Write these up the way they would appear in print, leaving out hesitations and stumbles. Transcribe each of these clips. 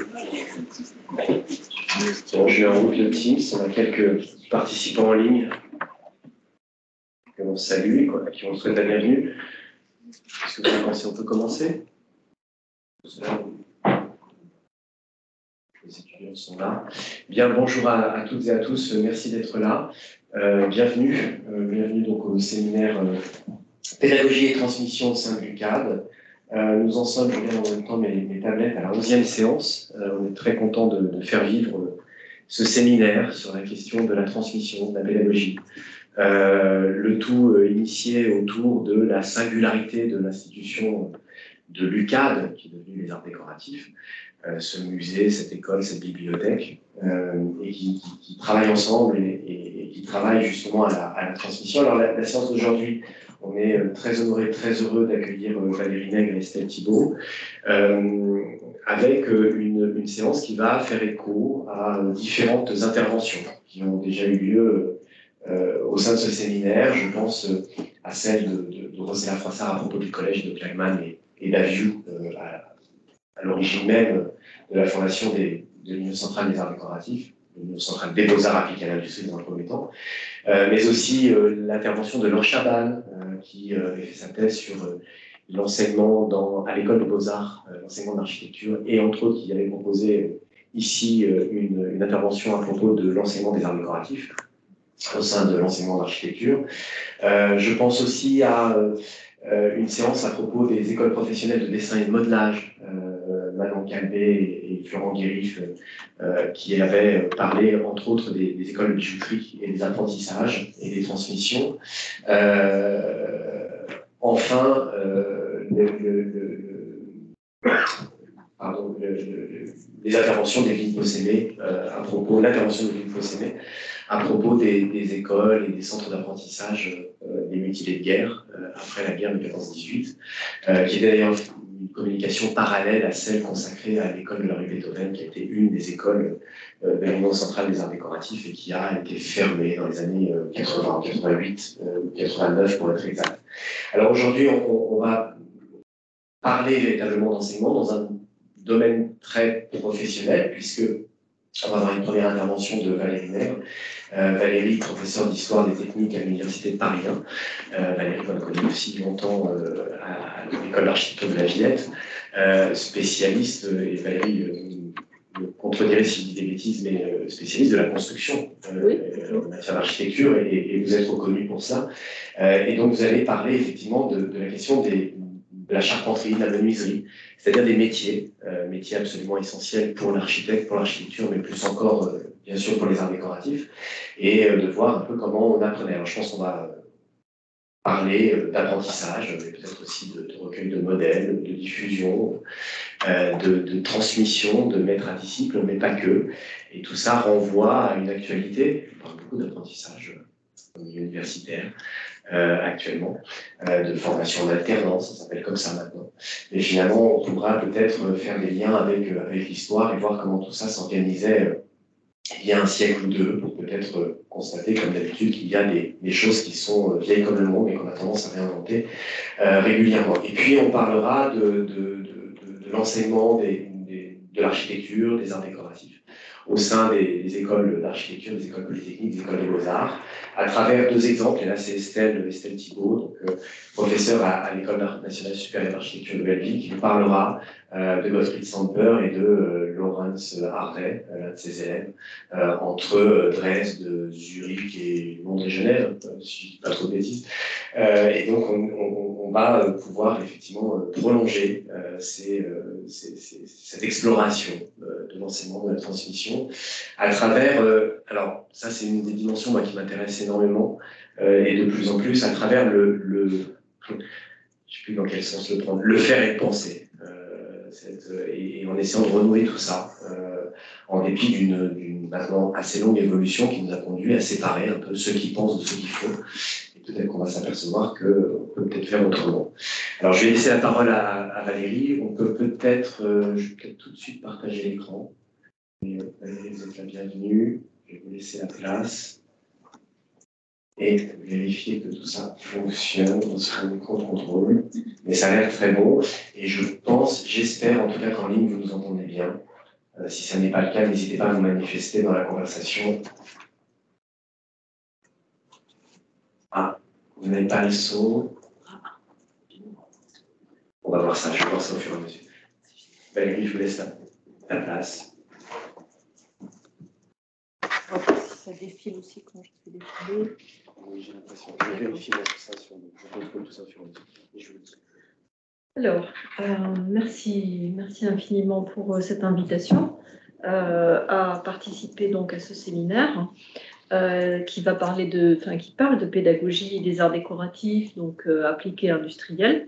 Bon, je mets en route le Teams, on a quelques participants en ligne que l'on salue, qui on souhaite la bienvenue. Est-ce que vous pensez qu'on peut commencer? Les étudiants sont là. Bien, bonjour à toutes et à tous, merci d'être là. Bienvenue donc au séminaire Pédagogie et transmission au sein de l'UCAD. Nous en sommes, je regarde en même temps mes tablettes, à la 11e séance. On est très content de faire vivre ce séminaire sur la question de la transmission, de la pédagogie. Le tout initié autour de la singularité de l'institution de l'UCAD, qui est devenue les arts décoratifs, ce musée, cette école, cette bibliothèque, et qui travaillent ensemble et qui travaillent justement à la transmission. Alors la séance d'aujourd'hui, on est très honoré, très heureux d'accueillir Valérie Nègre et Estelle Thibault, avec une séance qui va faire écho à différentes interventions qui ont déjà eu lieu au sein de ce séminaire. Je pense à celle de Rosella Froissart à propos du collège de Klagman et d'Aviou, à l'origine même de la fondation de l'Union centrale des arts décoratifs, l'Union centrale des beaux-arts appliqués à l'industrie dans un premier temps, mais aussi l'intervention de Laure Chaban, qui avait fait sa thèse sur l'enseignement à l'école des beaux-arts, l'enseignement d'architecture, et entre autres qui avait proposé ici une intervention à propos de l'enseignement des arts décoratifs au sein de l'enseignement d'architecture. Je pense aussi à une séance à propos des écoles professionnelles de dessin et de modelage, Manon Calvé et Florent Guérif, qui avaient parlé entre autres des écoles de bijouterie et des apprentissages et des transmissions. Enfin, les interventions d'Evelyne Possémé à propos, l'intervention d'Evelyne Possémé à propos des écoles et des centres d'apprentissage des mutilés de guerre après la guerre de 14-18, qui est d'ailleurs une communication parallèle à celle consacrée à l'école de la rue Beethoven, qui a été une des écoles de l'Union centrale des arts décoratifs et qui a été fermée dans les années 80, 88, 89 pour être exact. Alors aujourd'hui, on va parler véritablement d'enseignement dans un domaine très professionnel, puisque on va avoir une première intervention de Valérie Nègre. Valérie, professeure d'histoire des techniques à l'Université de Paris 1. Valérie, qu'on a connue aussi longtemps à l'école d'architecture de la Villette, spécialiste, et Valérie me contredirait si je dis des bêtises, mais spécialiste de la construction en matière d'architecture, et vous êtes reconnu pour ça. Et donc vous allez parler effectivement de la question de la charpenterie, de la menuiserie, c'est-à-dire des métiers absolument essentiels pour l'architecte, pour l'architecture, mais plus encore, bien sûr, pour les arts décoratifs, et de voir un peu comment on apprenait. Alors, je pense qu'on va parler d'apprentissage, mais peut-être aussi de recueil de modèles, de diffusion, de transmission, de maître à disciple, mais pas que. Et tout ça renvoie à une actualité. On parle beaucoup d'apprentissage au milieu universitaire. Actuellement, de formation d'alternance, ça s'appelle comme ça maintenant. Mais finalement, on pourra peut-être faire des liens avec l'histoire et voir comment tout ça s'organisait il y a un siècle ou deux, pour peut-être constater, comme d'habitude, qu'il y a des choses qui sont vieilles comme le monde et qu'on a tendance à réinventer régulièrement. Et puis, on parlera de l'enseignement de l'architecture, des arts décoratifs, au sein des écoles d'architecture, des écoles polytechniques, des écoles des beaux-arts, à travers deux exemples. Et là, c'est Estelle Thibault, donc, professeure à l'École nationale supérieure d'architecture de Belleville, qui nous parlera de Gottfried Samper et de Laurens Hardet, l'un de ses élèves, entre Dresde, Zurich et Londres et Genève, si je ne dis pas trop de bêtises. Et donc, on va pouvoir effectivement prolonger cette exploration de l'enseignement, de la transmission, à travers, alors ça c'est une des dimensions moi, qui m'intéresse énormément, et de plus en plus à travers je ne sais plus dans quel sens le prendre, le faire et le penser, et en essayant de renouer tout ça, en dépit d'une maintenant assez longue évolution qui nous a conduit à séparer un peu ceux qui pensent de ceux qui font, et peut-être qu'on va s'apercevoir qu'on peut peut-être faire autrement. Alors je vais laisser la parole à Valérie, on peut peut-être, je vais peut-être tout de suite partager l'écran. Valérie, vous êtes la bienvenue. Je vais vous laisser la place et vérifier que tout ça fonctionne sur le contrôle. Mais ça a l'air très bon et je pense, j'espère en tout cas qu'en ligne vous nous entendez bien. Si ce n'est pas le cas, n'hésitez pas à vous manifester dans la conversation. Ah, vous n'avez pas le son. On va voir ça, je vais voir ça au fur et à mesure. Valérie, je vous laisse la place. Ça défile aussi quand je fais défiler. Oui, j'ai l'impression. Je vais vérifier tout ça sur le. Je contrôle tout ça sur le. Et je vous le dis. Alors, merci infiniment pour cette invitation à participer donc à ce séminaire qui parle de pédagogie des arts décoratifs, donc appliqués industriels.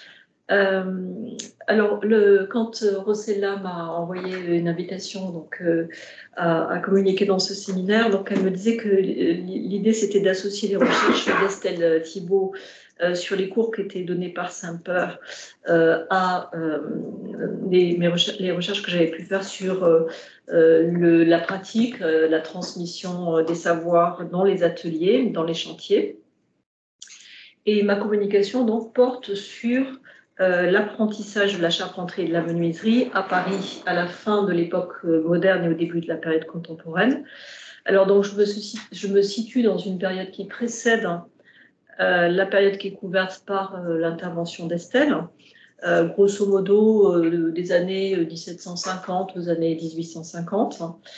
Alors, quand Rossella m'a envoyé une invitation donc, à communiquer dans ce séminaire, donc elle me disait que l'idée c'était d'associer les recherches d'Estelle Thibault sur les cours qui étaient donnés par Saint-Peur à les recherches que j'avais pu faire sur la pratique, la transmission des savoirs dans les ateliers, dans les chantiers. Et ma communication donc porte sur l'apprentissage de la charpenterie et de la menuiserie à Paris à la fin de l'époque moderne et au début de la période contemporaine. Alors donc je me situe dans une période qui précède la période qui est couverte par l'intervention d'Estelle, grosso modo des années 1750 aux années 1850.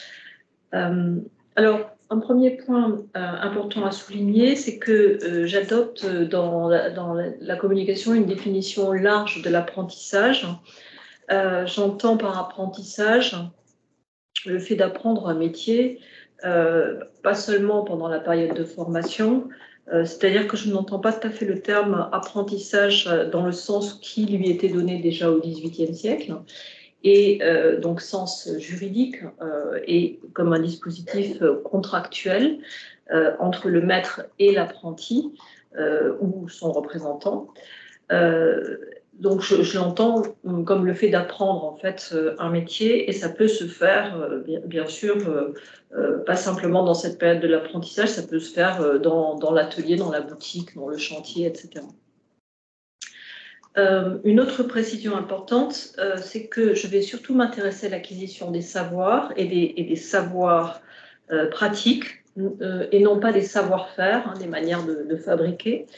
Alors, un premier point important à souligner, c'est que j'adopte dans la communication une définition large de l'apprentissage. J'entends par apprentissage le fait d'apprendre un métier, pas seulement pendant la période de formation, c'est-à-dire que je n'entends pas tout à fait le terme apprentissage dans le sens qui lui était donné déjà au XVIIIe siècle, et donc sens juridique et comme un dispositif contractuel entre le maître et l'apprenti ou son représentant. Donc je l'entends comme le fait d'apprendre en fait un métier, et ça peut se faire bien sûr pas simplement dans cette période de l'apprentissage, ça peut se faire dans l'atelier, dans la boutique, dans le chantier, etc. Une autre précision importante, c'est que je vais surtout m'intéresser à l'acquisition des savoirs et des savoirs pratiques, et non pas des savoir-faire, des manières de fabriquer.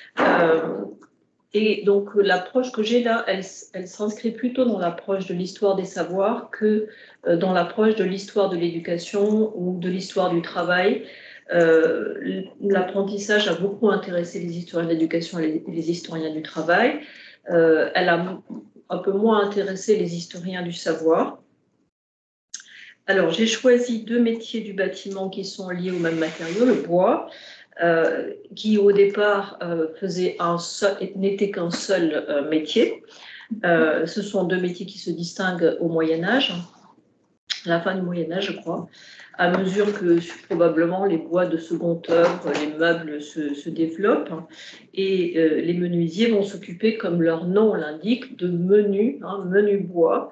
Et donc l'approche que j'ai là, elle s'inscrit plutôt dans l'approche de l'histoire des savoirs que dans l'approche de l'histoire de l'éducation ou de l'histoire du travail. L'apprentissage a beaucoup intéressé les historiens de l'éducation et les historiens du travail. Elle a un peu moins intéressé les historiens du savoir. Alors, j'ai choisi deux métiers du bâtiment qui sont liés au même matériau, le bois, qui au départ n'était qu'un seul métier. Ce sont deux métiers qui se distinguent au Moyen-Âge, à la fin du Moyen-Âge, je crois, à mesure que probablement les bois de seconde œuvre, les meubles se développent, et les menuisiers vont s'occuper, comme leur nom l'indique, de menu bois.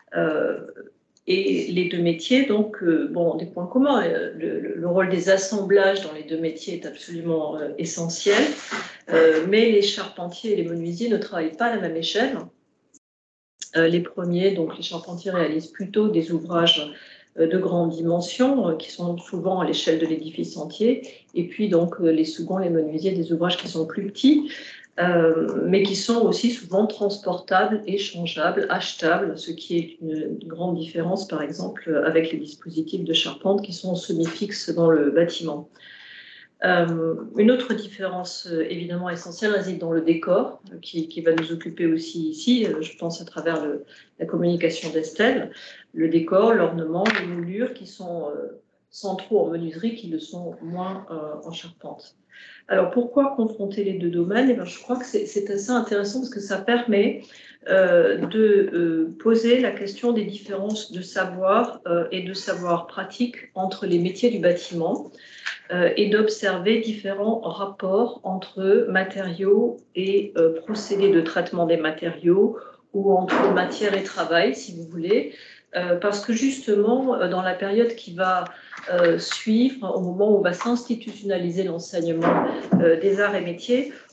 Et les deux métiers, donc, des points communs. Le rôle des assemblages dans les deux métiers est absolument essentiel, mais les charpentiers et les menuisiers ne travaillent pas à la même échelle. Les premiers, donc les charpentiers, réalisent plutôt des ouvrages de grande dimension, qui sont souvent à l'échelle de l'édifice entier, et puis donc les seconds, les menuisiers, des ouvrages qui sont plus petits, mais qui sont aussi souvent transportables, échangeables, achetables, ce qui est une grande différence, par exemple, avec les dispositifs de charpente qui sont semi-fixes dans le bâtiment. Une autre différence évidemment essentielle réside dans le décor, qui va nous occuper aussi ici, je pense à travers la communication d'Estelle. Le décor, l'ornement, les moulures qui sont centraux en menuiserie, qui le sont moins en charpente. Alors pourquoi confronter les deux domaines? Eh bien, je crois que c'est assez intéressant parce que ça permet de poser la question des différences de savoir et de savoir pratique entre les métiers du bâtiment, et d'observer différents rapports entre matériaux et procédés de traitement des matériaux, ou entre matière et travail, si vous voulez, parce que justement, dans la période qui va suivre, au moment où on va s'institutionnaliser l'enseignement des arts et métiers,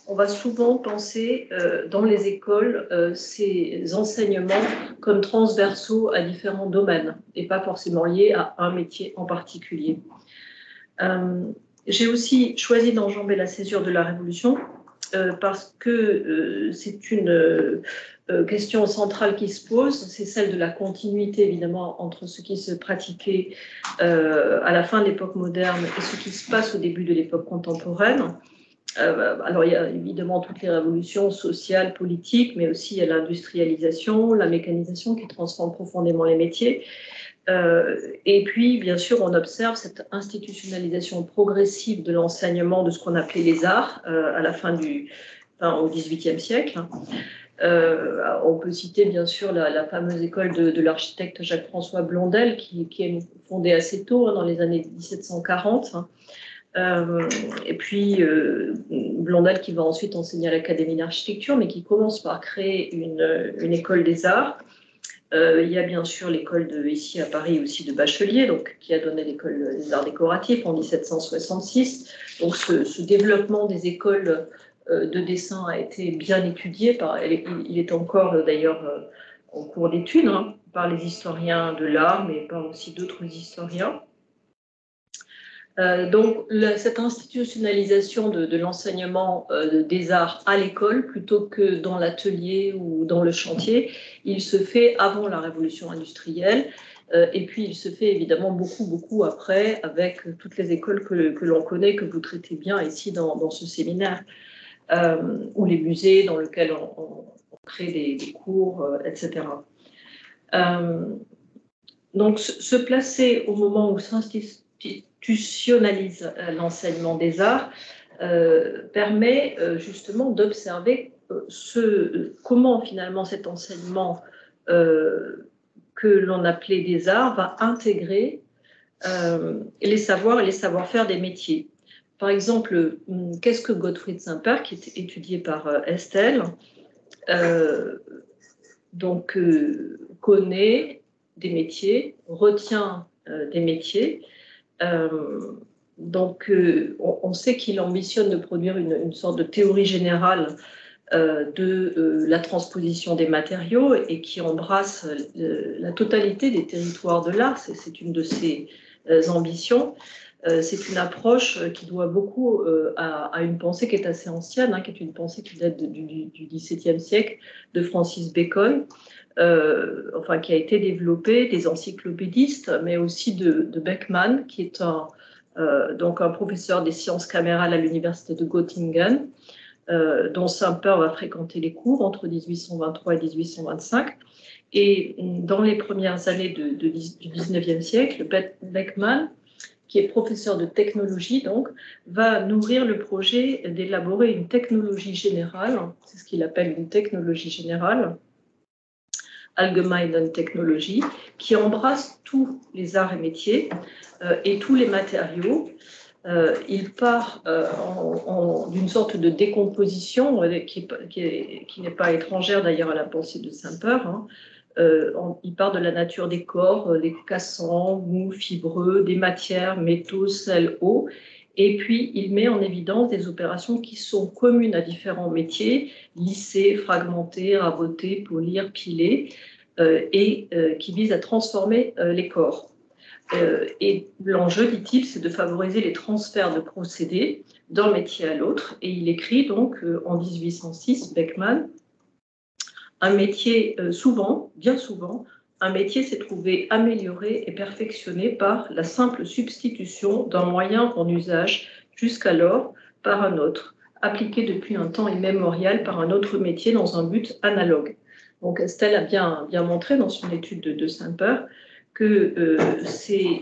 on va souvent penser dans les écoles ces enseignements comme transversaux à différents domaines et pas forcément liés à un métier en particulier. J'ai aussi choisi d'enjamber la césure de la Révolution parce que c'est une question centrale qui se pose, c'est celle de la continuité évidemment entre ce qui se pratiquait à la fin de l'époque moderne et ce qui se passe au début de l'époque contemporaine. Alors il y a évidemment toutes les révolutions sociales, politiques, mais aussi il y a l'industrialisation, la mécanisation qui transforme profondément les métiers. Et puis, bien sûr, on observe cette institutionnalisation progressive de l'enseignement de ce qu'on appelait les arts à la fin au XVIIIe siècle. On peut citer bien sûr la fameuse école de l'architecte Jacques-François Blondel qui est fondée assez tôt, dans les années 1740. Et puis Blondel qui va ensuite enseigner à l'Académie d'architecture, mais qui commence par créer une école des arts. Il y a bien sûr l'école ici à Paris aussi de Bachelier, donc, qui a donné l'école des arts décoratifs en 1766. Donc ce développement des écoles de dessin a été bien étudié. Il est encore d'ailleurs en cours d'étude par les historiens de l'art, mais par aussi d'autres historiens. Donc, cette institutionnalisation de l'enseignement des arts à l'école, plutôt que dans l'atelier ou dans le chantier, il se fait avant la révolution industrielle, et puis il se fait évidemment beaucoup après, avec toutes les écoles que l'on connaît, que vous traitez bien ici dans ce séminaire, ou les musées dans lesquels on crée des cours, etc. Donc, se placer au moment où s'institutionnalise l'enseignement des arts permet justement d'observer comment finalement cet enseignement que l'on appelait des arts va intégrer les savoirs et les savoir-faire des métiers. Par exemple, qu'est-ce que Gottfried Simper, qui est étudié par Estelle, connaît des métiers, retient des métiers. On sait qu'il ambitionne de produire une sorte de théorie générale de la transposition des matériaux et qui embrasse la totalité des territoires de l'art. C'est une de ses ambitions. C'est une approche qui doit beaucoup à une pensée qui est assez ancienne, qui est une pensée qui date du XVIIe siècle, de Francis Bacon, qui a été développée des encyclopédistes, mais aussi de Beckmann, qui est un professeur des sciences camérales à l'université de Göttingen, dont Simper va fréquenter les cours entre 1823 et 1825. Et dans les premières années du XIXe siècle, Beckmann, qui est professeur de technologie, va nourrir le projet d'élaborer une technologie générale, c'est ce qu'il appelle une technologie générale, Allgemeine Technologie, qui embrasse tous les arts et métiers et tous les matériaux. Il part d'une sorte de décomposition qui n'est pas étrangère d'ailleurs à la pensée de Simper. Il part de la nature des corps, des cassants, mous, fibreux, des matières, métaux, sel, eau. Et puis, il met en évidence des opérations qui sont communes à différents métiers, lisser, fragmenter, raboter, polir, piler, et qui visent à transformer les corps. Et l'enjeu, dit-il, c'est de favoriser les transferts de procédés d'un métier à l'autre. Et il écrit donc en 1806, Beckmann, un métier bien souvent, un métier s'est trouvé amélioré et perfectionné par la simple substitution d'un moyen en usage jusqu'alors par un autre, appliqué depuis un temps immémorial par un autre métier dans un but analogue. Donc Estelle a bien montré dans son étude de Simper que ces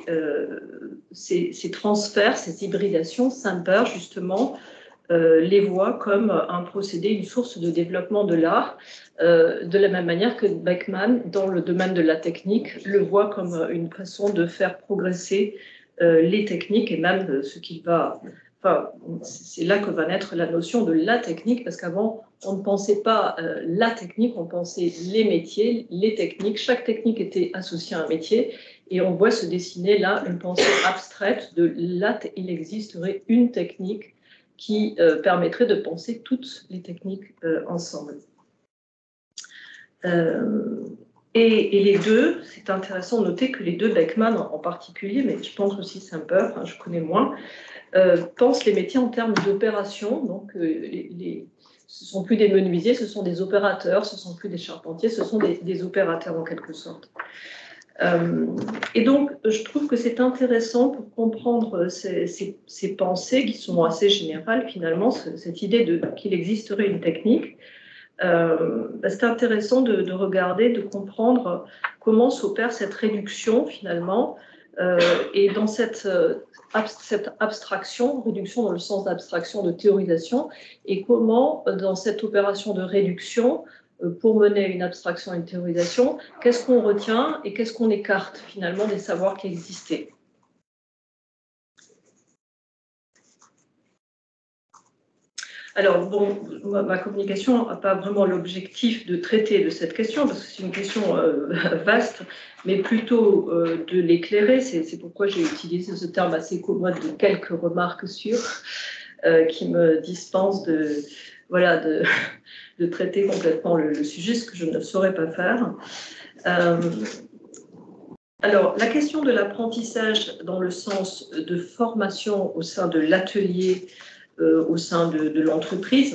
transferts, ces hybridations, Simper justement les voit comme un procédé, une source de développement de l'art, de la même manière que Beckmann, dans le domaine de la technique, le voit comme une façon de faire progresser les techniques et même ce qui va... c'est là que va naître la notion de la technique, parce qu'avant, on ne pensait pas la technique, on pensait les métiers, les techniques. Chaque technique était associée à un métier, et on voit se dessiner là une pensée abstraite de il existerait une technique qui permettrait de penser toutes les techniques ensemble. Et les deux, c'est intéressant de noter que les deux, Beckman en particulier, mais je pense aussi Semper, hein, je connais moins, pensent les métiers en termes d'opération. Donc, ce ne sont plus des menuisiers, ce sont des opérateurs, ce ne sont plus des charpentiers, ce sont des opérateurs en quelque sorte. Et donc, je trouve que c'est intéressant pour comprendre ces pensées qui sont assez générales, finalement, cette idée qu'il existerait une technique. C'est intéressant de regarder, de comprendre comment s'opère cette réduction, finalement, et dans cette abstraction, réduction dans le sens d'abstraction, de théorisation, et comment, dans cette opération de réduction, pour mener une abstraction et une théorisation, qu'est-ce qu'on retient et qu'est-ce qu'on écarte finalement des savoirs qui existaient. Alors, bon, ma communication n'a pas vraiment l'objectif de traiter de cette question, parce que c'est une question vaste, mais plutôt de l'éclairer. C'est pourquoi j'ai utilisé ce terme assez commode de quelques remarques sur, qui me dispensent de traiter complètement le sujet, ce que je ne saurais pas faire. Alors, la question de l'apprentissage dans le sens de formation au sein de l'atelier, au sein de l'entreprise,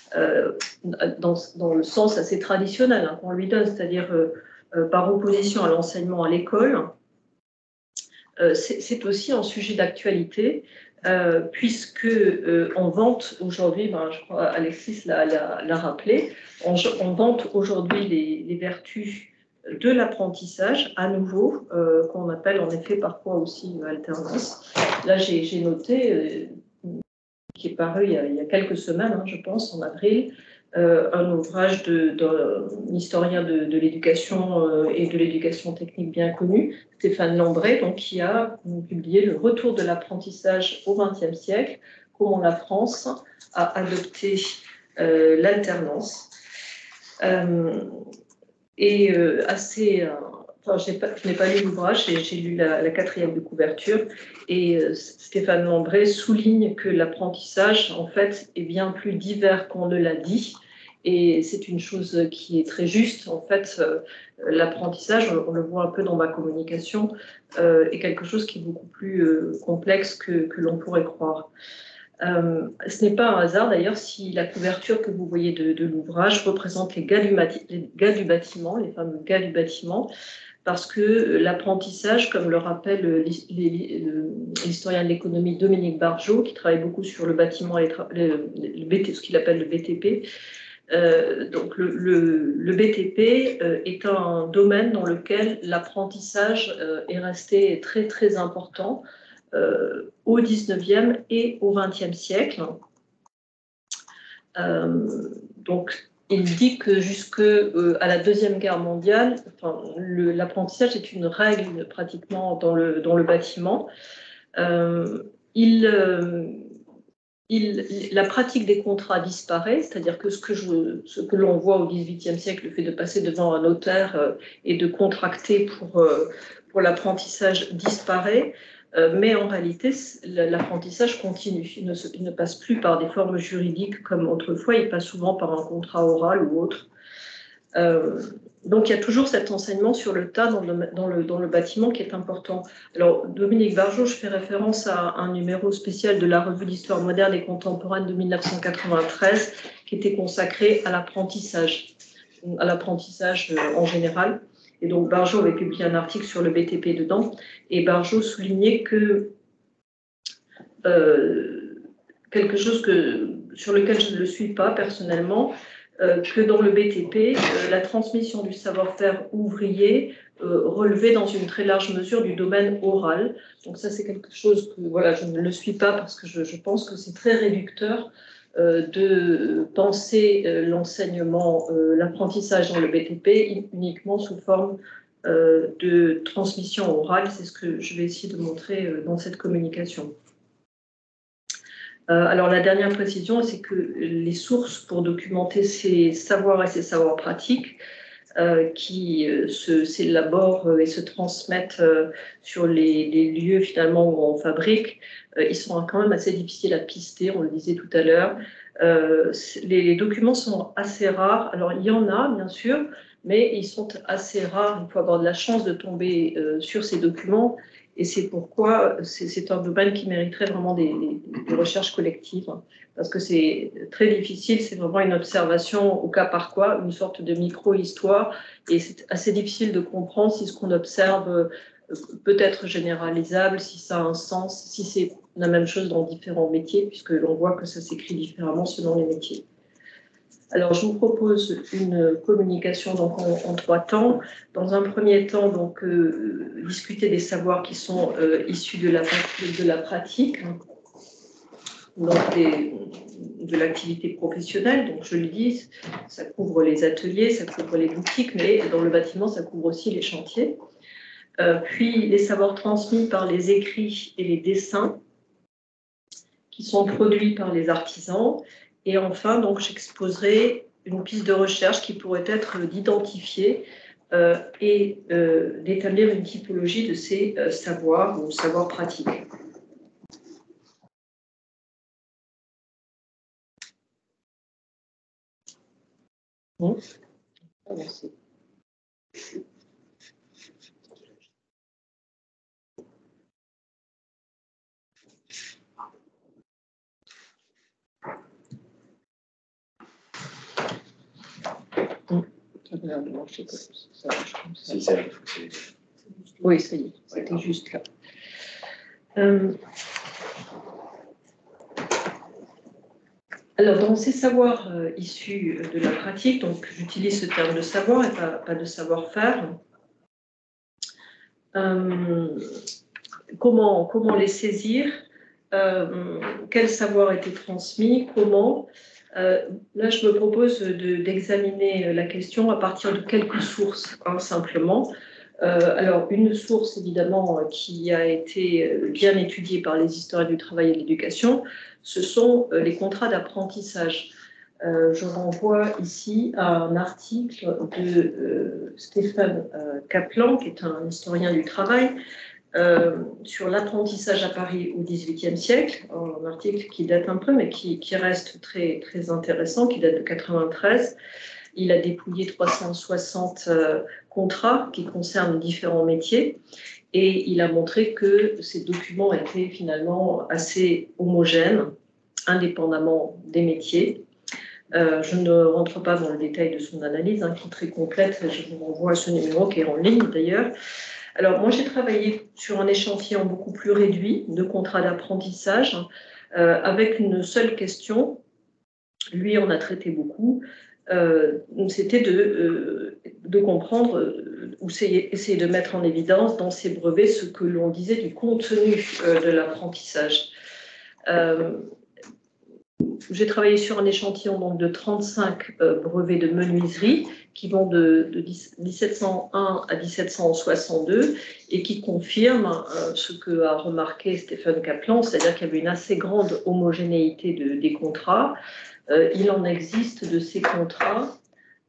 dans le sens assez traditionnel qu'on lui donne, c'est-à-dire par opposition à l'enseignement à l'école, c'est aussi un sujet d'actualité, puisque on vante aujourd'hui, je crois Alexis l'a rappelé, on vante aujourd'hui les vertus de l'apprentissage, à nouveau, qu'on appelle en effet parfois aussi alternance. Là, j'ai noté, qui est paru il y a quelques semaines, je pense, en avril, un ouvrage d'un historien de l'éducation et de l'éducation technique bien connu, Stéphane Lambré, donc, qui a publié Le retour de l'apprentissage au XXe siècle, comment la France a adopté l'alternance. Je n'ai pas lu l'ouvrage, j'ai lu la quatrième de couverture, et Stéphane Lambré souligne que l'apprentissage, en fait, est bien plus divers qu'on ne l'a dit, et c'est une chose qui est très juste. En fait, l'apprentissage, on le voit un peu dans ma communication, est quelque chose qui est beaucoup plus complexe que l'on pourrait croire. Ce n'est pas un hasard d'ailleurs si la couverture que vous voyez de l'ouvrage représente les gars du bâtiment, les fameux gars du bâtiment, parce que l'apprentissage, comme le rappelle l'historien de l'économie Dominique Barjot, qui travaille beaucoup sur le bâtiment, ce qu'il appelle le BTP, donc le BTP est un domaine dans lequel l'apprentissage est resté très très important au XIXe et au XXe siècle. Donc, il dit que jusqu'à la Deuxième Guerre mondiale, l'apprentissage est une règle pratiquement dans le bâtiment. La pratique des contrats disparaît, c'est-à-dire que ce que l'on voit au XVIIIe siècle, le fait de passer devant un notaire et de contracter pour l'apprentissage disparaît. Mais en réalité, l'apprentissage continue. Il ne passe plus par des formes juridiques comme autrefois, il passe souvent par un contrat oral ou autre. Donc il y a toujours cet enseignement sur le tas dans le bâtiment qui est important. Alors Dominique Barjot, je fais référence à un numéro spécial de la Revue d'Histoire moderne et contemporaine de 1993 qui était consacré à l'apprentissage en général. Et donc Barjot avait publié un article sur le BTP dedans, et Barjot soulignait que quelque chose sur lequel je ne le suis pas personnellement, que dans le BTP, la transmission du savoir-faire ouvrier relevait dans une très large mesure du domaine oral. Donc ça, c'est quelque chose que je ne le suis pas parce que je pense que c'est très réducteur de penser l'enseignement, l'apprentissage dans le BTP uniquement sous forme de transmission orale. C'est ce que je vais essayer de montrer dans cette communication. Alors la dernière précision, c'est que les sources pour documenter ces savoirs et ces savoirs pratiques qui s'élaborent et se transmettent sur les lieux finalement où on fabrique, ils sont quand même assez difficiles à pister, on le disait tout à l'heure. Les documents sont assez rares. Alors, il y en a, bien sûr, mais ils sont assez rares. Il faut avoir de la chance de tomber sur ces documents. Et c'est pourquoi c'est un domaine qui mériterait vraiment des recherches collectives. Parce que c'est très difficile, c'est vraiment une observation au cas par cas, une sorte de micro-histoire. Et c'est assez difficile de comprendre si ce qu'on observe peut être généralisable, si ça a un sens, si c'est la même chose dans différents métiers, puisque l'on voit que ça s'écrit différemment selon les métiers. Alors, je vous propose une communication donc, en 3 temps. Dans un premier temps, donc, discuter des savoirs qui sont issus de la pratique, donc de l'activité professionnelle. Donc, je le dis, ça couvre les ateliers, ça couvre les boutiques, mais dans le bâtiment, ça couvre aussi les chantiers. Puis, les savoirs transmis par les écrits et les dessins qui sont produits par les artisans. Et enfin, donc, j'exposerai une piste de recherche qui pourrait être d'identifier et d'établir une typologie de ces savoirs ou savoirs pratiques. Bon. Merci. Oui, ça y est, c'était juste là. Alors, dans ces savoirs issus de la pratique, donc j'utilise ce terme de savoir et pas de savoir-faire. Comment les saisir, quel savoir a été transmis, comment. Là, je me propose d'examiner la question à partir de quelques sources, simplement. Alors, une source, évidemment, qui a été bien étudiée par les historiens du travail et de l'éducation, ce sont les contrats d'apprentissage. Je renvoie ici à un article de Stéphane Kaplan, qui est un historien du travail, sur l'apprentissage à Paris au XVIIIe siècle, un article qui date un peu, mais qui reste très, très intéressant, qui date de 1993. Il a dépouillé 360 contrats qui concernent différents métiers et il a montré que ces documents étaient finalement assez homogènes, indépendamment des métiers. Je ne rentre pas dans le détail de son analyse, qui est très complète. Je vous renvoie à ce numéro qui est en ligne d'ailleurs. Alors, moi, j'ai travaillé sur un échantillon beaucoup plus réduit de contrats d'apprentissage avec une seule question. Lui, on a traité beaucoup. C'était de comprendre ou essayer de mettre en évidence dans ces brevets ce que l'on disait du contenu de l'apprentissage. J'ai travaillé sur un échantillon donc, de 35 brevets de menuiserie qui vont de 1701 à 1762 et qui confirment ce que a remarqué Stéphane Kaplan, c'est-à-dire qu'il y avait une assez grande homogénéité des contrats. Il en existe de ces contrats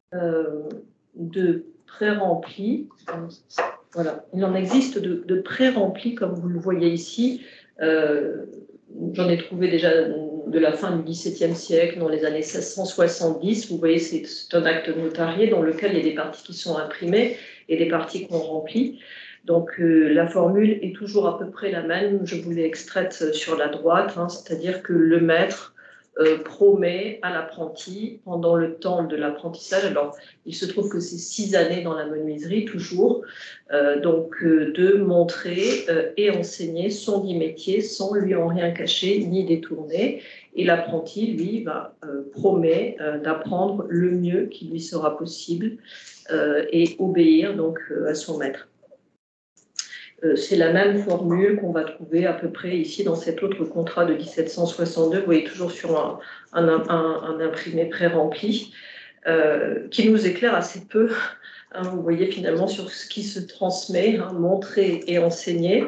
de pré-remplis. Voilà, il en existe de pré-remplis, comme vous le voyez ici. J'en ai trouvé déjà de la fin du XVIIe siècle, dans les années 1670. Vous voyez, c'est un acte notarié dans lequel il y a des parties qui sont imprimées et des parties qu'on remplit. Donc, la formule est toujours à peu près la même. Je vous l'ai extraite sur la droite, c'est-à-dire que le maître promet à l'apprenti pendant le temps de l'apprentissage. Alors, il se trouve que c'est 6 années dans la menuiserie, toujours, de montrer et enseigner son dit métier sans lui en rien cacher ni détourner. Et l'apprenti, lui, promet d'apprendre le mieux qui lui sera possible et obéir donc à son maître. C'est la même formule qu'on va trouver à peu près ici dans cet autre contrat de 1762. Vous voyez toujours sur un imprimé pré-rempli qui nous éclaire assez peu. Vous voyez finalement sur ce qui se transmet, montré et enseigné.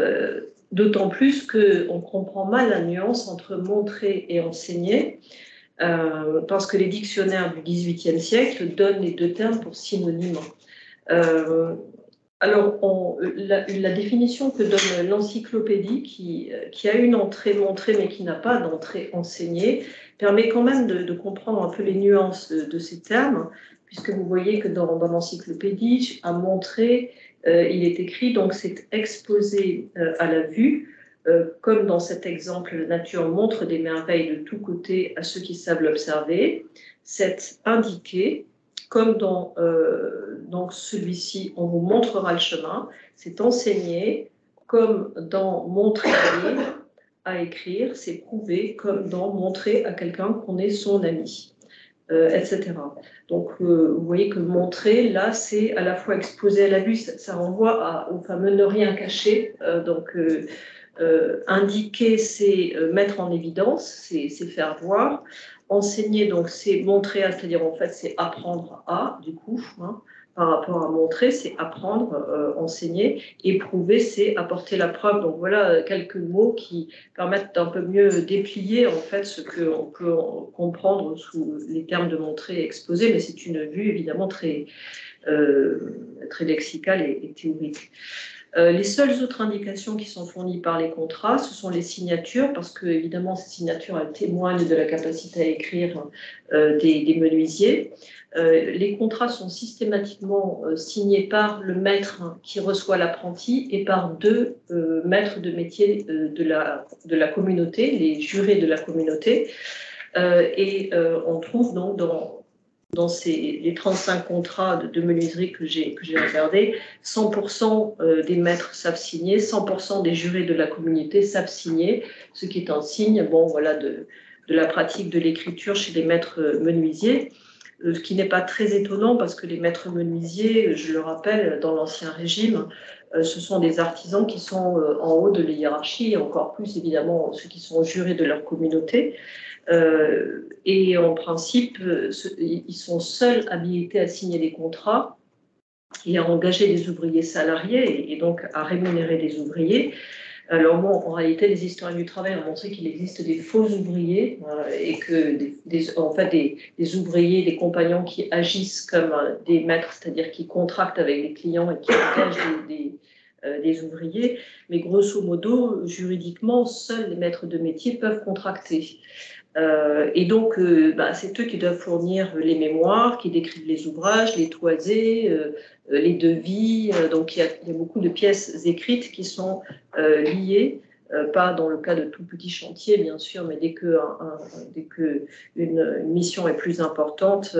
D'autant plus qu'on comprend mal la nuance entre montrer et enseigner. parce que les dictionnaires du XVIIIe siècle donnent les deux termes pour synonymes. Alors, la définition que donne l'encyclopédie, qui a une entrée montrée mais qui n'a pas d'entrée enseignée, permet quand même de comprendre un peu les nuances de ces termes, puisque vous voyez que dans l'encyclopédie, à montrer, il est écrit, donc c'est exposé à la vue, comme dans cet exemple, la nature montre des merveilles de tous côtés à ceux qui savent l'observer. C'est indiqué, comme dans celui-ci, on vous montrera le chemin. C'est enseigné, comme dans montrer à écrire, c'est prouvé, comme dans montrer à quelqu'un qu'on est son ami, etc. Donc, vous voyez que montrer, là, c'est à la fois exposé à la vue, ça renvoie au fameux ne rien cacher. Indiquer, c'est mettre en évidence, c'est faire voir. Enseigner, donc, c'est montrer à, c'est-à-dire, en fait, c'est apprendre à, du coup, hein, par rapport à montrer, c'est apprendre, enseigner. Et prouver, c'est apporter la preuve. Donc, voilà quelques mots qui permettent d'un peu mieux déplier, en fait, ce qu'on peut comprendre sous les termes de montrer et exposer. Mais c'est une vue, évidemment, très lexicale et théorique. Les seules autres indications qui sont fournies par les contrats, ce sont les signatures, parce que évidemment ces signatures elles témoignent de la capacité à écrire des menuisiers. Les contrats sont systématiquement signés par le maître qui reçoit l'apprenti et par deux maîtres de métier de la communauté, les jurés de la communauté. On trouve donc dans les 35 contrats de menuiserie que j'ai regardés, 100% des maîtres savent signer, 100% des jurés de la communauté savent signer, ce qui est un signe de la pratique de l'écriture chez les maîtres menuisiers, ce qui n'est pas très étonnant parce que les maîtres menuisiers, je le rappelle, dans l'Ancien Régime, ce sont des artisans qui sont en haut de la hiérarchie, encore plus évidemment ceux qui sont jurés de leur communauté. Et en principe, ils sont seuls habilités à signer des contrats et à engager des ouvriers salariés et donc à rémunérer des ouvriers. Alors bon, en réalité, les historiens du travail ont montré qu'il existe des faux ouvriers et que des ouvriers, des compagnons qui agissent comme des maîtres, c'est-à-dire qui contractent avec les clients et qui engagent des ouvriers. Mais grosso modo, juridiquement, seuls les maîtres de métier peuvent contracter. Et donc, c'est eux qui doivent fournir les mémoires, qui décrivent les ouvrages, les toisés, les devis. Donc, il y a beaucoup de pièces écrites qui sont liées, pas dans le cas de tout petits chantiers, bien sûr, mais dès que une mission est plus importante,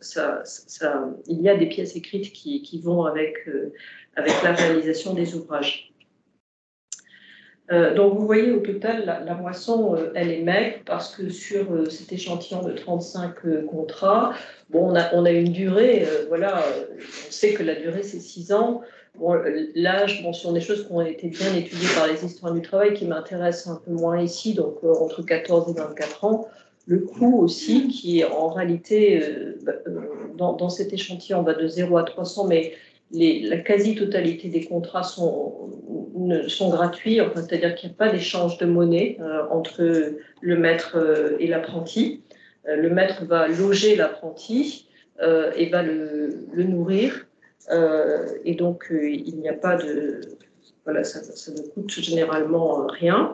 il y a des pièces écrites qui vont avec la réalisation des ouvrages. Donc vous voyez au total la moisson elle est maigre parce que sur cet échantillon de 35 contrats, bon, on a une durée, on sait que la durée c'est 6 ans. Bon, l'âge, bon, ce sont des choses qui ont été bien étudiées par les historiens du travail qui m'intéressent un peu moins ici, donc entre 14 et 24 ans. Le coût aussi qui est en réalité dans cet échantillon va de 0 à 300, mais la quasi-totalité des contrats sont gratuits, enfin, c'est-à-dire qu'il n'y a pas d'échange de monnaie entre le maître et l'apprenti. Le maître va loger l'apprenti et va le nourrir. Et donc, il n'y a pas de... Voilà, ça ne coûte généralement rien.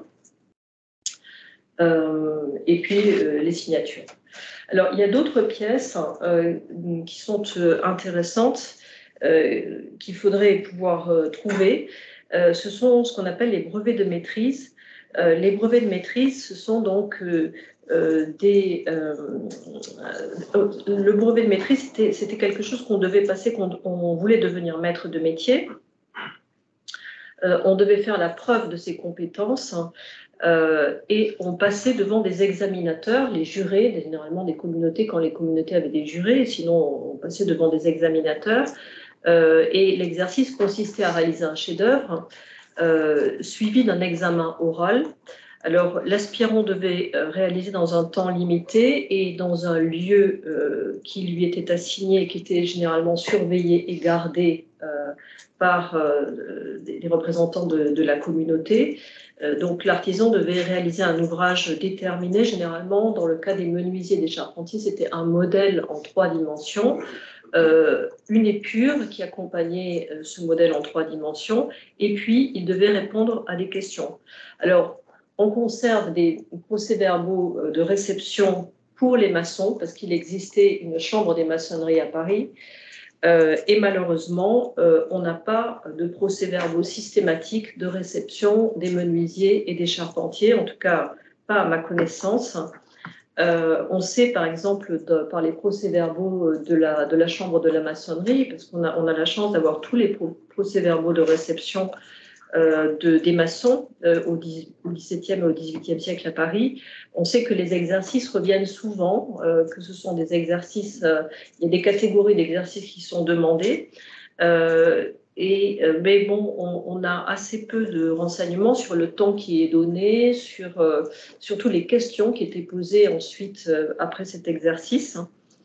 Et puis, les signatures. Alors, il y a d'autres pièces qui sont intéressantes, qu'il faudrait pouvoir trouver. Ce sont ce qu'on appelle les brevets de maîtrise. Les brevets de maîtrise, ce sont donc le brevet de maîtrise, c'était quelque chose qu'on devait passer quand on voulait devenir maître de métier. On devait faire la preuve de ses compétences et on passait devant des examinateurs, les jurés, généralement des communautés, quand les communautés avaient des jurés, sinon on passait devant des examinateurs. Et l'exercice consistait à réaliser un chef-d'œuvre suivi d'un examen oral. Alors, l'aspirant devait réaliser dans un temps limité et dans un lieu qui lui était assigné et qui était généralement surveillé et gardé par des représentants de la communauté. Donc l'artisan devait réaliser un ouvrage déterminé. Généralement, dans le cas des menuisiers et des charpentiers, c'était un modèle en 3 dimensions, une épure qui accompagnait ce modèle en 3 dimensions, et puis il devait répondre à des questions. Alors, on conserve des procès-verbaux de réception pour les maçons, parce qu'il existait une chambre des maçonneries à Paris, et malheureusement, on n'a pas de procès-verbaux systématiques de réception des menuisiers et des charpentiers, en tout cas pas à ma connaissance. On sait par exemple par les procès-verbaux de la chambre de la maçonnerie, parce qu'on a la chance d'avoir tous les procès-verbaux de réception des maçons au XVIIe et au XVIIIe siècle à Paris. On sait que les exercices reviennent souvent, que ce sont des exercices, il y a des catégories d'exercices qui sont demandés, mais bon, on a assez peu de renseignements sur le temps qui est donné, surtout les questions qui étaient posées ensuite après cet exercice.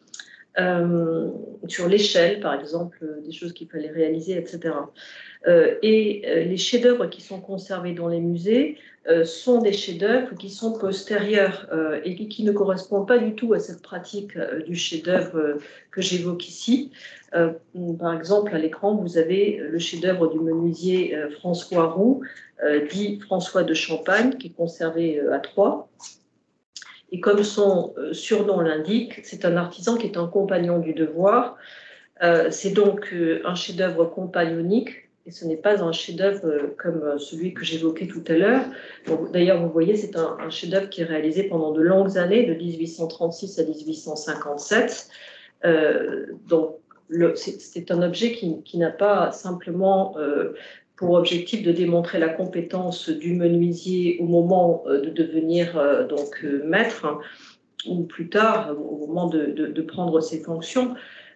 Sur l'échelle, par exemple, des choses qu'il fallait réaliser, etc. Les chefs-d'œuvre qui sont conservés dans les musées sont des chefs-d'œuvre qui sont postérieurs et qui ne correspondent pas du tout à cette pratique du chef-d'œuvre que j'évoque ici. Par exemple, à l'écran, vous avez le chef-d'œuvre du menuisier François Roux, dit François de Champagne, qui est conservé à Troyes. Et comme son surnom l'indique, c'est un artisan qui est un compagnon du devoir. C'est donc un chef-d'œuvre compagnonique, et ce n'est pas un chef-d'œuvre comme celui que j'évoquais tout à l'heure. D'ailleurs, vous voyez, c'est un chef-d'œuvre qui est réalisé pendant de longues années, de 1836 à 1857. Donc, c'est un objet qui n'a pas simplement pour objectif de démontrer la compétence du menuisier au moment de devenir maître, hein, ou plus tard, au moment de prendre ses fonctions.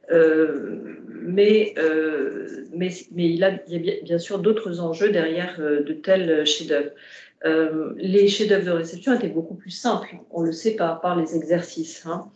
Mais il y a bien sûr d'autres enjeux derrière de tels chefs-d'œuvre. Les chefs-d'œuvre de réception étaient beaucoup plus simples, on le sait par les exercices. Hein.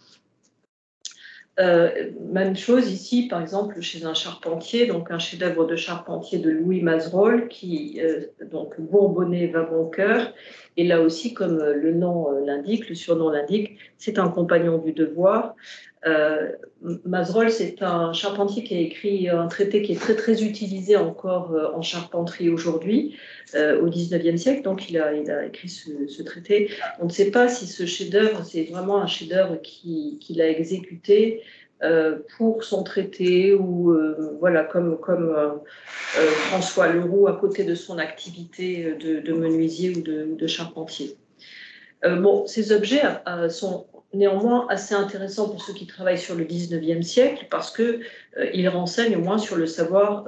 Même chose ici, par exemple, chez un charpentier, donc un chef-d'œuvre de charpentier de Louis Mazerolle, qui donc Bourbonnais va bon cœur. Et là aussi, comme le nom l'indique, le surnom l'indique, c'est un compagnon du devoir. Mazerolle, c'est un charpentier qui a écrit un traité qui est très très utilisé encore en charpenterie aujourd'hui, au XIXe siècle. Donc il a écrit ce traité. On ne sait pas si ce chef-d'œuvre, c'est vraiment un chef-d'œuvre qu'il a exécuté pour son traité ou voilà, comme François Leroux à côté de son activité de menuisier ou de charpentier. Bon, ces objets sont néanmoins assez intéressants pour ceux qui travaillent sur le XIXe siècle parce qu'ils renseignent au moins sur le savoir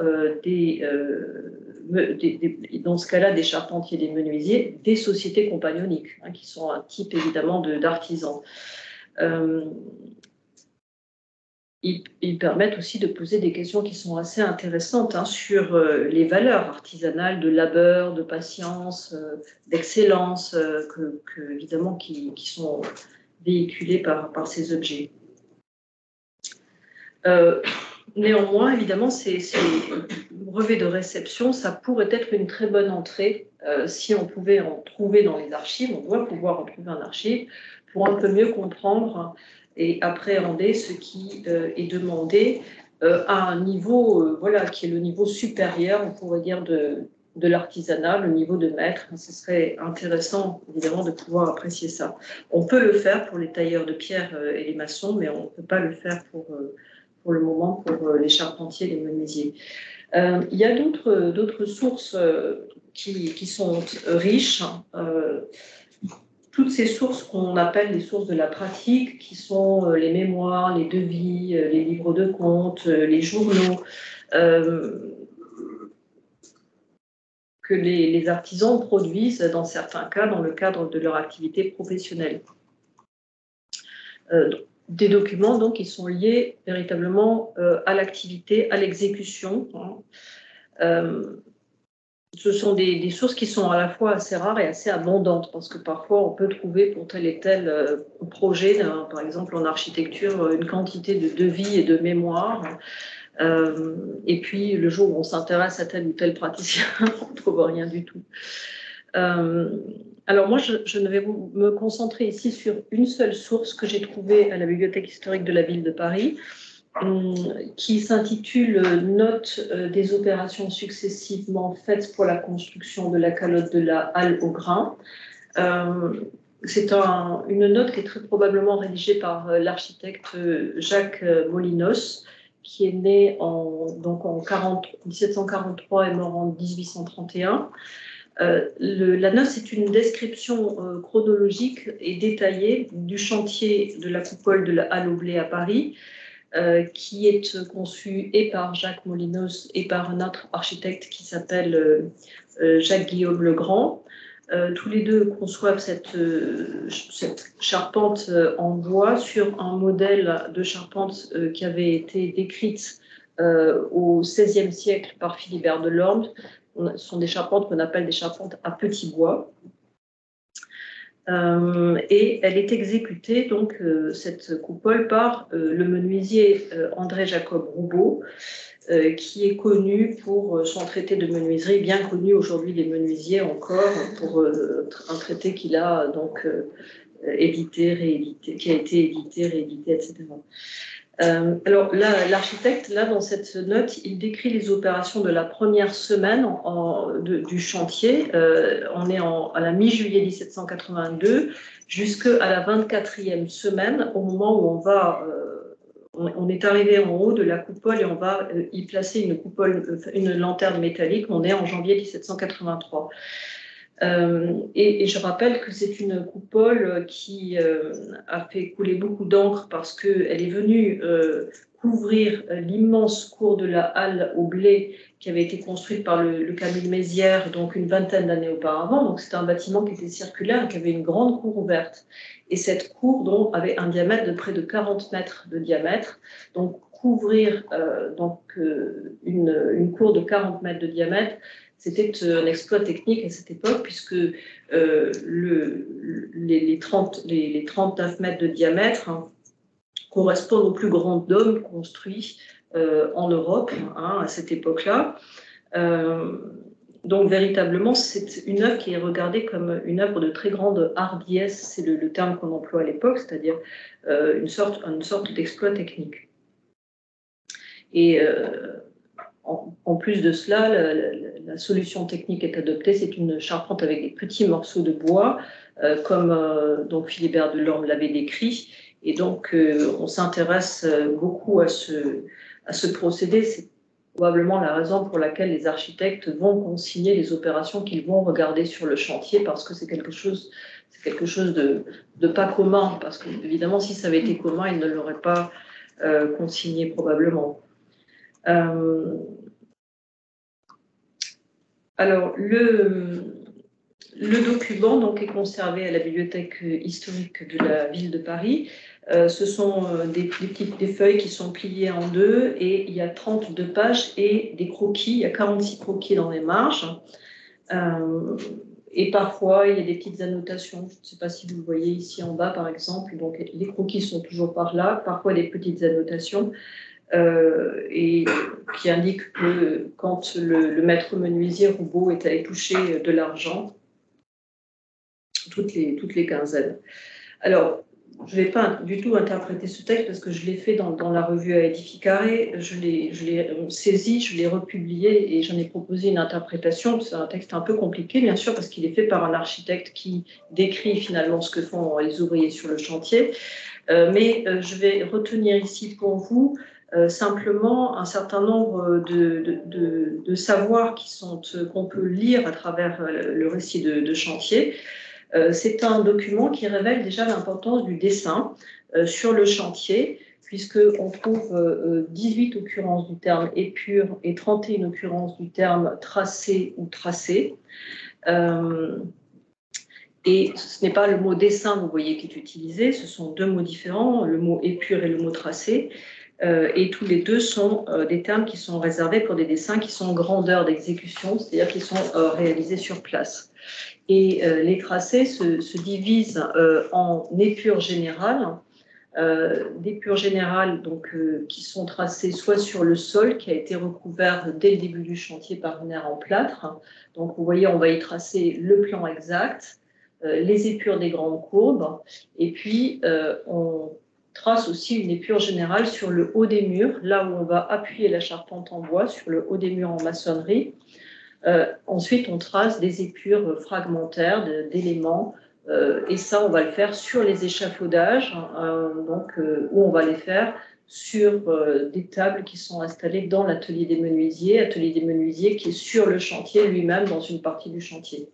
dans ce cas-là des charpentiers, des menuisiers, des sociétés compagnoniques, hein, qui sont un type évidemment d'artisans. Ils permettent aussi de poser des questions qui sont assez intéressantes hein, sur les valeurs artisanales de labeur, de patience, d'excellence, évidemment, qui sont véhiculées par ces objets. Néanmoins, évidemment, ces brevets de réception, ça pourrait être une très bonne entrée si on pouvait en trouver dans les archives. On doit pouvoir en trouver en archive pour un peu mieux comprendre et appréhender ce qui est demandé à un niveau voilà, qui est le niveau supérieur, on pourrait dire, de l'artisanat, le niveau de maître. Ce serait intéressant, évidemment, de pouvoir apprécier ça. On peut le faire pour les tailleurs de pierre et les maçons, mais on ne peut pas le faire pour le moment pour les charpentiers et les menuisiers. Il y a d'autres sources qui sont riches. Toutes ces sources qu'on appelle les sources de la pratique, qui sont les mémoires, les devis, les livres de compte, les journaux, que les artisans produisent dans certains cas dans le cadre de leur activité professionnelle. Des documents donc qui sont liés véritablement à l'activité, à l'exécution. Hein. Ce sont des sources qui sont à la fois assez rares et assez abondantes, parce que parfois on peut trouver pour tel et tel projet, par exemple en architecture, une quantité de devis et de mémoires. Et puis le jour où on s'intéresse à tel ou tel praticien, on ne trouve rien du tout. Alors moi, je ne vais me concentrer ici sur une seule source que j'ai trouvée à la Bibliothèque historique de la ville de Paris, qui s'intitule « Note des opérations successivement faites pour la construction de la calotte de la halle au grain ». C'est une note qui est très probablement rédigée par l'architecte Jacques Molinos, qui est né en 1743 et mort en 1831. La note, c'est une description chronologique et détaillée du chantier de la coupole de la halle au blé à Paris, qui est conçu et par Jacques Molinos et par un autre architecte qui s'appelle Jacques-Guillaume Legrand. Tous les deux conçoivent cette charpente en bois sur un modèle de charpente qui avait été décrite au XVIe siècle par Philibert Delorme. Ce sont des charpentes qu'on appelle des charpentes à petit bois. Et elle est exécutée, donc, cette coupole, par le menuisier André-Jacob Roubaud, qui est connu pour son traité de menuiserie, bien connu aujourd'hui des menuisiers encore, pour un traité qu'il a donc édité, réédité, qui a été édité, réédité, etc. Alors là, l'architecte, là, dans cette note, il décrit les opérations de la première semaine du chantier. On est à la mi-juillet 1782 jusqu'à la 24e semaine, au moment où on est arrivé en haut de la coupole et on va y placer une lanterne métallique. On est en janvier 1783. Et je rappelle que c'est une coupole qui a fait couler beaucoup d'encre parce qu'elle est venue couvrir l'immense cour de la halle au blé qui avait été construite par le Camille Mézières, donc une vingtaine d'années auparavant. Donc c'était un bâtiment qui était circulaire et qui avait une grande cour ouverte. Et cette cour avait un diamètre de près de 40 mètres de diamètre. Donc couvrir une cour de 40 mètres de diamètre, c'était un exploit technique à cette époque, puisque les 39 mètres de diamètre correspondent au plus grand dôme construit en Europe à cette époque-là. Donc véritablement, c'est une œuvre qui est regardée comme une œuvre de très grande hardiesse, c'est le terme qu'on emploie à l'époque, c'est-à-dire une sorte d'exploit technique. Et en plus de cela, la solution technique est adoptée, c'est une charpente avec des petits morceaux de bois, comme donc Philibert Delorme l'avait décrit. Et donc, on s'intéresse beaucoup à ce procédé. C'est probablement la raison pour laquelle les architectes vont consigner les opérations qu'ils vont regarder sur le chantier, parce que c'est quelque chose de pas commun. Parce que, évidemment, si ça avait été commun, ils ne l'auraient pas consigné probablement. Alors, le document donc, est conservé à la bibliothèque historique de la ville de Paris. Ce sont des feuilles qui sont pliées en deux et il y a 32 pages et des croquis. Il y a 46 croquis dans les marges. Et parfois, il y a des petites annotations. Je ne sais pas si vous le voyez ici en bas, par exemple. Donc, les croquis sont toujours par là. Parfois, des petites annotations. Et qui indique que quand le maître menuisier Roubaud est allé toucher de l'argent, toutes les quinzaines. Alors, je ne vais pas du tout interpréter ce texte parce que je l'ai fait dans la revue à Édificaré, je l'ai saisi, je l'ai republié et j'en ai proposé une interprétation. C'est un texte un peu compliqué, bien sûr, parce qu'il est fait par un architecte qui décrit finalement ce que font les ouvriers sur le chantier. Mais je vais retenir ici pour vous simplement un certain nombre de savoirs qu'on peut lire à travers le récit de chantier. C'est un document qui révèle déjà l'importance du dessin sur le chantier, puisqu'on trouve 18 occurrences du terme épure et 31 occurrences du terme tracé ou tracé. Et ce n'est pas le mot dessin, vous voyez, qui est utilisé, ce sont deux mots différents, le mot épure et le mot tracé. Et tous les deux sont des termes qui sont réservés pour des dessins qui sont grandeur d'exécution, c'est-à-dire qui sont réalisés sur place. Et les tracés se divisent en épure générale, des pures générales donc, qui sont tracées soit sur le sol, qui a été recouvert dès le début du chantier par une aire en plâtre. Donc vous voyez, on va y tracer le plan exact, les épures des grandes courbes, et puis on trace aussi une épure générale sur le haut des murs, là où on va appuyer la charpente en bois, sur le haut des murs en maçonnerie. Ensuite, on trace des épures fragmentaires d'éléments, et ça, on va le faire sur les échafaudages, où on va les faire sur des tables qui sont installées dans l'atelier des menuisiers qui est sur le chantier lui-même, dans une partie du chantier.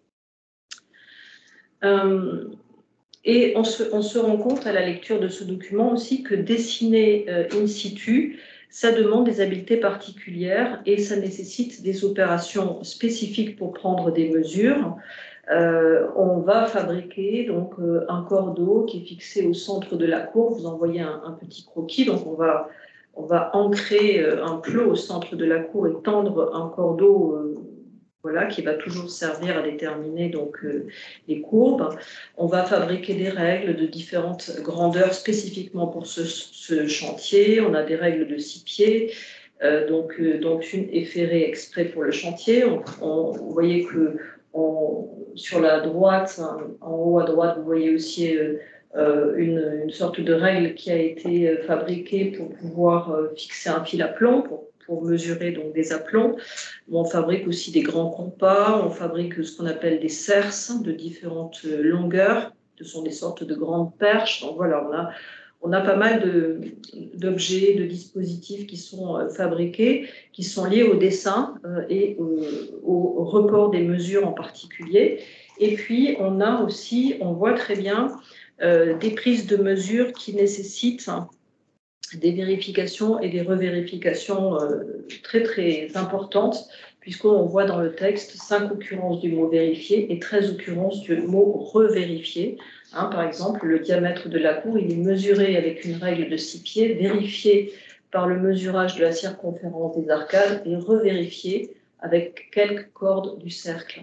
Et on se rend compte à la lecture de ce document aussi que dessiner in situ, ça demande des habiletés particulières et ça nécessite des opérations spécifiques pour prendre des mesures. On va fabriquer donc un cordeau qui est fixé au centre de la cour. Vous en voyez un petit croquis. Donc on va ancrer un plot au centre de la cour et tendre un cordeau voilà, qui va toujours servir à déterminer donc, les courbes. On va fabriquer des règles de différentes grandeurs spécifiquement pour ce chantier. On a des règles de 6 pieds, donc une est ferrée exprès pour le chantier. Vous voyez que sur la droite, en haut à droite, vous voyez aussi une sorte de règle qui a été fabriquée pour pouvoir fixer un fil à plomb, pour mesurer donc des aplombs. On fabrique aussi des grands compas, on fabrique ce qu'on appelle des cerces de différentes longueurs. Ce sont des sortes de grandes perches. Donc voilà, on a pas mal d'objets, de dispositifs qui sont fabriqués, qui sont liés au dessin et au report des mesures en particulier. Et puis, on voit très bien des prises de mesures qui nécessitent des vérifications et des revérifications très, très importantes, puisqu'on voit dans le texte 5 occurrences du mot vérifié et 13 occurrences du mot revérifié. Par exemple, le diamètre de la cour, il est mesuré avec une règle de 6 pieds, vérifié par le mesurage de la circonférence des arcades et revérifié avec quelques cordes du cercle.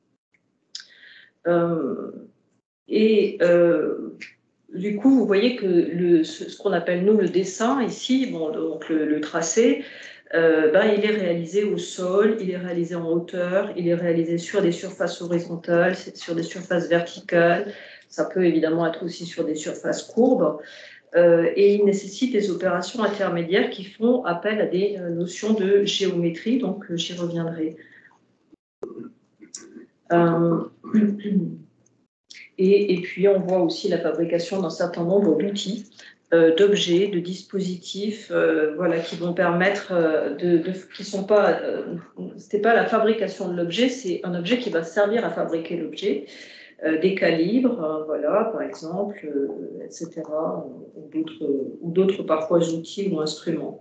Du coup, vous voyez que ce qu'on appelle, nous, le dessin, ici, donc le tracé, il est réalisé au sol, il est réalisé en hauteur, il est réalisé sur des surfaces horizontales, sur des surfaces verticales, ça peut évidemment être aussi sur des surfaces courbes, et il nécessite des opérations intermédiaires qui font appel à des notions de géométrie, donc j'y reviendrai. Et puis, on voit aussi la fabrication d'un certain nombre d'outils, d'objets, de dispositifs, voilà, qui vont permettre qui sont pas, c'était pas la fabrication de l'objet, c'est un objet qui va servir à fabriquer l'objet, des calibres, voilà, par exemple, etc., ou d'autres parfois outils ou instruments.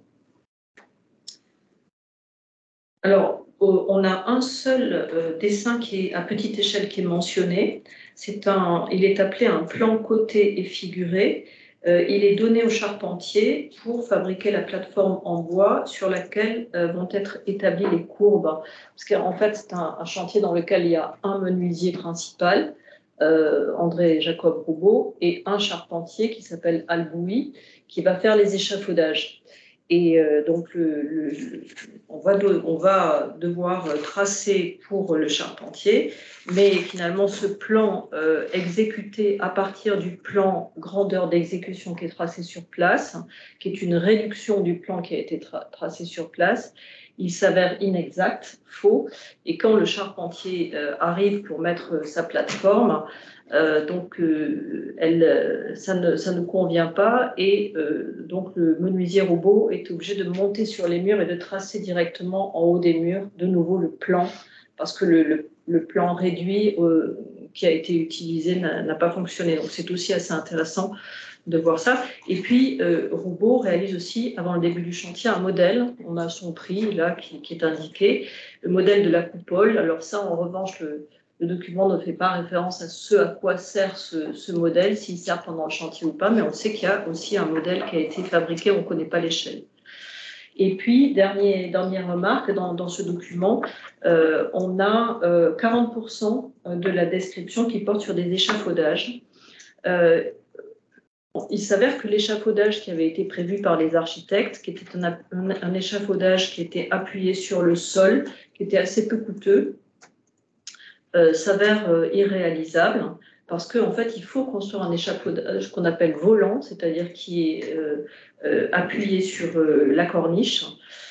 Alors, on a un seul dessin qui est à petite échelle qui est mentionné. Il est appelé un plan coté et figuré. Il est donné au charpentier pour fabriquer la plateforme en bois sur laquelle vont être établies les courbes. Parce qu'en fait, c'est un chantier dans lequel il y a un menuisier principal, André Jacob Roubaud, et un charpentier qui s'appelle Albouy, qui va faire les échafaudages. Et donc, on va devoir tracer pour le charpentier, mais finalement, ce plan exécuté à partir du plan grandeur d'exécution qui est tracé sur place, qui est une réduction du plan qui a été tracé sur place, il s'avère inexact, faux, et quand le charpentier arrive pour mettre sa plateforme, ça ne convient pas et donc le menuisier robot est obligé de monter sur les murs et de tracer directement en haut des murs de nouveau le plan parce que le plan réduit qui a été utilisé n'a pas fonctionné. Donc c'est aussi assez intéressant de voir ça. Et puis Roubaud réalise aussi avant le début du chantier un modèle. On a son prix là qui est indiqué, le modèle de la coupole. Alors ça en revanche le document ne fait pas référence à ce à quoi sert ce modèle, s'il sert pendant le chantier ou pas, mais on sait qu'il y a aussi un modèle qui a été fabriqué, on ne connaît pas l'échelle. Et puis, dernière remarque, dans ce document, on a 40% de la description qui porte sur des échafaudages. il s'avère que l'échafaudage qui avait été prévu par les architectes, qui était un échafaudage qui était appuyé sur le sol, qui était assez peu coûteux, s'avère irréalisable parce qu'en fait, il faut construire un échafaudage qu'on appelle volant, c'est-à-dire qui est appuyé sur la corniche.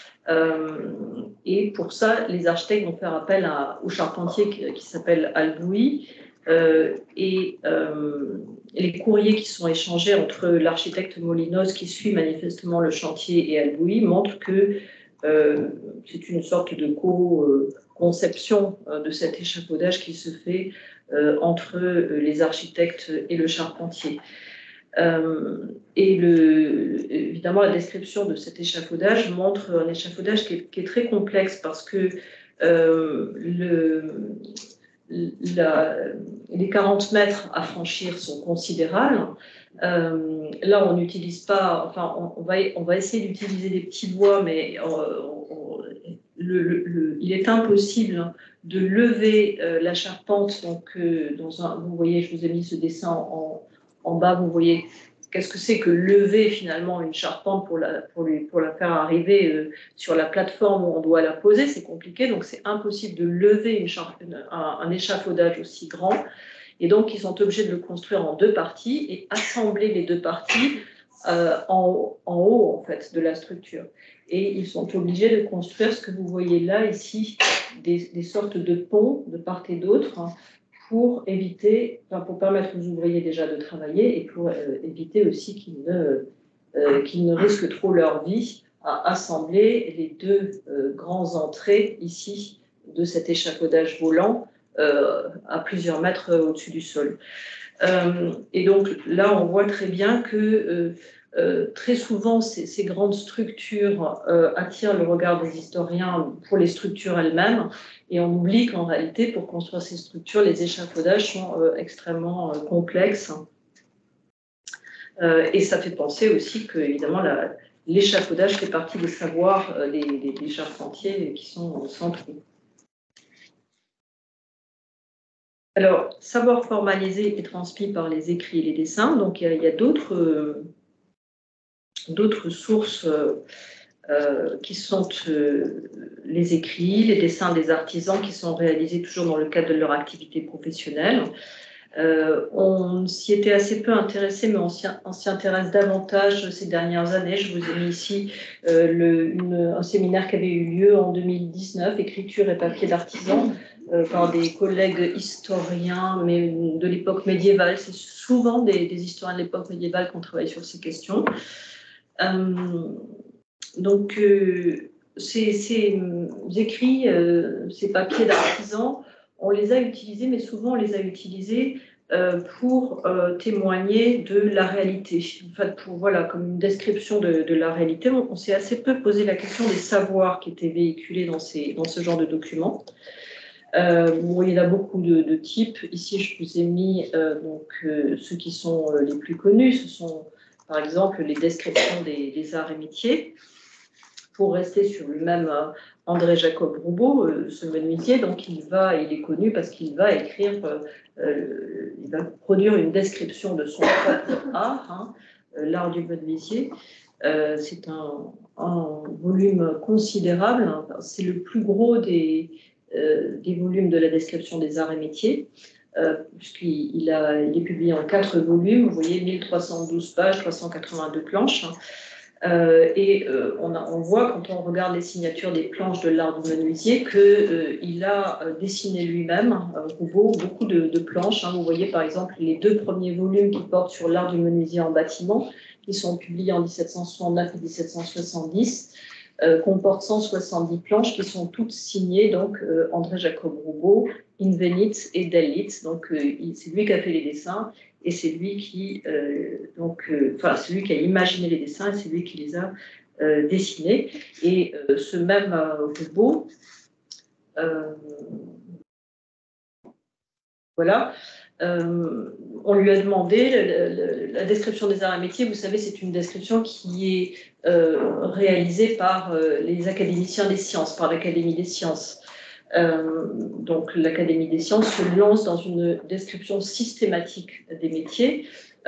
Et pour ça, les architectes vont faire appel au charpentier qui s'appelle Albouy. Et les courriers qui sont échangés entre l'architecte Molinos, qui suit manifestement le chantier, et Albouy montrent que c'est une sorte de co-conception de cet échafaudage qui se fait entre les architectes et le charpentier. Évidemment, la description de cet échafaudage montre un échafaudage qui est très complexe parce que les 40 mètres à franchir sont considérables. Là, on n'utilise pas, enfin, on va essayer d'utiliser des petits bois, mais il est impossible de lever la charpente. Donc, vous voyez, je vous ai mis ce dessin en bas, vous voyez qu'est-ce que c'est que lever finalement une charpente pour la faire arriver sur la plateforme où on doit la poser. C'est compliqué, donc c'est impossible de lever un échafaudage aussi grand. Et donc, ils sont obligés de le construire en deux parties et assembler les deux parties en haut, en fait, de la structure. Et ils sont obligés de construire ce que vous voyez là, ici, des sortes de ponts de part et d'autre, hein, pour permettre aux ouvriers déjà de travailler et pour éviter aussi qu'ils ne risquent trop leur vie à assembler les deux grandes entrées ici de cet échafaudage volant à plusieurs mètres au-dessus du sol. Et donc là, on voit très bien que très souvent, ces grandes structures attirent le regard des historiens pour les structures elles-mêmes, et on oublie qu'en réalité, pour construire ces structures, les échafaudages sont extrêmement complexes. Et ça fait penser aussi que, évidemment, l'échafaudage fait partie des savoirs des charpentiers qui sont centraux. Alors, savoir formalisé et transmis par les écrits et les dessins. Donc, il y a d'autres sources qui sont les écrits, les dessins des artisans qui sont réalisés toujours dans le cadre de leur activité professionnelle. On s'y était assez peu intéressé, mais on s'y intéresse davantage ces dernières années. Je vous ai mis ici un séminaire qui avait eu lieu en 2019, écriture et papier d'artisans, par des collègues historiens, mais de l'époque médiévale. C'est souvent des historiens de l'époque médiévale qui ont travaillé sur ces questions. Donc, ces écrits, ces papiers d'artisans, on les a utilisés, mais souvent on les a utilisés pour témoigner de la réalité. En fait, comme une description de la réalité, on s'est assez peu posé la question des savoirs qui étaient véhiculés dans ce genre de documents. Il y en a beaucoup de types. Ici, je vous ai mis ceux qui sont les plus connus. Ce sont, par exemple, les descriptions des arts et métiers. Pour rester sur le même André-Jacob Roubaud, ce menuisier, donc il est connu parce qu'il va écrire, il va produire une description de son propre art, hein, l'art du menuisier. C'est un volume considérable, hein. C'est le plus gros des volumes de la description des arts et métiers, puisqu'il est publié en 4 volumes, vous voyez 1312 pages, 382 planches. Hein. On voit, quand on regarde les signatures des planches de l'art du menuisier, qu'il a dessiné lui-même, Roubaud, beaucoup de planches. Hein. Vous voyez par exemple les 2 premiers volumes qui portent sur l'art du menuisier en bâtiment, qui sont publiés en 1769 et 1770, comportent 170 planches qui sont toutes signées donc André-Jacob Roubaud, Invenit et Dellit. Donc c'est lui qui a fait les dessins. Et c'est lui c'est lui qui a imaginé les dessins et c'est lui qui les a dessinés. Et ce même Roubaud, on lui a demandé la description des arts et métiers. Vous savez, c'est une description qui est réalisée par les académiciens des sciences, par l'Académie des sciences. Donc l'Académie des sciences se lance dans une description systématique des métiers.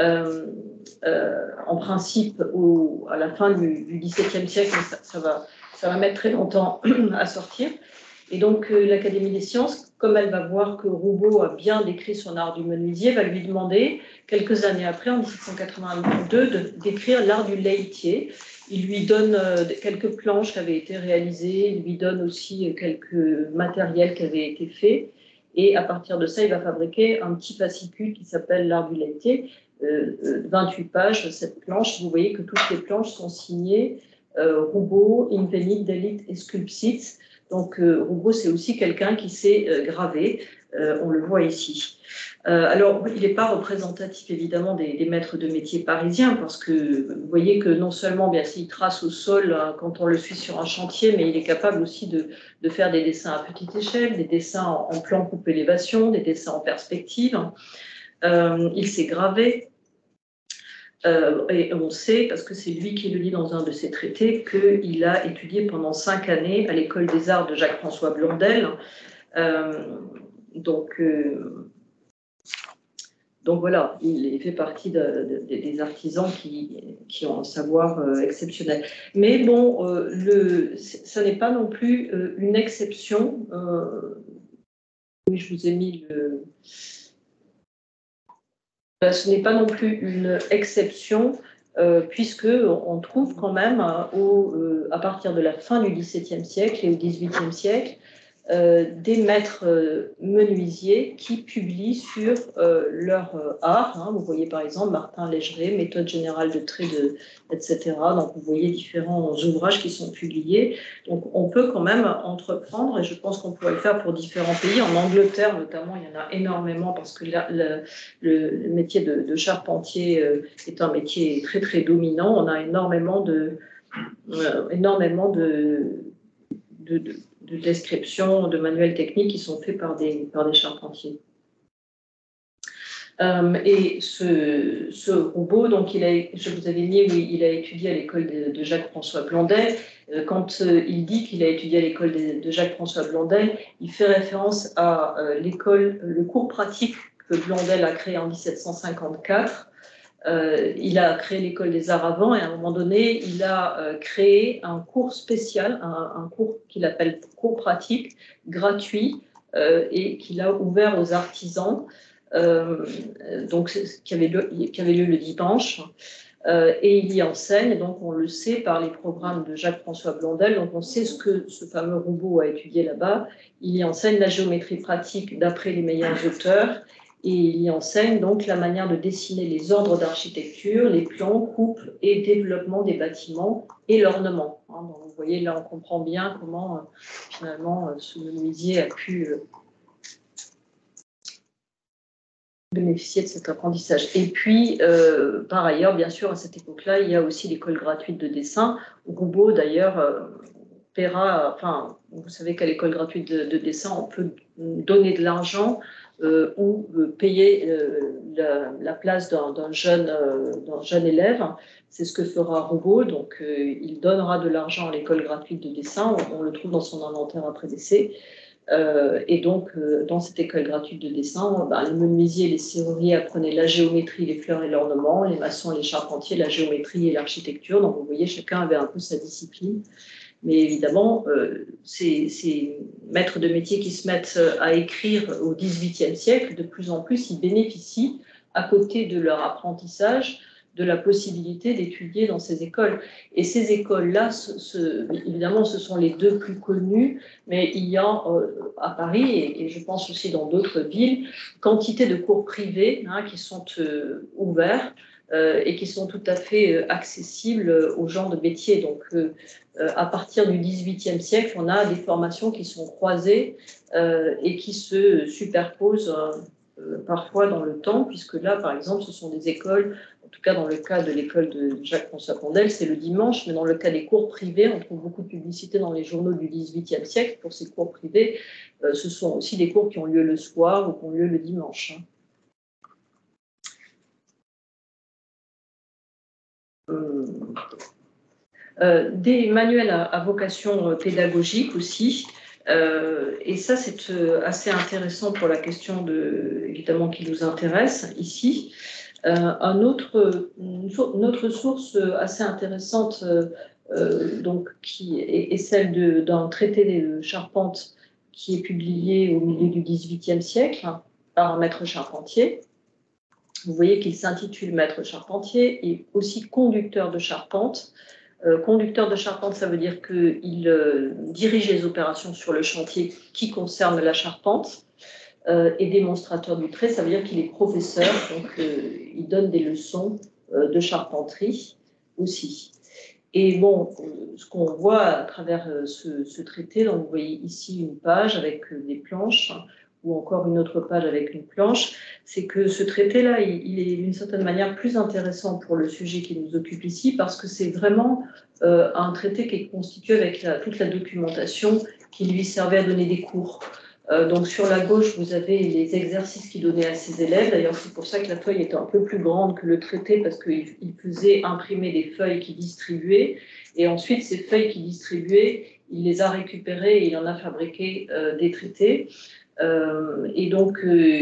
En principe, à la fin du XVIIe siècle, ça va mettre très longtemps à sortir. Et donc l'Académie des sciences, comme elle va voir que Roubaud a bien décrit son art du menuisier, va lui demander, quelques années après, en 1782, d'écrire l'art du laitier. Il lui donne quelques planches qui avaient été réalisées, il lui donne aussi quelques matériels qui avaient été faits. Et à partir de ça, il va fabriquer un petit fascicule qui s'appelle l'art du laitier, 28 pages, cette planche. Vous voyez que toutes les planches sont signées Roubaud, Invenit, Delit et Sculpsit. Donc Roubaud, c'est aussi quelqu'un qui s'est gravé, on le voit ici. Alors, il n'est pas représentatif évidemment des maîtres de métier parisiens, parce que vous voyez que non seulement, bien s'il trace au sol quand on le suit sur un chantier, mais il est capable aussi de faire des dessins à petite échelle, des dessins en plan coupe élévation, des dessins en perspective. Il s'est gravé. Et on sait, parce que c'est lui qui le dit dans un de ses traités, qu'il a étudié pendant 5 années à l'École des Arts de Jacques-François Blondel. Donc voilà, il fait partie des artisans qui ont un savoir exceptionnel. Mais bon, ça n'est pas non plus une exception. Oui, je vous ai mis le... Ce n'est pas non plus une exception, puisqu'on trouve quand même, à partir de la fin du XVIIe siècle et au XVIIIe siècle, des maîtres menuisiers qui publient sur leur art. Hein. Vous voyez par exemple Martin Légeré, Méthode générale de trait, etc. Donc vous voyez différents ouvrages qui sont publiés. Donc on peut quand même entreprendre, et je pense qu'on pourrait le faire pour différents pays. En Angleterre notamment, il y en a énormément, parce que là, le métier de charpentier est un métier très très dominant. On a énormément de descriptions, de manuels techniques qui sont faits par des charpentiers. Et ce Roubaud, donc je vous avais mis, oui, il a étudié à l'école de Jacques-François Blondel. Quand il dit qu'il a étudié à l'école de Jacques-François Blondel, il fait référence à le cours pratique que Blondel a créé en 1754. Il a créé l'école des arts avant, et à un moment donné, il a créé un cours spécial, un cours qu'il appelle cours pratique, gratuit, et qu'il a ouvert aux artisans, donc qui avait lieu le dimanche. Et il y enseigne, donc on le sait par les programmes de Jacques-François Blondel, donc on sait ce que ce fameux Roubaud a étudié là-bas. Il y enseigne la géométrie pratique d'après les meilleurs auteurs, et il y enseigne donc la manière de dessiner les ordres d'architecture, les plans, coupes et développement des bâtiments et l'ornement. Hein, donc vous voyez, là on comprend bien comment finalement ce menuisier a pu bénéficier de cet apprentissage. Et puis, par ailleurs, bien sûr, à cette époque-là, il y a aussi l'école gratuite de dessin. Roubaud, d'ailleurs, paiera, enfin, vous savez qu'à l'école gratuite de dessin, on peut donner de l'argent ou payer la place d'un jeune élève. C'est ce que fera Roubaud. Donc, il donnera de l'argent à l'école gratuite de dessin. On le trouve dans son inventaire après décès. Et donc, dans cette école gratuite de dessin, les menuisiers et les serruriers apprenaient la géométrie, les fleurs et l'ornement, les maçons et les charpentiers, la géométrie et l'architecture. Donc, vous voyez, chacun avait un peu sa discipline. Mais évidemment, ces maîtres de métier qui se mettent à écrire au XVIIIe siècle, de plus en plus, ils bénéficient, à côté de leur apprentissage, de la possibilité d'étudier dans ces écoles. Et ces écoles-là, évidemment, ce sont les deux plus connues, mais il y a à Paris, et je pense aussi dans d'autres villes, quantité de cours privés qui sont ouverts et qui sont tout à fait accessibles aux gens de métier. Donc, à partir du XVIIIe siècle, on a des formations qui sont croisées et qui se superposent parfois dans le temps, puisque là, par exemple, ce sont des écoles, en tout cas dans le cas de l'école de Jacques-François Blondel, c'est le dimanche, mais dans le cas des cours privés, on trouve beaucoup de publicité dans les journaux du XVIIIe siècle pour ces cours privés. Ce sont aussi des cours qui ont lieu le soir ou qui ont lieu le dimanche. Des manuels à vocation pédagogique aussi. Et ça, c'est assez intéressant pour la question évidemment qui nous intéresse ici. Une autre source assez intéressante donc, qui est celle d'un traité de charpente qui est publié au milieu du XVIIIe siècle par un maître charpentier. Vous voyez qu'il s'intitule maître charpentier et aussi conducteur de charpente. Conducteur de charpente, ça veut dire qu'il dirige les opérations sur le chantier qui concerne la charpente. Et démonstrateur du trait, ça veut dire qu'il est professeur, donc il donne des leçons de charpenterie aussi. Et bon, ce qu'on voit à travers ce traité, donc vous voyez ici une page avec des planches, ou encore une autre page avec une planche, c'est que ce traité-là, il est d'une certaine manière plus intéressant pour le sujet qui nous occupe ici, parce que c'est vraiment un traité qui est constitué avec toute la documentation qui lui servait à donner des cours. Donc sur la gauche, vous avez les exercices qu'il donnait à ses élèves. D'ailleurs, c'est pour ça que la feuille était un peu plus grande que le traité, parce qu'il faisait imprimer des feuilles qu'il distribuait. Et ensuite, ces feuilles qu'il distribuait, il les a récupérées et il en a fabriqué des traités. Et donc,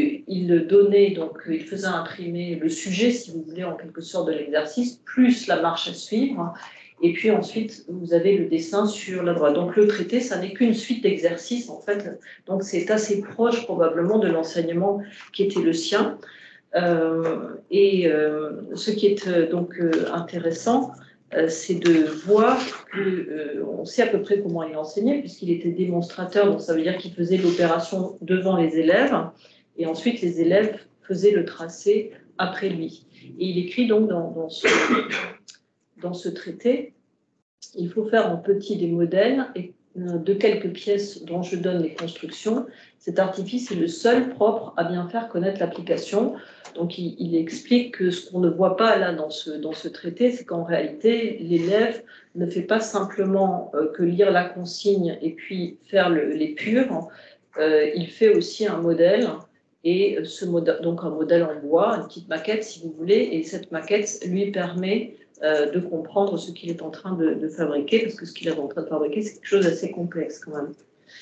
il faisait imprimer le sujet, si vous voulez, en quelque sorte de l'exercice, plus la marche à suivre. Et puis ensuite, vous avez le dessin sur la droite. Donc le traité, ça n'est qu'une suite d'exercices, en fait. Donc c'est assez proche, probablement, de l'enseignement qui était le sien. Ce qui est intéressant, c'est de voir qu'on sait à peu près comment il enseignait, puisqu'il était démonstrateur, donc ça veut dire qu'il faisait l'opération devant les élèves, et ensuite les élèves faisaient le tracé après lui. Et il écrit donc dans ce traité, il faut faire en petit des modèles et de quelques pièces dont je donne les constructions. Cet artifice est le seul propre à bien faire connaître l'application. Donc il explique que ce qu'on ne voit pas là dans ce traité, c'est qu'en réalité, l'élève ne fait pas simplement que lire la consigne et puis faire les purs. Il fait aussi un modèle. Et donc un modèle en bois, une petite maquette si vous voulez, et cette maquette lui permet de comprendre ce qu'il est en train de fabriquer, parce que ce qu'il est en train de fabriquer, c'est quelque chose d'assez complexe quand même.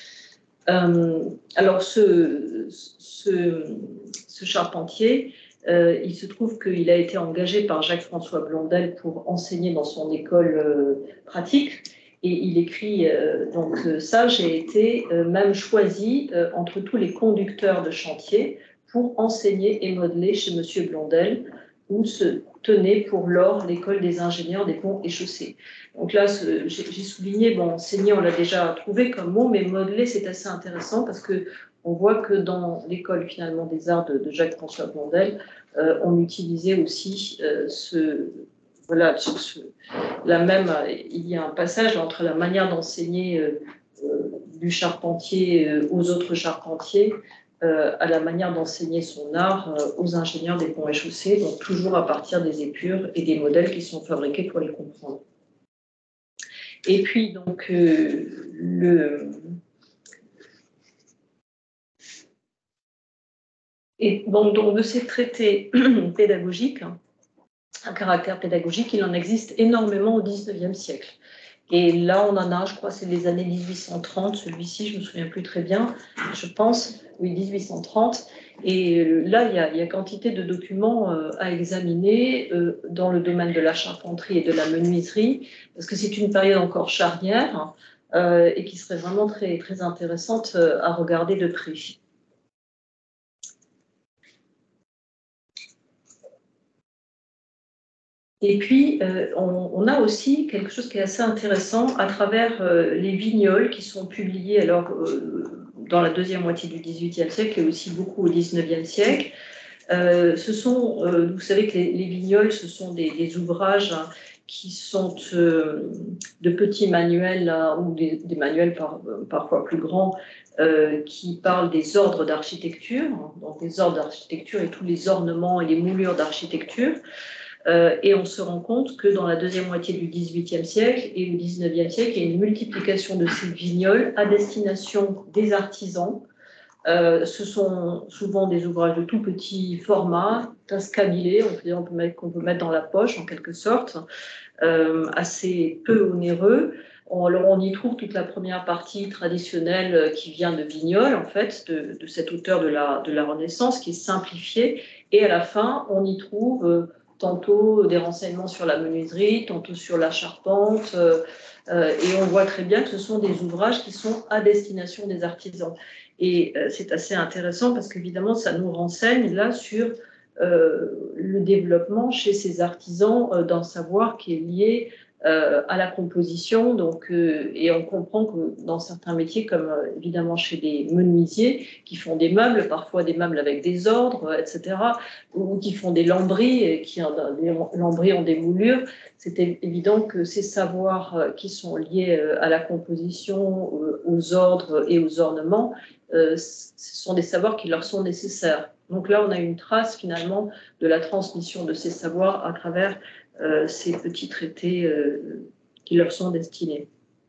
Alors ce charpentier, il se trouve qu'il a été engagé par Jacques-François Blondel pour enseigner dans son école pratique. Et il écrit donc ça, j'ai été même choisi entre tous les conducteurs de chantier pour enseigner et modeler chez Monsieur Blondel, où se tenait pour lors l'école des ingénieurs des ponts et chaussées. Donc là, j'ai souligné, bon, enseigner, on l'a déjà trouvé comme mot, mais modeler, c'est assez intéressant parce que on voit que dans l'école finalement des arts de Jacques-François Blondel, on utilisait aussi il y a un passage entre la manière d'enseigner du charpentier aux autres charpentiers à la manière d'enseigner son art aux ingénieurs des ponts et chaussées, donc toujours à partir des épures et des modèles qui sont fabriqués pour les comprendre. Et puis donc donc de ces traités pédagogiques, à caractère pédagogique, il en existe énormément au XIXe siècle. Et là, on en a, je crois, c'est les années 1830, celui-ci, je ne me souviens plus très bien, je pense, oui, 1830. Et là, il y a quantité de documents à examiner dans le domaine de la charpenterie et de la menuiserie, parce que c'est une période encore charnière et qui serait vraiment très, très intéressante à regarder de près. Et puis, on a aussi quelque chose qui est assez intéressant à travers les vignoles qui sont publiés alors, dans la deuxième moitié du XVIIIe siècle et aussi beaucoup au XIXe siècle. Vous savez que les vignoles, ce sont des ouvrages qui sont de petits manuels ou des manuels parfois plus grands qui parlent des ordres d'architecture, donc des ordres d'architecture et tous les ornements et les moulures d'architecture. Et on se rend compte que dans la deuxième moitié du XVIIIe siècle et au XIXe siècle, il y a une multiplication de ces vignoles à destination des artisans. Ce sont souvent des ouvrages de tout petit format, tascabilés, qu'on peut mettre dans la poche en quelque sorte, assez peu onéreux. on y trouve toute la première partie traditionnelle qui vient de Vignol, en fait, de cet auteur de la Renaissance, qui est simplifié. Et à la fin, on y trouve tantôt des renseignements sur la menuiserie, tantôt sur la charpente. Et on voit très bien que ce sont des ouvrages qui sont à destination des artisans. Et c'est assez intéressant parce qu'évidemment, ça nous renseigne là sur le développement chez ces artisans d'un savoir qui est lié à la composition. Donc, et on comprend que dans certains métiers, comme évidemment chez les menuisiers, qui font des meubles, parfois des meubles avec des ordres, etc., ou qui font des lambris, et les lambris ont des moulures, c'est évident que ces savoirs qui sont liés à la composition, aux ordres et aux ornements, ce sont des savoirs qui leur sont nécessaires. Donc là, on a une trace finalement de la transmission de ces savoirs à travers ces petits traités qui leur sont destinés.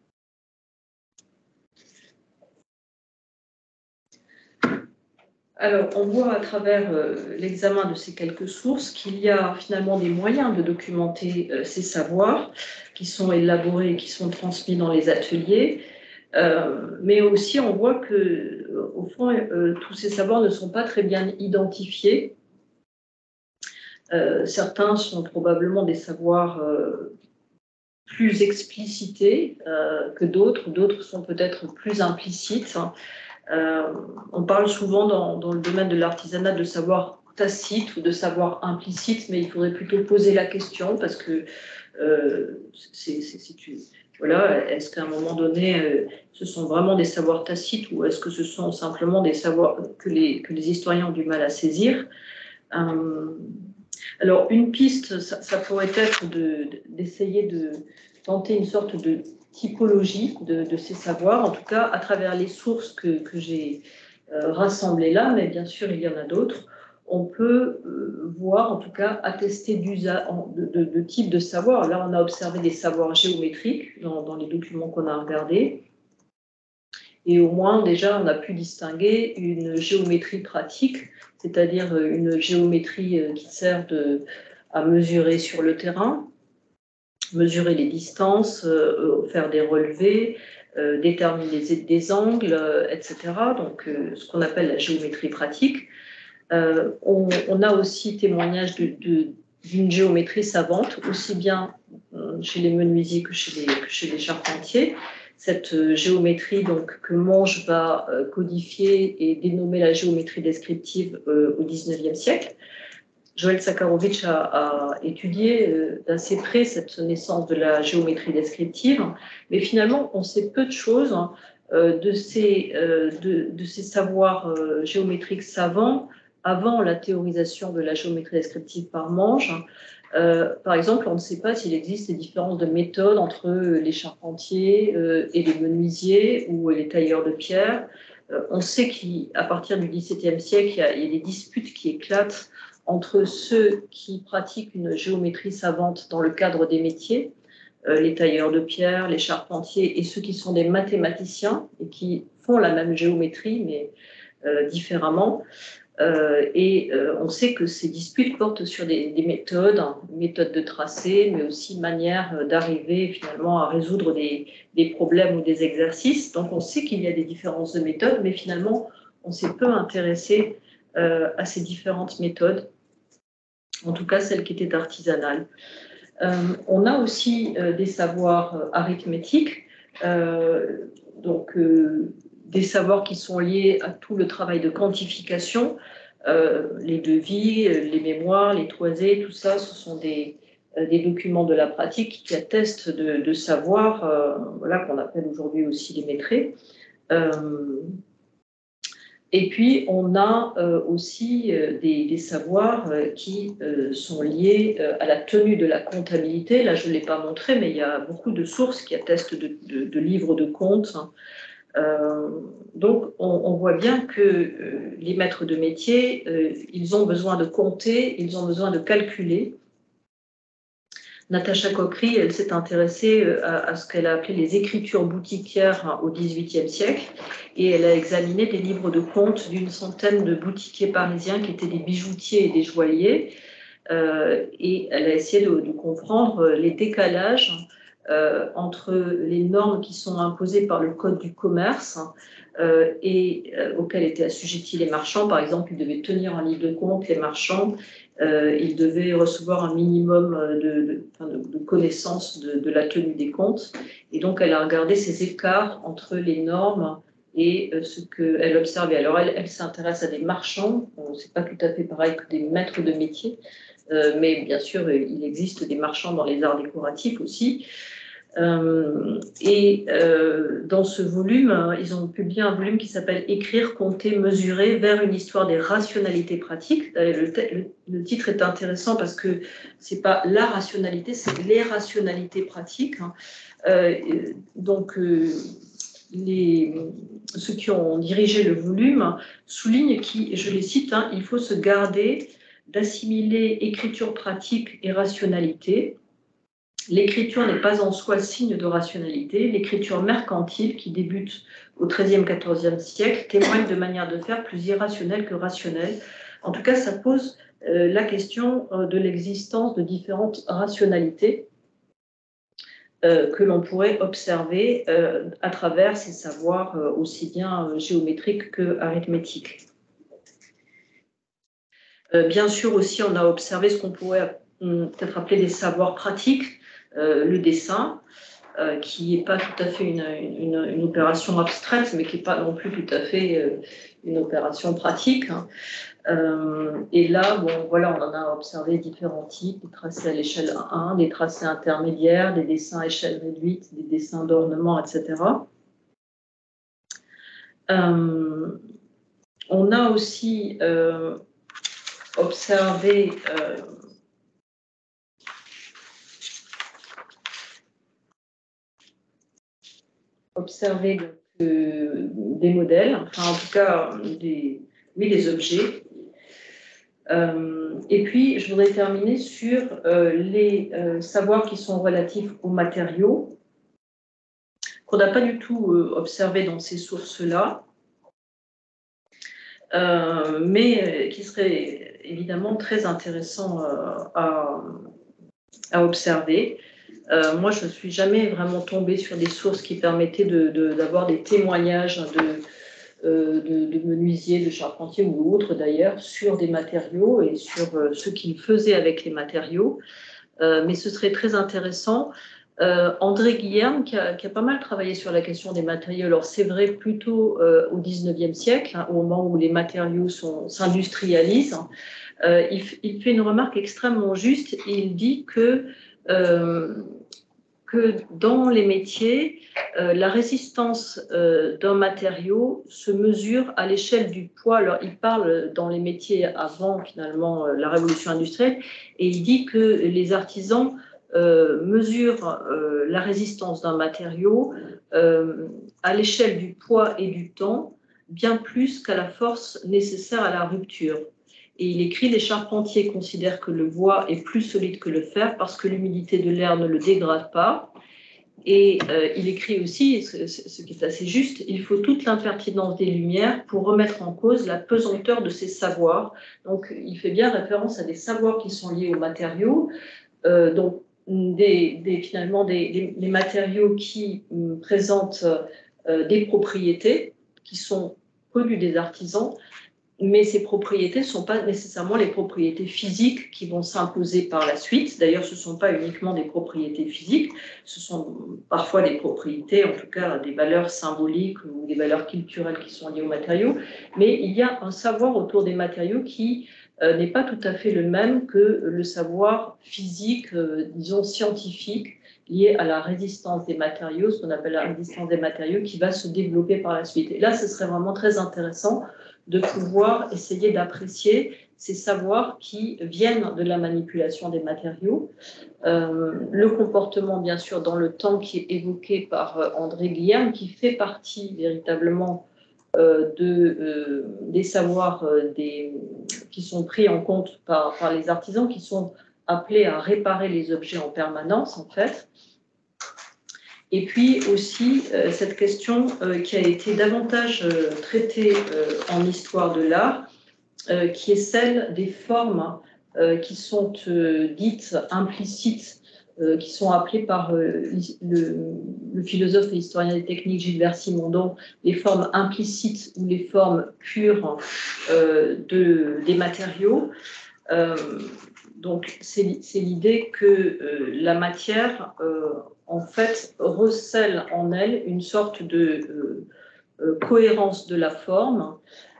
Alors, on voit à travers l'examen de ces quelques sources qu'il y a finalement des moyens de documenter ces savoirs qui sont élaborés et qui sont transmis dans les ateliers. Mais aussi, on voit que, au fond, tous ces savoirs ne sont pas très bien identifiés. Certains sont probablement des savoirs plus explicités que d'autres. D'autres sont peut-être plus implicites. On parle souvent dans le domaine de l'artisanat de savoir tacite ou de savoir implicite, mais il faudrait plutôt poser la question parce que voilà, est-ce qu'à un moment donné, ce sont vraiment des savoirs tacites ou est-ce que ce sont simplement des savoirs que les historiens ont du mal à saisir? Alors, une piste, ça pourrait être d'essayer de tenter une sorte de typologie de ces savoirs, en tout cas à travers les sources que j'ai rassemblées là, mais bien sûr, il y en a d'autres. On peut voir, en tout cas, attester de types de savoirs. Là, on a observé des savoirs géométriques dans les documents qu'on a regardés. Et au moins, déjà, on a pu distinguer une géométrie pratique, c'est-à-dire une géométrie qui sert à mesurer sur le terrain, mesurer les distances, faire des relevés, déterminer des angles, etc. Donc, ce qu'on appelle la géométrie pratique. On a aussi témoignage d'une géométrie savante, aussi bien chez les menuisiers que chez les charpentiers. Cette géométrie donc, que Monge va codifier et dénommer la géométrie descriptive au XIXe siècle. Joël Sakharovitch a étudié d'assez près cette naissance de la géométrie descriptive, mais finalement, on sait peu de choses de ces savoirs géométriques savants avant la théorisation de la géométrie descriptive par Monge. Par exemple, on ne sait pas s'il existe des différences de méthode entre les charpentiers et les menuisiers ou les tailleurs de pierre. On sait qu'à partir du XVIIe siècle, il y a des disputes qui éclatent entre ceux qui pratiquent une géométrie savante dans le cadre des métiers, les tailleurs de pierre, les charpentiers, et ceux qui sont des mathématiciens et qui font la même géométrie, mais différemment. On sait que ces disputes portent sur des méthodes, méthodes de tracé, mais aussi manière d'arriver finalement à résoudre des problèmes ou des exercices. Donc on sait qu'il y a des différences de méthodes, mais finalement on s'est peu intéressé à ces différentes méthodes, en tout cas celles qui étaient artisanales. On a aussi des savoirs arithmétiques, des savoirs qui sont liés à tout le travail de quantification, les devis, les mémoires, les toisés, tout ça, ce sont des documents de la pratique qui attestent de savoir, voilà, qu'on appelle aujourd'hui aussi les métrés. Et puis, on a aussi des savoirs qui sont liés à la tenue de la comptabilité. Là, je ne l'ai pas montré, mais il y a beaucoup de sources qui attestent de livres de comptes. Donc, on voit bien que les maîtres de métier, ils ont besoin de compter, ils ont besoin de calculer. Natacha Cockry, elle s'est intéressée à ce qu'elle a appelé les écritures boutiquières au XVIIIe siècle et elle a examiné des livres de comptes d'une centaine de boutiquiers parisiens qui étaient des bijoutiers et des joailliers et elle a essayé de comprendre les décalages entre les normes qui sont imposées par le Code du commerce auxquelles étaient assujettis les marchands. Par exemple, ils devaient tenir un livre de compte, les marchands, ils devaient recevoir un minimum de connaissance de la tenue des comptes. Et donc, elle a regardé ces écarts entre les normes et ce qu'elle observait. Alors, elle s'intéresse à des marchands, c'est pas tout à fait pareil que des maîtres de métier, mais bien sûr, il existe des marchands dans les arts décoratifs aussi. Dans ce volume, ils ont publié un volume qui s'appelle « Écrire, compter, mesurer vers une histoire des rationalités pratiques ». Le titre est intéressant parce que c'est pas la rationalité, c'est les rationalités pratiques. Ceux qui ont dirigé le volume soulignent, je les cite, il faut se garder d'assimiler écriture pratique et rationalité. L'écriture n'est pas en soi signe de rationalité. L'écriture mercantile, qui débute au XIIIe, XIVe siècle, témoigne de manière de faire plus irrationnelle que rationnelle. En tout cas, ça pose la question de l'existence de différentes rationalités que l'on pourrait observer à travers ces savoirs aussi bien géométriques que arithmétiques. Bien sûr aussi, on a observé ce qu'on pourrait peut-être appeler des savoirs pratiques, le dessin, qui n'est pas tout à fait une opération abstraite, mais qui n'est pas non plus tout à fait une opération pratique. Et là, bon, voilà, on en a observé différents types, des tracés à l'échelle 1, des tracés intermédiaires, des dessins à échelle réduite, des dessins d'ornement, etc. On a aussi observé des modèles, enfin en tout cas des objets. Et puis, je voudrais terminer sur les savoirs qui sont relatifs aux matériaux, qu'on n'a pas du tout observé dans ces sources-là, mais qui seraient évidemment très intéressants à observer. Moi, je ne suis jamais vraiment tombée sur des sources qui permettaient d'avoir des témoignages de menuisiers, de charpentiers ou autres d'ailleurs, sur des matériaux et sur ce qu'ils faisaient avec les matériaux. Mais ce serait très intéressant. André Guilherme, qui a pas mal travaillé sur la question des matériaux, alors c'est vrai plutôt au XIXe siècle, au moment où les matériaux s'industrialisent, il fait une remarque extrêmement juste et il dit que dans les métiers, la résistance d'un matériau se mesure à l'échelle du poids. Alors, il parle dans les métiers avant, finalement, la révolution industrielle, et il dit que les artisans mesurent la résistance d'un matériau à l'échelle du poids et du temps, bien plus qu'à la force nécessaire à la rupture. Et il écrit « Les charpentiers considèrent que le bois est plus solide que le fer parce que l'humidité de l'air ne le dégrade pas. » Et il écrit aussi, ce qui est assez juste, « Il faut toute l'impertinence des lumières pour remettre en cause la pesanteur de ces savoirs. » Donc, il fait bien référence à des savoirs qui sont liés aux matériaux, donc finalement les matériaux qui présentent des propriétés qui sont connues des artisans, mais ces propriétés ne sont pas nécessairement les propriétés physiques qui vont s'imposer par la suite. D'ailleurs, ce ne sont pas uniquement des propriétés physiques, ce sont parfois des propriétés, en tout cas des valeurs symboliques ou des valeurs culturelles qui sont liées aux matériaux. Mais il y a un savoir autour des matériaux qui n'est pas tout à fait le même que le savoir physique, disons scientifique, lié à la résistance des matériaux, ce qu'on appelle la résistance des matériaux, qui va se développer par la suite. Et là, ce serait vraiment très intéressant de pouvoir essayer d'apprécier ces savoirs qui viennent de la manipulation des matériaux. Le comportement, bien sûr, dans le temps qui est évoqué par André Guilherme, qui fait partie véritablement des savoirs qui sont pris en compte par les artisans, qui sont appelés à réparer les objets en permanence, en fait. Et puis aussi cette question qui a été davantage traitée en histoire de l'art, qui est celle des formes qui sont dites implicites qui sont appelées par le philosophe et historien des techniques Gilbert Simondon les formes implicites ou les formes pures des matériaux. Donc, c'est l'idée que la matière, en fait, recèle en elle une sorte de cohérence de la forme.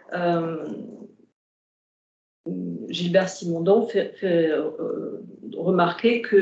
Gilbert Simondon fait remarquer que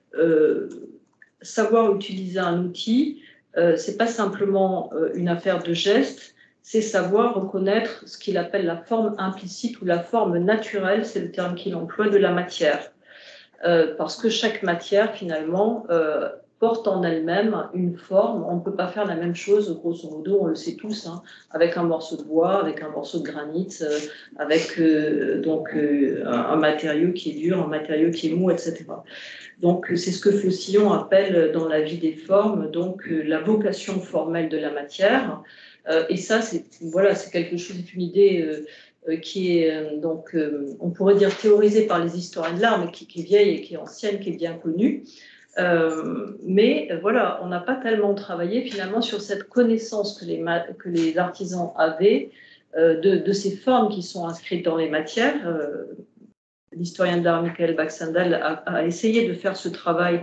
savoir utiliser un outil, c'est pas simplement une affaire de geste, c'est savoir reconnaître ce qu'il appelle la forme implicite ou la forme naturelle, c'est le terme qu'il emploie, de la matière. Parce que chaque matière, finalement, porte en elle-même une forme. On ne peut pas faire la même chose, grosso modo, on le sait tous, hein, avec un morceau de bois, avec un morceau de granit, avec un matériau qui est dur, un matériau qui est mou, etc. Donc, c'est ce que Faucillon appelle dans la vie des formes, donc la vocation formelle de la matière. Et ça, c'est quelque chose, c'est une idée qui est on pourrait dire théorisée par les historiens de l'art, mais qui est vieille et qui est ancienne, qui est bien connue. Mais voilà, on n'a pas tellement travaillé finalement sur cette connaissance que les artisans avaient de ces formes qui sont inscrites dans les matières. L'historien de l'art Michael Baxendale a essayé de faire ce travail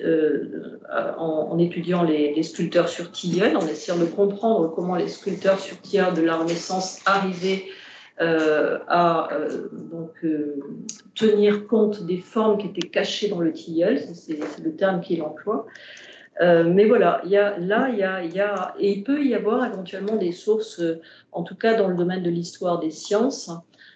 en étudiant les sculpteurs sur tilleul, en essayant de comprendre comment les sculpteurs sur tilleul de la Renaissance arrivaient à tenir compte des formes qui étaient cachées dans le tilleul, c'est le terme qu'il emploie. Mais voilà, et il peut y avoir éventuellement des sources, en tout cas dans le domaine de l'histoire des sciences.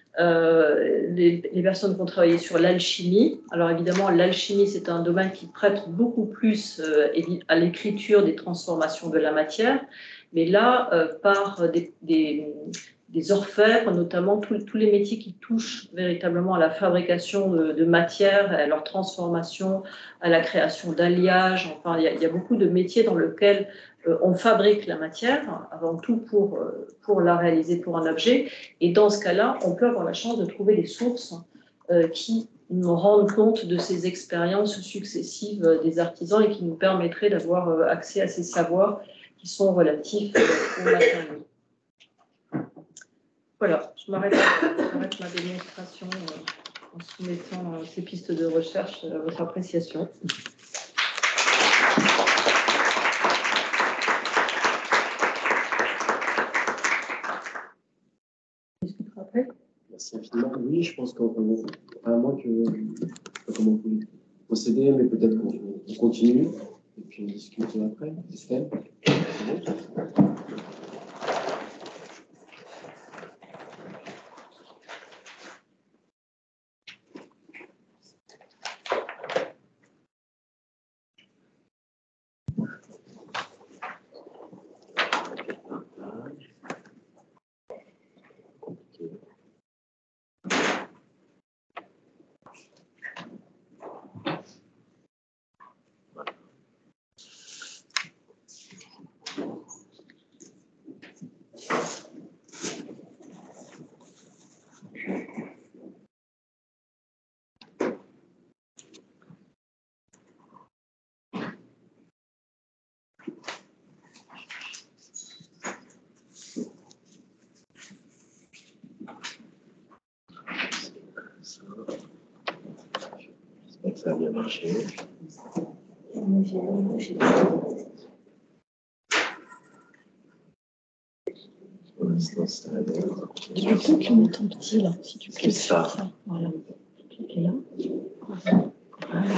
Les personnes qui ont travaillé sur l'alchimie. Alors évidemment, l'alchimie, c'est un domaine qui prête beaucoup plus à l'écriture des transformations de la matière, mais là, par des orfèvres, notamment tous les métiers qui touchent véritablement à la fabrication de matière, à leur transformation, à la création d'alliages. Enfin, il y a beaucoup de métiers dans lesquels on fabrique la matière, avant tout pour la réaliser pour un objet. Et dans ce cas-là, on peut avoir la chance de trouver des sources qui nous rendent compte de ces expériences successives des artisans et qui nous permettraient d'avoir accès à ces savoirs qui sont relatifs aux matériaux. Voilà, je m'arrête ma démonstration en soumettant ces pistes de recherche à votre appréciation. Merci infiniment. Oui, je pense qu'on vraiment que comment on peut procéder, mais peut-être qu'on continue et puis on discute après. Estelle ? J'espère que ça a bien marché. Pour l'instant, ça a l'air. Tu peux cliquer en ton petit là, si tu cliques sur ça. Voilà. Cliquez là. Voilà.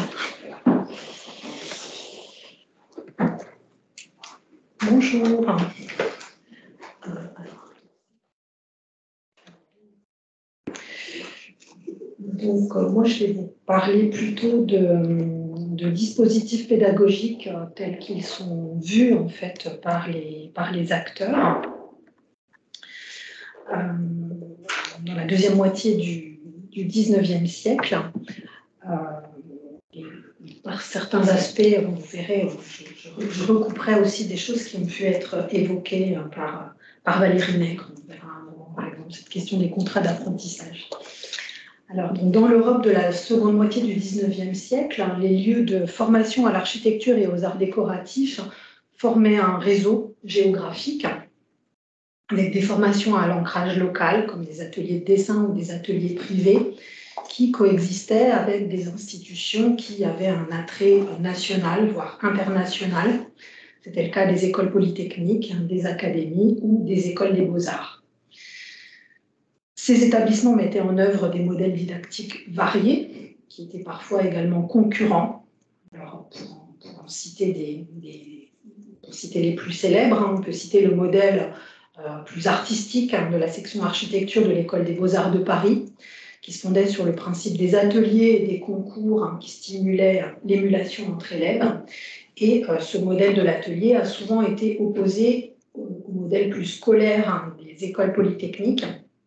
Bonjour. Donc, moi, je vais vous parler plutôt de dispositifs pédagogiques tels qu'ils sont vus en fait par les acteurs. Dans la deuxième moitié du 19e siècle, et par certains aspects, vous verrez, je recouperai aussi des choses qui ont pu être évoquées par Valérie Nègre. On verra un moment, par exemple, cette question des contrats d'apprentissage. Alors, donc, dans l'Europe de la seconde moitié du XIXe siècle, les lieux de formation à l'architecture et aux arts décoratifs formaient un réseau géographique avec des formations à l'ancrage local, comme des ateliers de dessin ou des ateliers privés, qui coexistaient avec des institutions qui avaient un attrait national, voire international. C'était le cas des écoles polytechniques, des académies ou des écoles des beaux-arts. Ces établissements mettaient en œuvre des modèles didactiques variés, qui étaient parfois également concurrents. Alors, pour citer pour citer les plus célèbres, on peut citer le modèle plus artistique de la section architecture de l'École des Beaux-Arts de Paris, qui se fondait sur le principe des ateliers et des concours qui stimulaient l'émulation entre élèves. Et ce modèle de l'atelier a souvent été opposé au modèle plus scolaire des écoles polytechniques,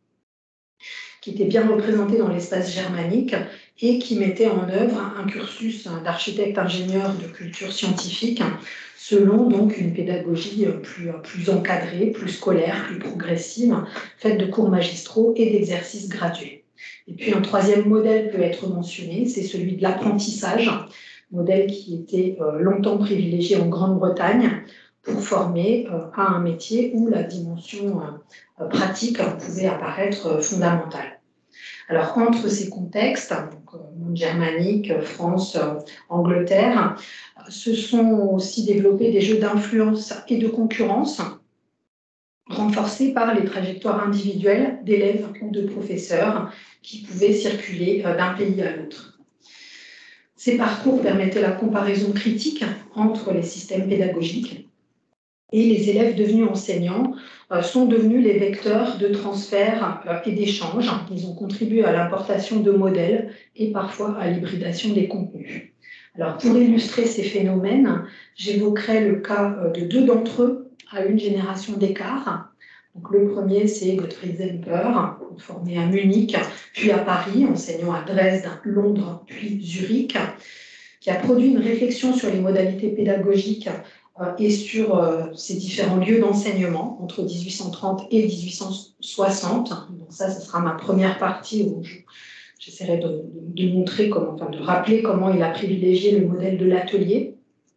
qui était bien représenté dans l'espace germanique et qui mettait en œuvre un cursus d'architecte-ingénieur de culture scientifique selon donc une pédagogie plus encadrée, plus scolaire, plus progressive, faite de cours magistraux et d'exercices gradués. Et puis un troisième modèle peut être mentionné, c'est celui de l'apprentissage, modèle qui était longtemps privilégié en Grande-Bretagne pour former à un métier où la dimension pratique pouvait apparaître fondamentale. Alors, entre ces contextes, donc, monde germanique, France, Angleterre, se sont aussi développés des jeux d'influence et de concurrence, renforcés par les trajectoires individuelles d'élèves ou de professeurs qui pouvaient circuler d'un pays à l'autre. Ces parcours permettaient la comparaison critique entre les systèmes pédagogiques et les élèves devenus enseignants sont devenus les vecteurs de transfert et d'échange. Ils ont contribué à l'importation de modèles et parfois à l'hybridation des contenus. Alors, pour illustrer ces phénomènes, j'évoquerai le cas de deux d'entre eux à une génération d'écart. Donc, le premier, c'est Gottfried Zemper, formé à Munich, puis à Paris, enseignant à Dresde, Londres, puis Zurich, qui a produit une réflexion sur les modalités pédagogiques et sur ces différents lieux d'enseignement entre 1830 et 1860. Donc ça, ce sera ma première partie où j'essaierai de montrer de rappeler comment il a privilégié le modèle de l'atelier.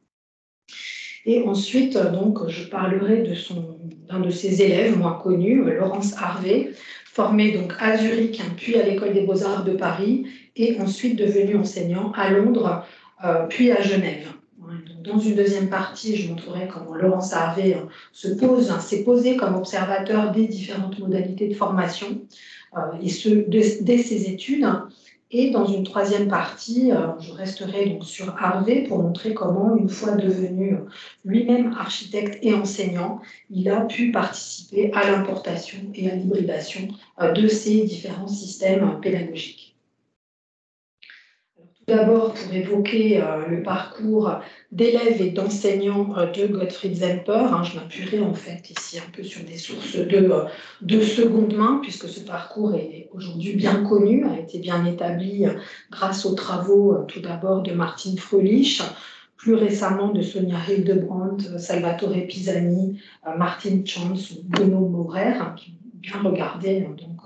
Et ensuite, donc, je parlerai d'un de ses élèves moins connus, Laurence Harvey, formé donc à Zurich, puis à l'École des Beaux-Arts de Paris, et ensuite devenu enseignant à Londres, puis à Genève. Donc, dans une deuxième partie, je montrerai comment Laurence Harvey s'est posé comme observateur des différentes modalités de formation, et ce, dès ses études. Et dans une troisième partie, je resterai donc sur Harvey pour montrer comment, une fois devenu lui-même architecte et enseignant, il a pu participer à l'importation et à l'hybridation de ces différents systèmes pédagogiques. Tout d'abord, pour évoquer le parcours d'élèves et d'enseignants de Gottfried Zemper, je m'appuierai en fait ici un peu sur des sources de seconde main, puisque ce parcours est aujourd'hui bien connu, a été bien établi grâce aux travaux tout d'abord de Martin Fröhlich, plus récemment de Sonia Hildebrandt, Salvatore Pisani, Martin Chance ou Bruno Maurer, qui ont bien regardé donc,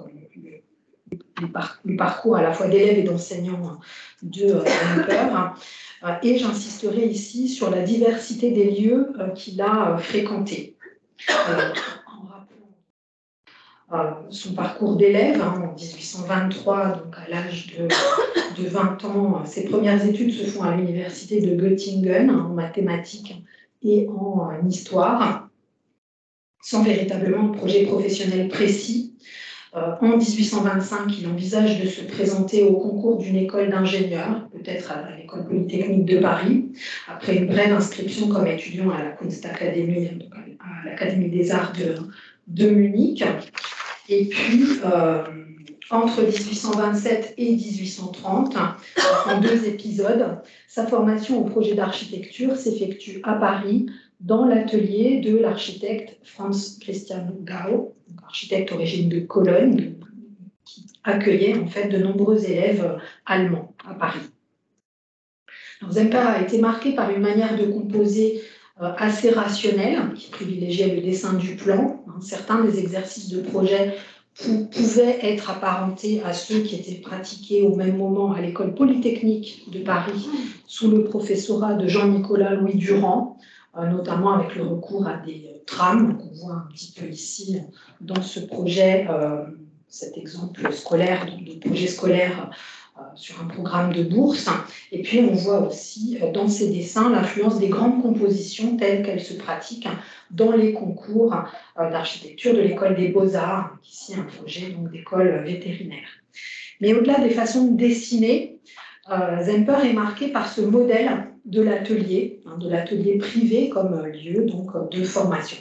le parcours à la fois d'élèves et d'enseignants de Zemper. Et j'insisterai ici sur la diversité des lieux qu'il a fréquentés. En rappelant son parcours d'élève, en 1823, donc à l'âge de 20 ans, ses premières études se font à l'université de Göttingen en mathématiques et en histoire, sans véritablement de projet professionnel précis. En 1825, il envisage de se présenter au concours d'une école d'ingénieurs, peut-être à l'École polytechnique de Paris, après une brève inscription comme étudiant à la Kunstakademie, à l'Académie des Arts de Munich. Et puis, entre 1827 et 1830, en 2 épisodes, sa formation au projet d'architecture s'effectue à Paris, dans l'atelier de l'architecte Franz Christian Gau, architecte origine de Cologne, qui accueillait en fait de nombreux élèves allemands à Paris. Alors, Zemper a été marqué par une manière de composer assez rationnelle, qui privilégiait le dessin du plan. Certains des exercices de projet pouvaient être apparentés à ceux qui étaient pratiqués au même moment à l'école polytechnique de Paris sous le professorat de Jean-Nicolas Louis Durand, notamment avec le recours à des trams qu'on voit un petit peu ici dans ce projet, cet exemple scolaire, de projet scolaire sur un programme de bourse. Et puis on voit aussi dans ces dessins l'influence des grandes compositions telles qu'elles se pratiquent dans les concours d'architecture de l'école des Beaux-Arts, ici un projet d'école vétérinaire. Mais au-delà des façons de dessiner, Zemper est marqué par ce modèle de l'atelier privé comme lieu de formation.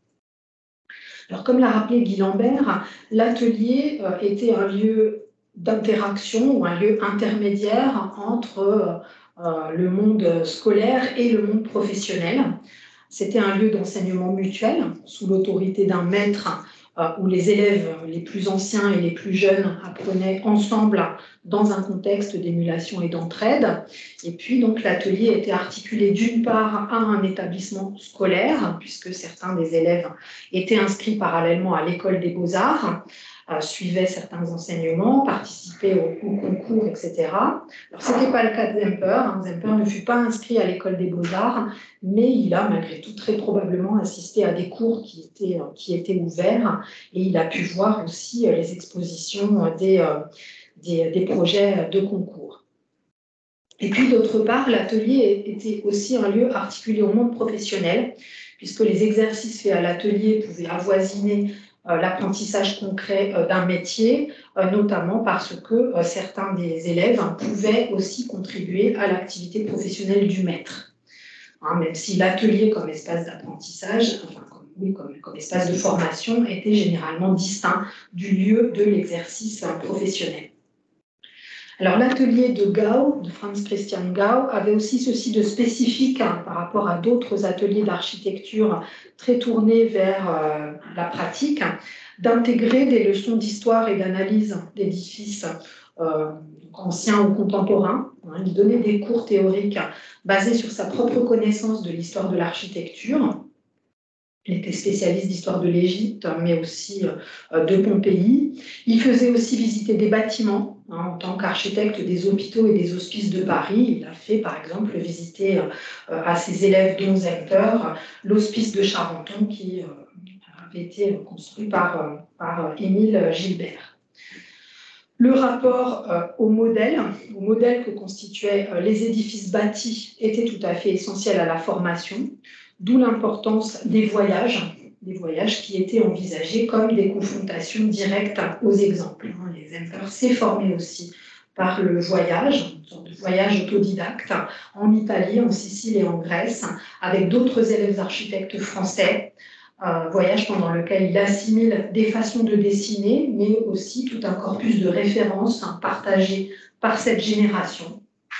Alors, comme l'a rappelé Guy Lambert, l'atelier était un lieu d'interaction ou un lieu intermédiaire entre le monde scolaire et le monde professionnel. C'était un lieu d'enseignement mutuel sous l'autorité d'un maître où les élèves les plus anciens et les plus jeunes apprenaient ensemble dans un contexte d'émulation et d'entraide. Et puis, donc, l'atelier était articulé d'une part à un établissement scolaire, puisque certains des élèves étaient inscrits parallèlement à l'école des beaux-arts, suivaient certains enseignements, participaient au concours, etc. Alors, ce n'était pas le cas de Zemper. Zemper ne fut pas inscrit à l'école des beaux-arts, mais il a malgré tout très probablement assisté à des cours qui étaient ouverts, et il a pu voir aussi les expositions des projets de concours. Et puis d'autre part, l'atelier était aussi un lieu articulé au monde professionnel, puisque les exercices faits à l'atelier pouvaient avoisiner l'apprentissage concret d'un métier, notamment parce que certains des élèves pouvaient aussi contribuer à l'activité professionnelle du maître. Même si l'atelier comme espace d'apprentissage, comme espace de formation, était généralement distinct du lieu de l'exercice professionnel. Alors l'atelier de Gao, de Franz Christian Gao, avait aussi ceci de spécifique par rapport à d'autres ateliers d'architecture très tournés vers la pratique, d'intégrer des leçons d'histoire et d'analyse d'édifices anciens ou contemporains. Il donnait des cours théoriques basés sur sa propre connaissance de l'histoire de l'architecture. Il était spécialiste d'histoire de l'Égypte, mais aussi de Pompéi. Il faisait aussi visiter des bâtiments en tant qu'architecte des hôpitaux et des hospices de Paris. Il a fait, par exemple, visiter à ses élèves, dont Zemper, l'hospice de Charenton qui avait été construit par Émile Gilbert. Le rapport au modèle que constituaient les édifices bâtis était tout à fait essentiel à la formation, d'où l'importance des voyages qui étaient envisagés comme des confrontations directes aux exemples. Les Zemper s'est formé aussi par le voyage, une sorte de voyage autodidacte, en Italie, en Sicile et en Grèce, avec d'autres élèves architectes français, voyage pendant lequel il assimile des façons de dessiner, mais aussi tout un corpus de références partagées par cette génération.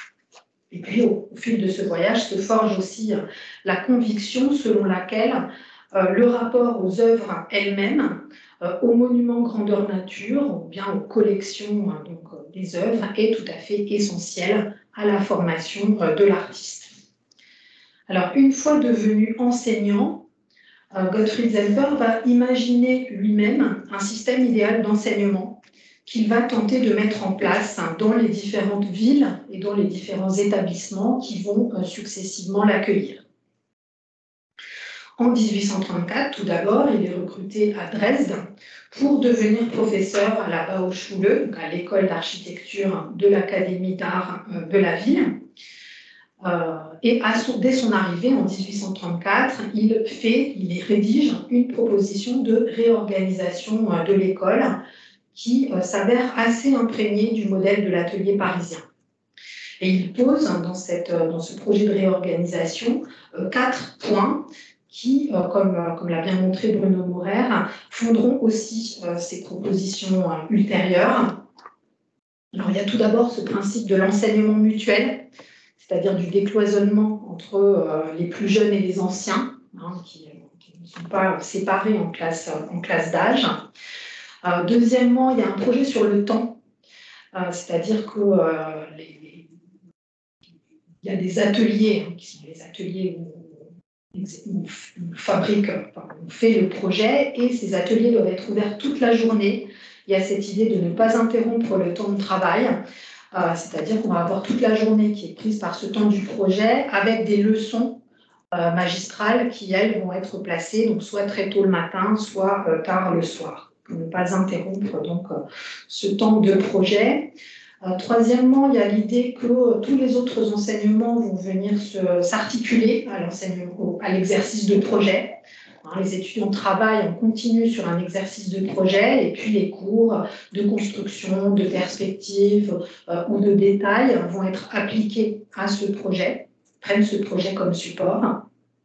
Et puis, au fil de ce voyage, se forge aussi la conviction selon laquelle le rapport aux œuvres elles-mêmes, aux monuments grandeur nature, ou bien aux collections des œuvres, est tout à fait essentiel à la formation de l'artiste. Alors, une fois devenu enseignant, Gottfried Zemper va imaginer lui-même un système idéal d'enseignement qu'il va tenter de mettre en place dans les différentes villes et dans les différents établissements qui vont successivement l'accueillir. En 1834, tout d'abord, il est recruté à Dresde pour devenir professeur à la Bauschule, donc à l'école d'architecture de l'Académie d'art de la ville. Et dès son arrivée en 1834, il rédige une proposition de réorganisation de l'école qui s'avère assez imprégnée du modèle de l'atelier parisien. Et il pose dans ce projet de réorganisation 4 points qui, comme l'a bien montré Bruno Maurer, fonderont aussi ses propositions ultérieures. Alors, il y a tout d'abord ce principe de l'enseignement mutuel, c'est-à-dire du décloisonnement entre les plus jeunes et les anciens, qui ne sont pas séparés en classe d'âge. Deuxièmement, il y a un projet sur le temps, c'est-à-dire qu'il y a des ateliers, qui sont les ateliers où on fait le projet et ces ateliers doivent être ouverts toute la journée. Il y a cette idée de ne pas interrompre le temps de travail, c'est-à-dire qu'on va avoir toute la journée qui est prise par ce temps du projet avec des leçons magistrales qui, elles, vont être placées donc soit très tôt le matin, soit tard le soir, pour ne pas interrompre donc ce temps de projet. Troisièmement, il y a l'idée que tous les autres enseignements vont venir s'articuler à l'exercice de projet. Les étudiants travaillent en continu sur un exercice de projet et puis les cours de construction, de perspective ou de détail vont être appliqués à ce projet, prennent ce projet comme support.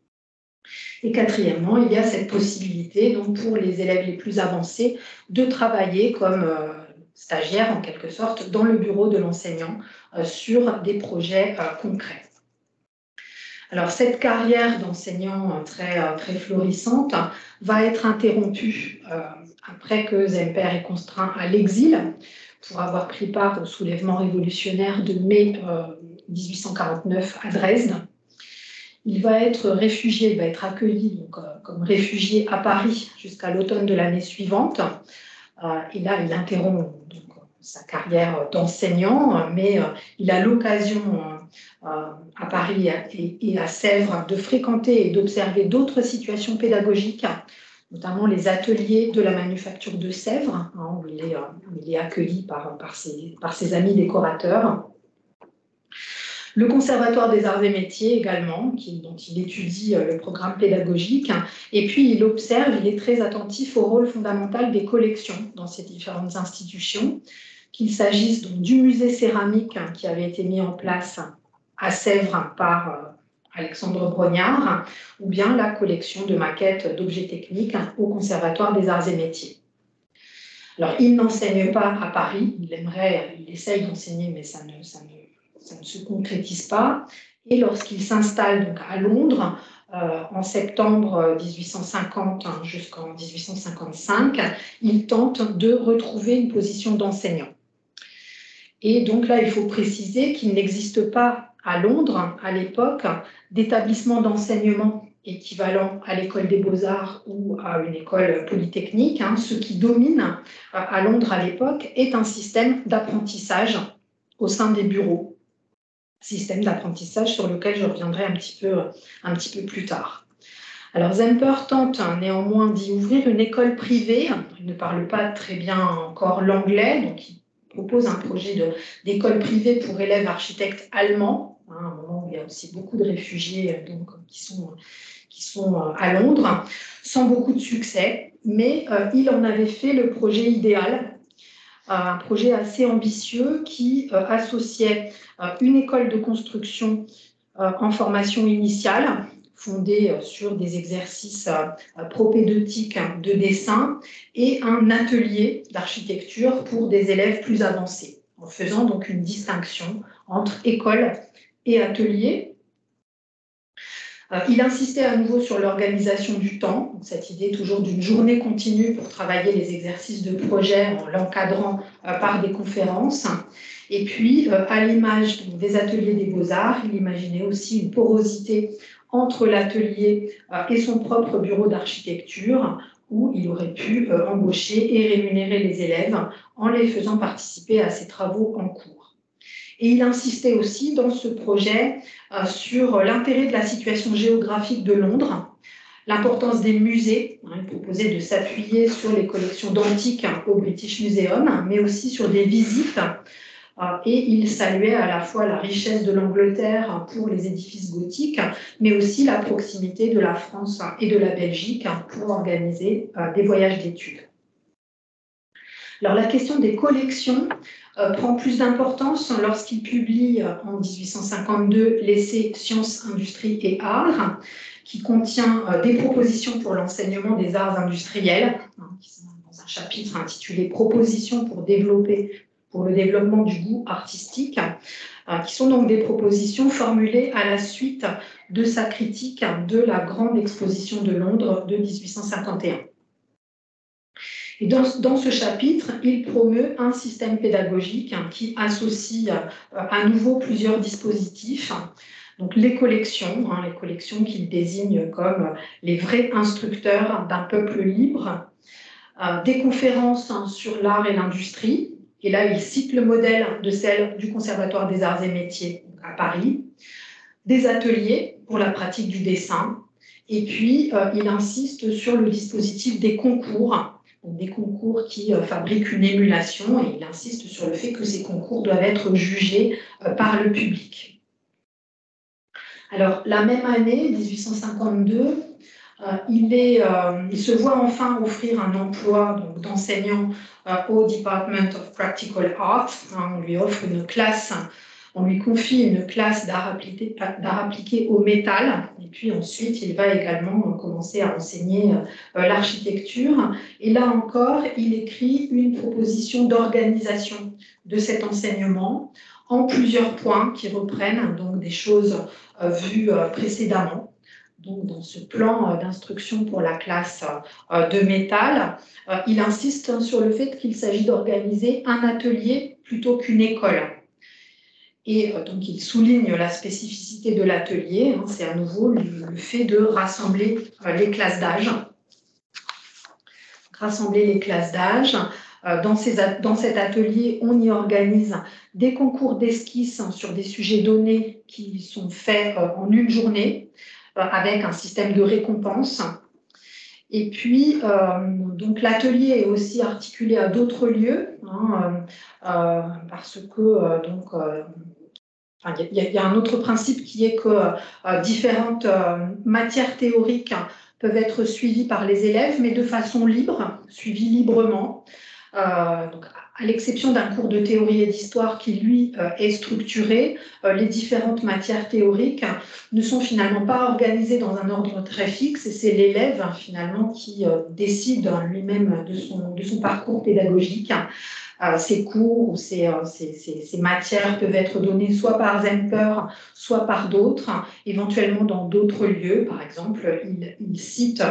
Et quatrièmement, il y a cette possibilité donc, pour les élèves les plus avancés de travailler comme stagiaires en quelque sorte dans le bureau de l'enseignant sur des projets concrets. Alors, cette carrière d'enseignant très florissante va être interrompue après que Zemper est contraint à l'exil pour avoir pris part au soulèvement révolutionnaire de mai 1849 à Dresde. Il va être réfugié, il va être accueilli donc, comme réfugié à Paris jusqu'à l'automne de l'année suivante. Et là, il interrompt donc, sa carrière d'enseignant, mais il a l'occasion à Paris et à Sèvres de fréquenter et d'observer d'autres situations pédagogiques, notamment les ateliers de la manufacture de Sèvres, où il est accueilli par ses amis décorateurs. Le Conservatoire des Arts et Métiers également, dont il étudie le programme pédagogique. Et puis, il observe, il est très attentif au rôle fondamental des collections dans ces différentes institutions, qu'il s'agisse donc du musée céramique qui avait été mis en place à Sèvres par Alexandre Brognard, ou bien la collection de maquettes d'objets techniques au Conservatoire des Arts et Métiers. Alors, il n'enseigne pas à Paris, il essaye d'enseigner, mais ça ne se concrétise pas. Et lorsqu'il s'installe donc à Londres, en septembre 1850 jusqu'en 1855, il tente de retrouver une position d'enseignant. Et donc là, il faut préciser qu'il n'existe pas à Londres, à l'époque, d'établissement d'enseignement équivalent à l'école des beaux-arts ou à une école polytechnique. Ce qui domine à Londres à l'époque est un système d'apprentissage au sein des bureaux. Système d'apprentissage sur lequel je reviendrai un petit peu plus tard. Alors Zemper tente néanmoins d'y ouvrir une école privée. Il ne parle pas très bien encore l'anglais, donc il propose un projet d'école privée pour élèves architectes allemands, à un moment où il y a aussi beaucoup de réfugiés qui sont à Londres, sans beaucoup de succès, mais il en avait fait le projet idéal, un projet assez ambitieux qui associait une école de construction en formation initiale, fondée sur des exercices propédeutiques de dessin, et un atelier d'architecture pour des élèves plus avancés, en faisant donc une distinction entre école et atelier. Il insistait à nouveau sur l'organisation du temps, cette idée toujours d'une journée continue pour travailler les exercices de projet en l'encadrant par des conférences. Et puis, à l'image des ateliers des beaux-arts, il imaginait aussi une porosité entre l'atelier et son propre bureau d'architecture, où il aurait pu embaucher et rémunérer les élèves en les faisant participer à ses travaux en cours. Et il insistait aussi dans ce projet sur l'intérêt de la situation géographique de Londres, l'importance des musées. Il proposait de s'appuyer sur les collections d'antiques au British Museum, mais aussi sur des visites. Et il saluait à la fois la richesse de l'Angleterre pour les édifices gothiques, mais aussi la proximité de la France et de la Belgique pour organiser des voyages d'études. Alors, la question des collections prend plus d'importance lorsqu'il publie en 1852 l'essai Sciences, Industrie et Arts, qui contient des propositions pour l'enseignement des arts industriels, qui sont dans un chapitre intitulé Propositions pour le développement du goût artistique, qui sont donc des propositions formulées à la suite de sa critique de la grande exposition de Londres de 1851. Et dans ce chapitre, il promeut un système pédagogique qui associe à nouveau plusieurs dispositifs. Donc les collections qu'il désigne comme les vrais instructeurs d'un peuple libre, des conférences sur l'art et l'industrie, et là il cite le modèle de celle du Conservatoire des Arts et Métiers à Paris, des ateliers pour la pratique du dessin, et puis il insiste sur le dispositif des concours, donc des concours qui fabriquent une émulation, et il insiste sur le fait que ces concours doivent être jugés par le public. Alors, la même année, 1852, il se voit enfin offrir un emploi d'enseignant au Department of Practical Art. On lui offre une classe, on lui confie une classe d'art appliqué au métal. Et puis ensuite, il va également commencer à enseigner l'architecture. Et là encore, il écrit une proposition d'organisation de cet enseignement en plusieurs points qui reprennent donc des choses vues précédemment. Donc, dans ce plan d'instruction pour la classe de métal, il insiste sur le fait qu'il s'agit d'organiser un atelier plutôt qu'une école. Et donc, il souligne la spécificité de l'atelier, c'est à nouveau le fait de rassembler les classes d'âge. Rassembler les classes d'âge. Dans cet atelier, on y organise des concours d'esquisse sur des sujets donnés qui sont faits en une journée, avec un système de récompense. Et puis, donc l'atelier est aussi articulé à d'autres lieux, parce que il y a un autre principe qui est que différentes matières théoriques peuvent être suivies par les élèves, mais de façon libre, suivies librement. Donc, à l'exception d'un cours de théorie et d'histoire qui, lui, est structuré, les différentes matières théoriques ne sont finalement pas organisées dans un ordre très fixe, et c'est l'élève, finalement, qui décide lui-même de son parcours pédagogique. Ces cours ou ces matières peuvent être données soit par Zemper, soit par d'autres, éventuellement dans d'autres lieux. Par exemple, il cite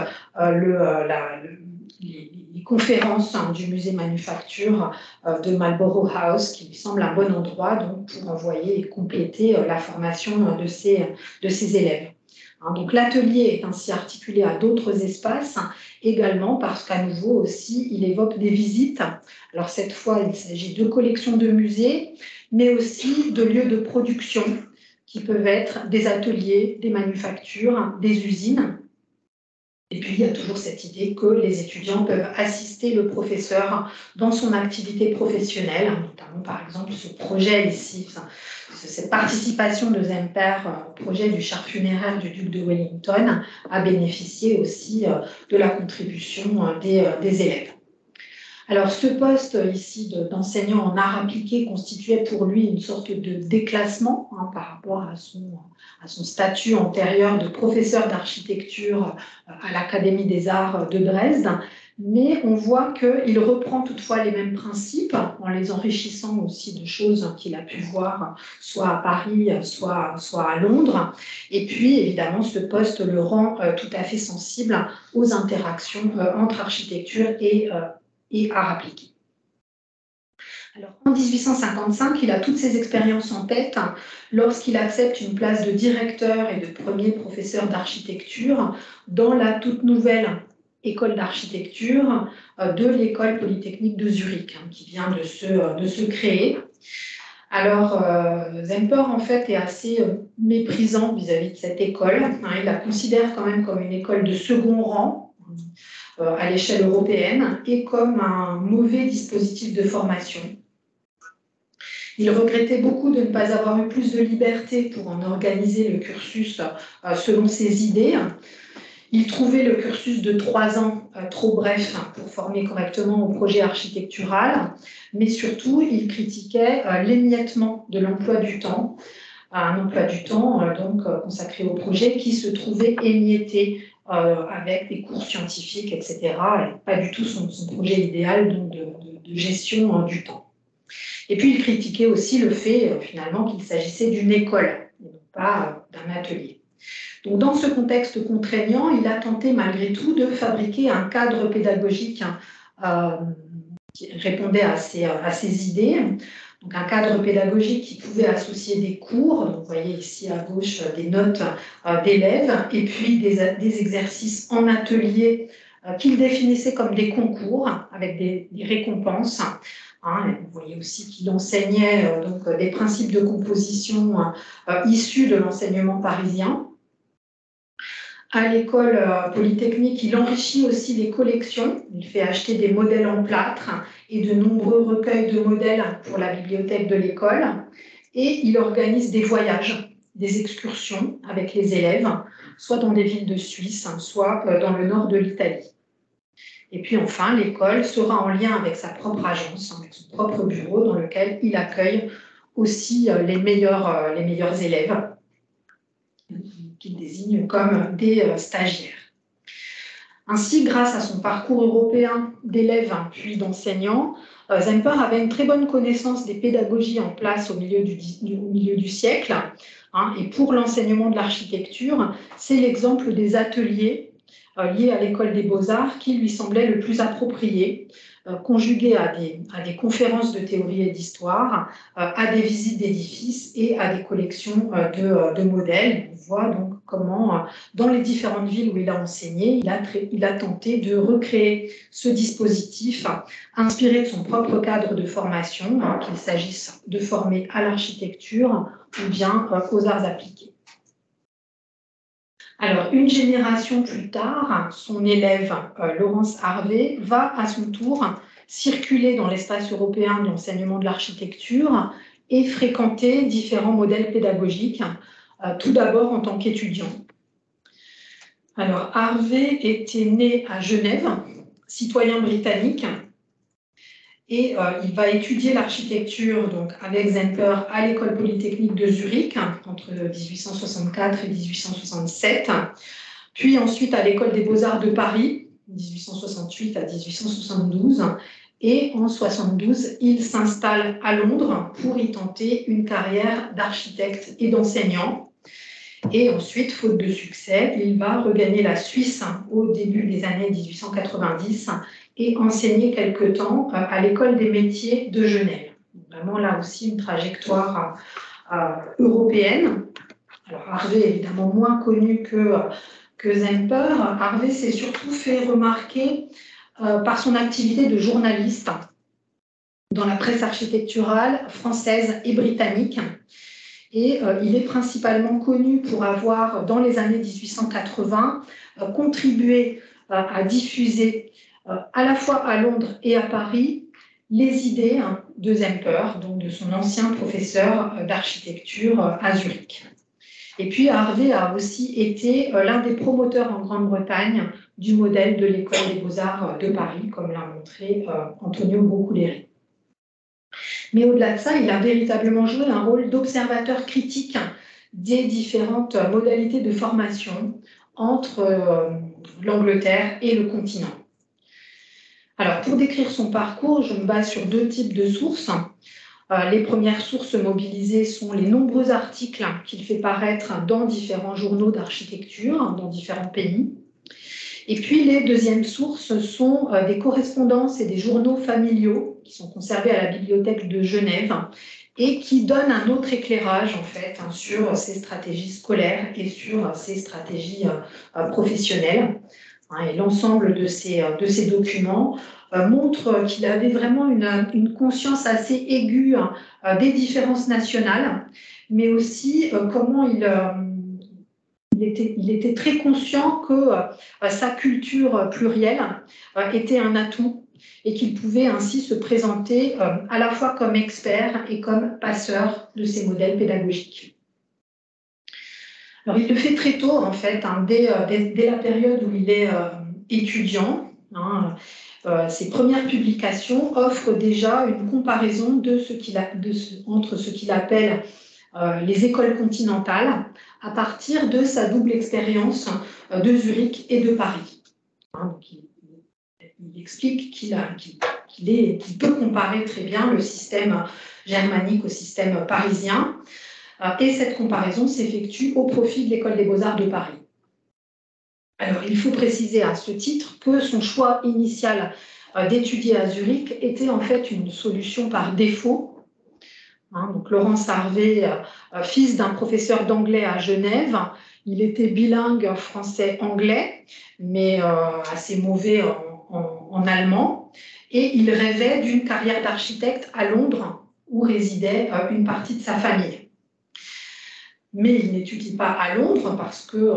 les conférences du musée manufacture de Marlborough House, qui lui semble un bon endroit donc, pour envoyer et compléter la formation de ses élèves. Donc l'atelier est ainsi articulé à d'autres espaces, également parce qu'à nouveau aussi, il évoque des visites. Alors cette fois, il s'agit de collections de musées, mais aussi de lieux de production qui peuvent être des ateliers, des manufactures, des usines. Et puis, il y a toujours cette idée que les étudiants peuvent assister le professeur dans son activité professionnelle, notamment, par exemple, ce projet ici, cette participation de Zemper au projet du char funéraire du duc de Wellington a bénéficié aussi de la contribution des élèves. Alors, ce poste ici d'enseignant en art appliqué constituait pour lui une sorte de déclassement par rapport à son statut antérieur de professeur d'architecture à l'Académie des Arts de Dresde. Mais on voit qu'il reprend toutefois les mêmes principes en les enrichissant aussi de choses qu'il a pu voir soit à Paris, soit à Londres. Et puis, évidemment, ce poste le rend tout à fait sensible aux interactions entre architecture et art appliqué. Alors, en 1855, il a toutes ces expériences en tête lorsqu'il accepte une place de directeur et de premier professeur d'architecture dans la toute nouvelle école d'architecture de l'école polytechnique de Zurich, qui vient de se créer. Alors, Zemper, en fait, est assez méprisant vis-à-vis de cette école. Il la considère quand même comme une école de second rang à l'échelle européenne et comme un mauvais dispositif de formation. Il regrettait beaucoup de ne pas avoir eu plus de liberté pour en organiser le cursus selon ses idées. Il trouvait le cursus de 3 ans trop bref pour former correctement au projet architectural, mais surtout, il critiquait l'émiettement de l'emploi du temps, un emploi du temps donc consacré au projet qui se trouvait émietté avec des cours scientifiques, etc. Et pas du tout son projet idéal donc, de gestion du temps. Et puis, il critiquait aussi le fait, finalement, qu'il s'agissait d'une école, et non pas d'un atelier. Donc, dans ce contexte contraignant, il a tenté malgré tout de fabriquer un cadre pédagogique qui répondait à ses idées. Donc un cadre pédagogique qui pouvait associer des cours, donc vous voyez ici à gauche des notes d'élèves, et puis des exercices en atelier qu'il définissait comme des concours avec des récompenses. Vous voyez aussi qu'il enseignait donc, des principes de composition issus de l'enseignement parisien. À l'école polytechnique, il enrichit aussi les collections. Il fait acheter des modèles en plâtre et de nombreux recueils de modèles pour la bibliothèque de l'école. Et il organise des voyages, des excursions avec les élèves, soit dans des villes de Suisse, soit dans le nord de l'Italie. Et puis enfin, l'école sera en lien avec sa propre agence, avec son propre bureau dans lequel il accueille aussi les meilleurs élèves qu'il désigne comme des stagiaires. Ainsi, grâce à son parcours européen d'élève puis d'enseignant, Zemper avait une très bonne connaissance des pédagogies en place au milieu du siècle. Et pour l'enseignement de l'architecture, c'est l'exemple des ateliers liés à l'école des beaux-arts qui lui semblait le plus approprié, conjugué à des conférences de théorie et d'histoire, à des visites d'édifices et à des collections de modèles. On voit donc comment, dans les différentes villes où il a enseigné, il a tenté de recréer ce dispositif inspiré de son propre cadre de formation, qu'il s'agisse de former à l'architecture ou bien aux arts appliqués. Alors, une génération plus tard, son élève Laurence Harvey va à son tour circuler dans l'espace européen de l'enseignement de l'architecture et fréquenter différents modèles pédagogiques, tout d'abord en tant qu'étudiant. Alors, Harvey était né à Genève, citoyen britannique, et il va étudier l'architecture donc avec Zemper à l'école polytechnique de Zurich entre 1864 et 1867, puis ensuite à l'école des beaux-arts de Paris, 1868 à 1872, et en 1872, il s'installe à Londres pour y tenter une carrière d'architecte et d'enseignant. Et ensuite, faute de succès, il va regagner la Suisse au début des années 1890 et enseigner quelque temps à l'école des métiers de Genève. Vraiment là aussi une trajectoire européenne. Alors Harvey est évidemment moins connu que Zemper. Harvey s'est surtout fait remarquer par son activité de journaliste dans la presse architecturale française et britannique. Et il est principalement connu pour avoir, dans les années 1880, contribué à diffuser à la fois à Londres et à Paris les idées de Zemper, donc de son ancien professeur d'architecture à Zurich. Et puis Harvey a aussi été l'un des promoteurs en Grande-Bretagne du modèle de l'école des beaux-arts de Paris, comme l'a montré Antonio Bruculeri. Mais au-delà de ça, il a véritablement joué un rôle d'observateur critique des différentes modalités de formation entre l'Angleterre et le continent. Alors, pour décrire son parcours, je me base sur deux types de sources. Les premières sources mobilisées sont les nombreux articles qu'il fait paraître dans différents journaux d'architecture dans différents pays. Et puis, les deuxièmes sources sont des correspondances et des journaux familiaux qui sont conservés à la bibliothèque de Genève et qui donnent un autre éclairage, en fait, sur ses stratégies scolaires et sur ses stratégies professionnelles. Et l'ensemble de ces documents montre qu'il avait vraiment une conscience assez aiguë des différences nationales, mais aussi comment il était très conscient que sa culture plurielle était un atout et qu'il pouvait ainsi se présenter à la fois comme expert et comme passeur de ces modèles pédagogiques. Alors, il le fait très tôt, en fait, dès la période où il est étudiant. Ses premières publications offrent déjà une comparaison entre ce qu'il appelle les écoles continentales à partir de sa double expérience de Zurich et de Paris. Donc, il explique qu'il peut comparer très bien le système germanique au système parisien. Et cette comparaison s'effectue au profit de l'École des Beaux-Arts de Paris. Alors, il faut préciser à ce titre que son choix initial d'étudier à Zurich était en fait une solution par défaut, Donc Laurence Harvey, fils d'un professeur d'anglais à Genève, il était bilingue français-anglais, mais assez mauvais en allemand. Et il rêvait d'une carrière d'architecte à Londres, où résidait une partie de sa famille. Mais il n'étudie pas à Londres parce que,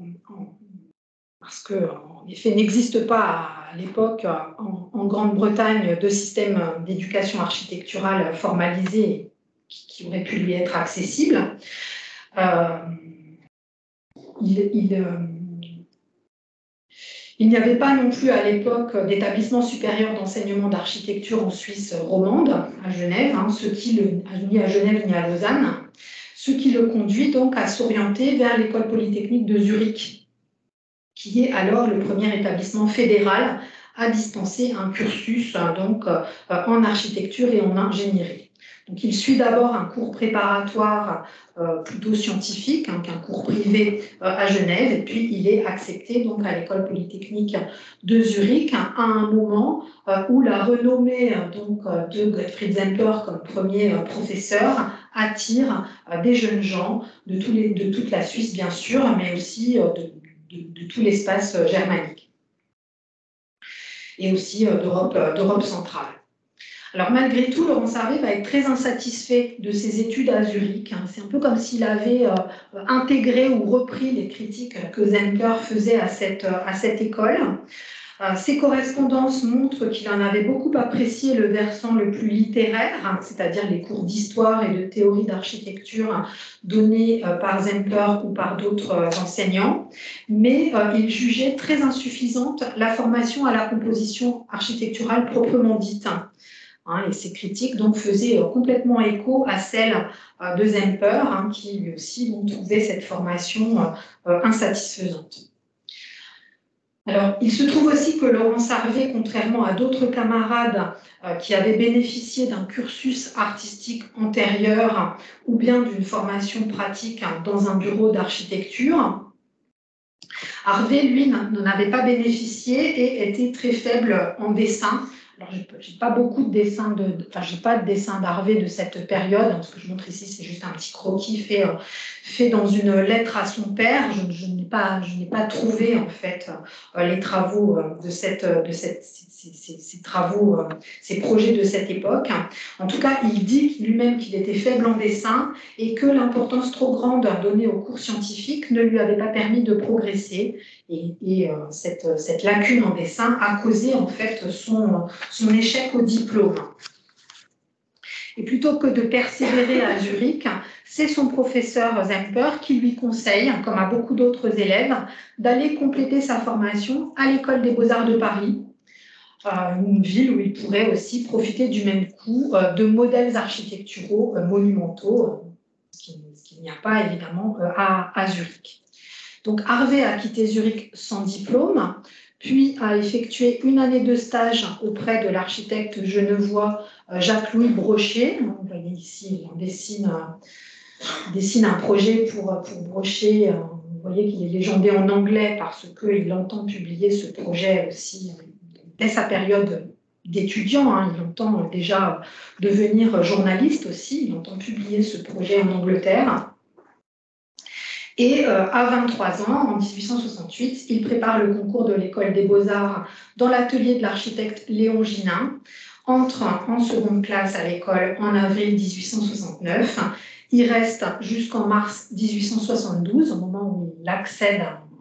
en effet, n'existe pas à l'époque en Grande-Bretagne de système d'éducation architecturale formalisé qui aurait pu lui être accessible. Il n'y avait pas non plus à l'époque d'établissement supérieur d'enseignement d'architecture en Suisse romande, à Genève, ni à Genève ni à Lausanne, ce qui le conduit donc à s'orienter vers l'école polytechnique de Zurich, qui est alors le premier établissement fédéral à dispenser un cursus donc, en architecture et en ingénierie. Donc, il suit d'abord un cours préparatoire plutôt scientifique, qu'un cours privé à Genève, et puis il est accepté donc, à l'école polytechnique de Zurich à un moment où la renommée donc, de Gottfried Zemper comme premier professeur attire des jeunes gens de toute la Suisse, bien sûr, mais aussi de tout l'espace germanique et aussi d'Europe centrale. Alors malgré tout, Laurence Harvey va être très insatisfait de ses études à Zurich. C'est un peu comme s'il avait intégré ou repris les critiques que Zemper faisait à cette école. Ses correspondances montrent qu'il en avait beaucoup apprécié le versant le plus littéraire, c'est-à-dire les cours d'histoire et de théorie d'architecture donnés par Zemper ou par d'autres enseignants, mais il jugeait très insuffisante la formation à la composition architecturale proprement dite. Et ces critiques donc, faisaient complètement écho à celles de Zemper, qui lui aussi trouvait cette formation insatisfaisante. Alors, il se trouve aussi que Laurence Harvey, contrairement à d'autres camarades qui avaient bénéficié d'un cursus artistique antérieur ou bien d'une formation pratique dans un bureau d'architecture, Harvey, lui, n'en avait pas bénéficié et était très faible en dessin. Alors, j'ai pas beaucoup de dessins j'ai pas de dessin d'Harvey de cette période. Ce que je montre ici, c'est juste un petit croquis fait dans une lettre à son père. Je n'ai pas trouvé en fait les travaux ces projets de cette époque. En tout cas, il dit lui-même qu'il était faible en dessin et que l'importance trop grande donnée aux cours scientifiques ne lui avait pas permis de progresser. Et cette lacune en dessin a causé en fait son échec au diplôme. Et plutôt que de persévérer à Zurich, c'est son professeur Zemper qui lui conseille, comme à beaucoup d'autres élèves, d'aller compléter sa formation à l'École des Beaux-Arts de Paris, une ville où il pourrait aussi profiter du même coup de modèles architecturaux monumentaux, ce qu'il n'y a pas évidemment à Zurich. Donc Harvey a quitté Zurich sans diplôme, puis a effectué une année de stage auprès de l'architecte genevois Jacques-Louis Brochet. Vous voyez ici, on dessine un projet pour Brochet. Vous voyez qu'il est légendé en anglais parce qu'il entend publier ce projet aussi dès sa période d'étudiant. Il entend déjà devenir journaliste aussi. Il entend publier ce projet en Angleterre. Et à 23 ans, en 1868, il prépare le concours de l'École des Beaux-Arts dans l'atelier de l'architecte Léon Ginin, entre en seconde classe à l'école en avril 1869. Il reste jusqu'en mars 1872, au moment où il accède,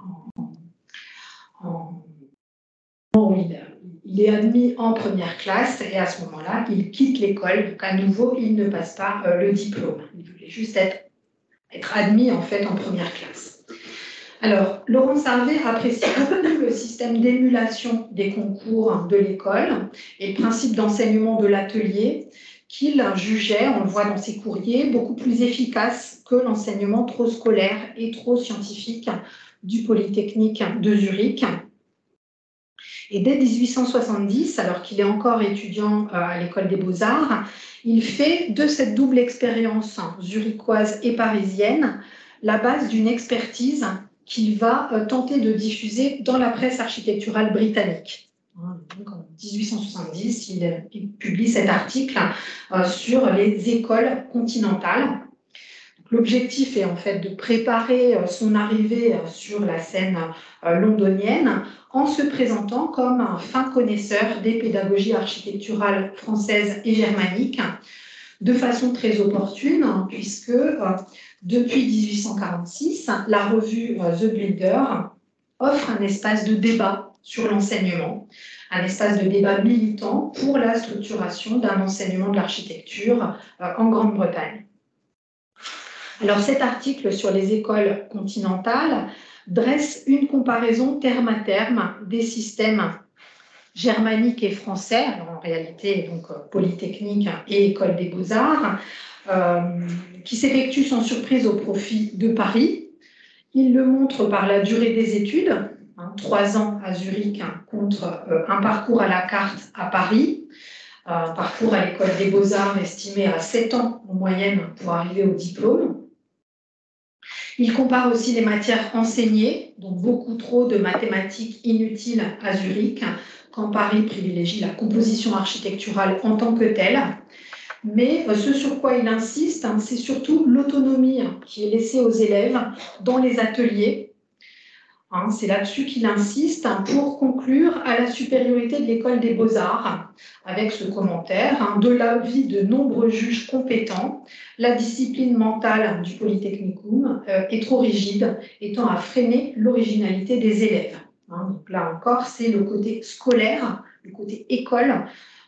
où il est admis en première classe, et à ce moment-là, il quitte l'école. Donc à nouveau, il ne passe pas le diplôme. Il voulait juste être admis en fait en première classe. Alors, Laurence Harvey apprécie beaucoup le système d'émulation des concours de l'école et le principe d'enseignement de l'atelier qu'il jugeait, on le voit dans ses courriers, beaucoup plus efficace que l'enseignement trop scolaire et trop scientifique du Polytechnique de Zurich. Et dès 1870, alors qu'il est encore étudiant à l'École des Beaux-Arts, il fait de cette double expérience zurichoise et parisienne la base d'une expertise qu'il va tenter de diffuser dans la presse architecturale britannique. Donc, en 1870, il publie cet article sur les écoles continentales. L'objectif est en fait de préparer son arrivée sur la scène londonienne en se présentant comme un fin connaisseur des pédagogies architecturales françaises et germaniques, de façon très opportune, puisque depuis 1846, la revue The Builder offre un espace de débat sur l'enseignement, un espace de débat militant pour la structuration d'un enseignement de l'architecture en Grande-Bretagne. Alors cet article sur les écoles continentales dresse une comparaison terme à terme des systèmes germaniques et français, alors en réalité donc Polytechnique et École des Beaux-Arts, qui s'effectue sans surprise au profit de Paris. Il le montre par la durée des études, 3 ans à Zurich contre un parcours à la carte à Paris, un parcours à l'École des Beaux-Arts estimé à 7 ans en moyenne pour arriver au diplôme. Il compare aussi les matières enseignées, donc beaucoup trop de mathématiques inutiles à Zurich, quand Paris privilégie la composition architecturale en tant que telle. Mais ce sur quoi il insiste, c'est surtout l'autonomie qui est laissée aux élèves dans les ateliers. C'est là-dessus qu'il insiste pour conclure à la supériorité de l'École des Beaux-Arts, avec ce commentaire, de l'avis de nombreux juges compétents, la discipline mentale du Polytechnicum est trop rigide, étant à freiner l'originalité des élèves. Donc là encore, c'est le côté scolaire, le côté école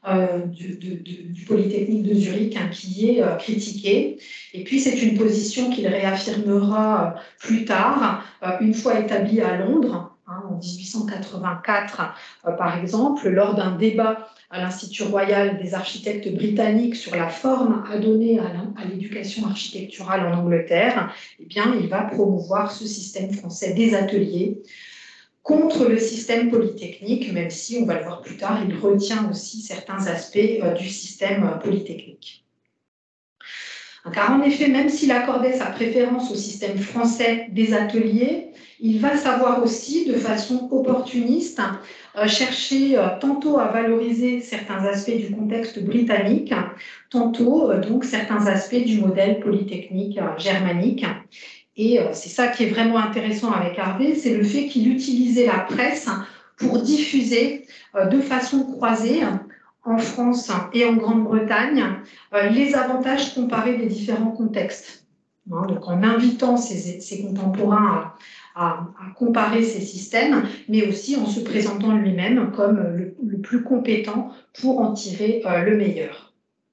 du Polytechnique de Zurich qui est critiqué. Et puis, c'est une position qu'il réaffirmera plus tard, une fois établi à Londres, en 1884, par exemple, lors d'un débat à l'Institut royal des architectes britanniques sur la forme à donner à l'éducation architecturale en Angleterre. Eh bien, il va promouvoir ce système français des ateliers contre le système polytechnique, même si, on va le voir plus tard, il retient aussi certains aspects du système polytechnique. Car en effet, même s'il accordait sa préférence au système français des ateliers, il va savoir aussi, de façon opportuniste, chercher tantôt à valoriser certains aspects du contexte britannique, tantôt donc certains aspects du modèle polytechnique germanique. Et c'est ça qui est vraiment intéressant avec Harvey, c'est le fait qu'il utilisait la presse pour diffuser de façon croisée en France et en Grande-Bretagne les avantages comparés des différents contextes. Donc en invitant ses contemporains à comparer ces systèmes, mais aussi en se présentant lui-même comme le plus compétent pour en tirer le meilleur.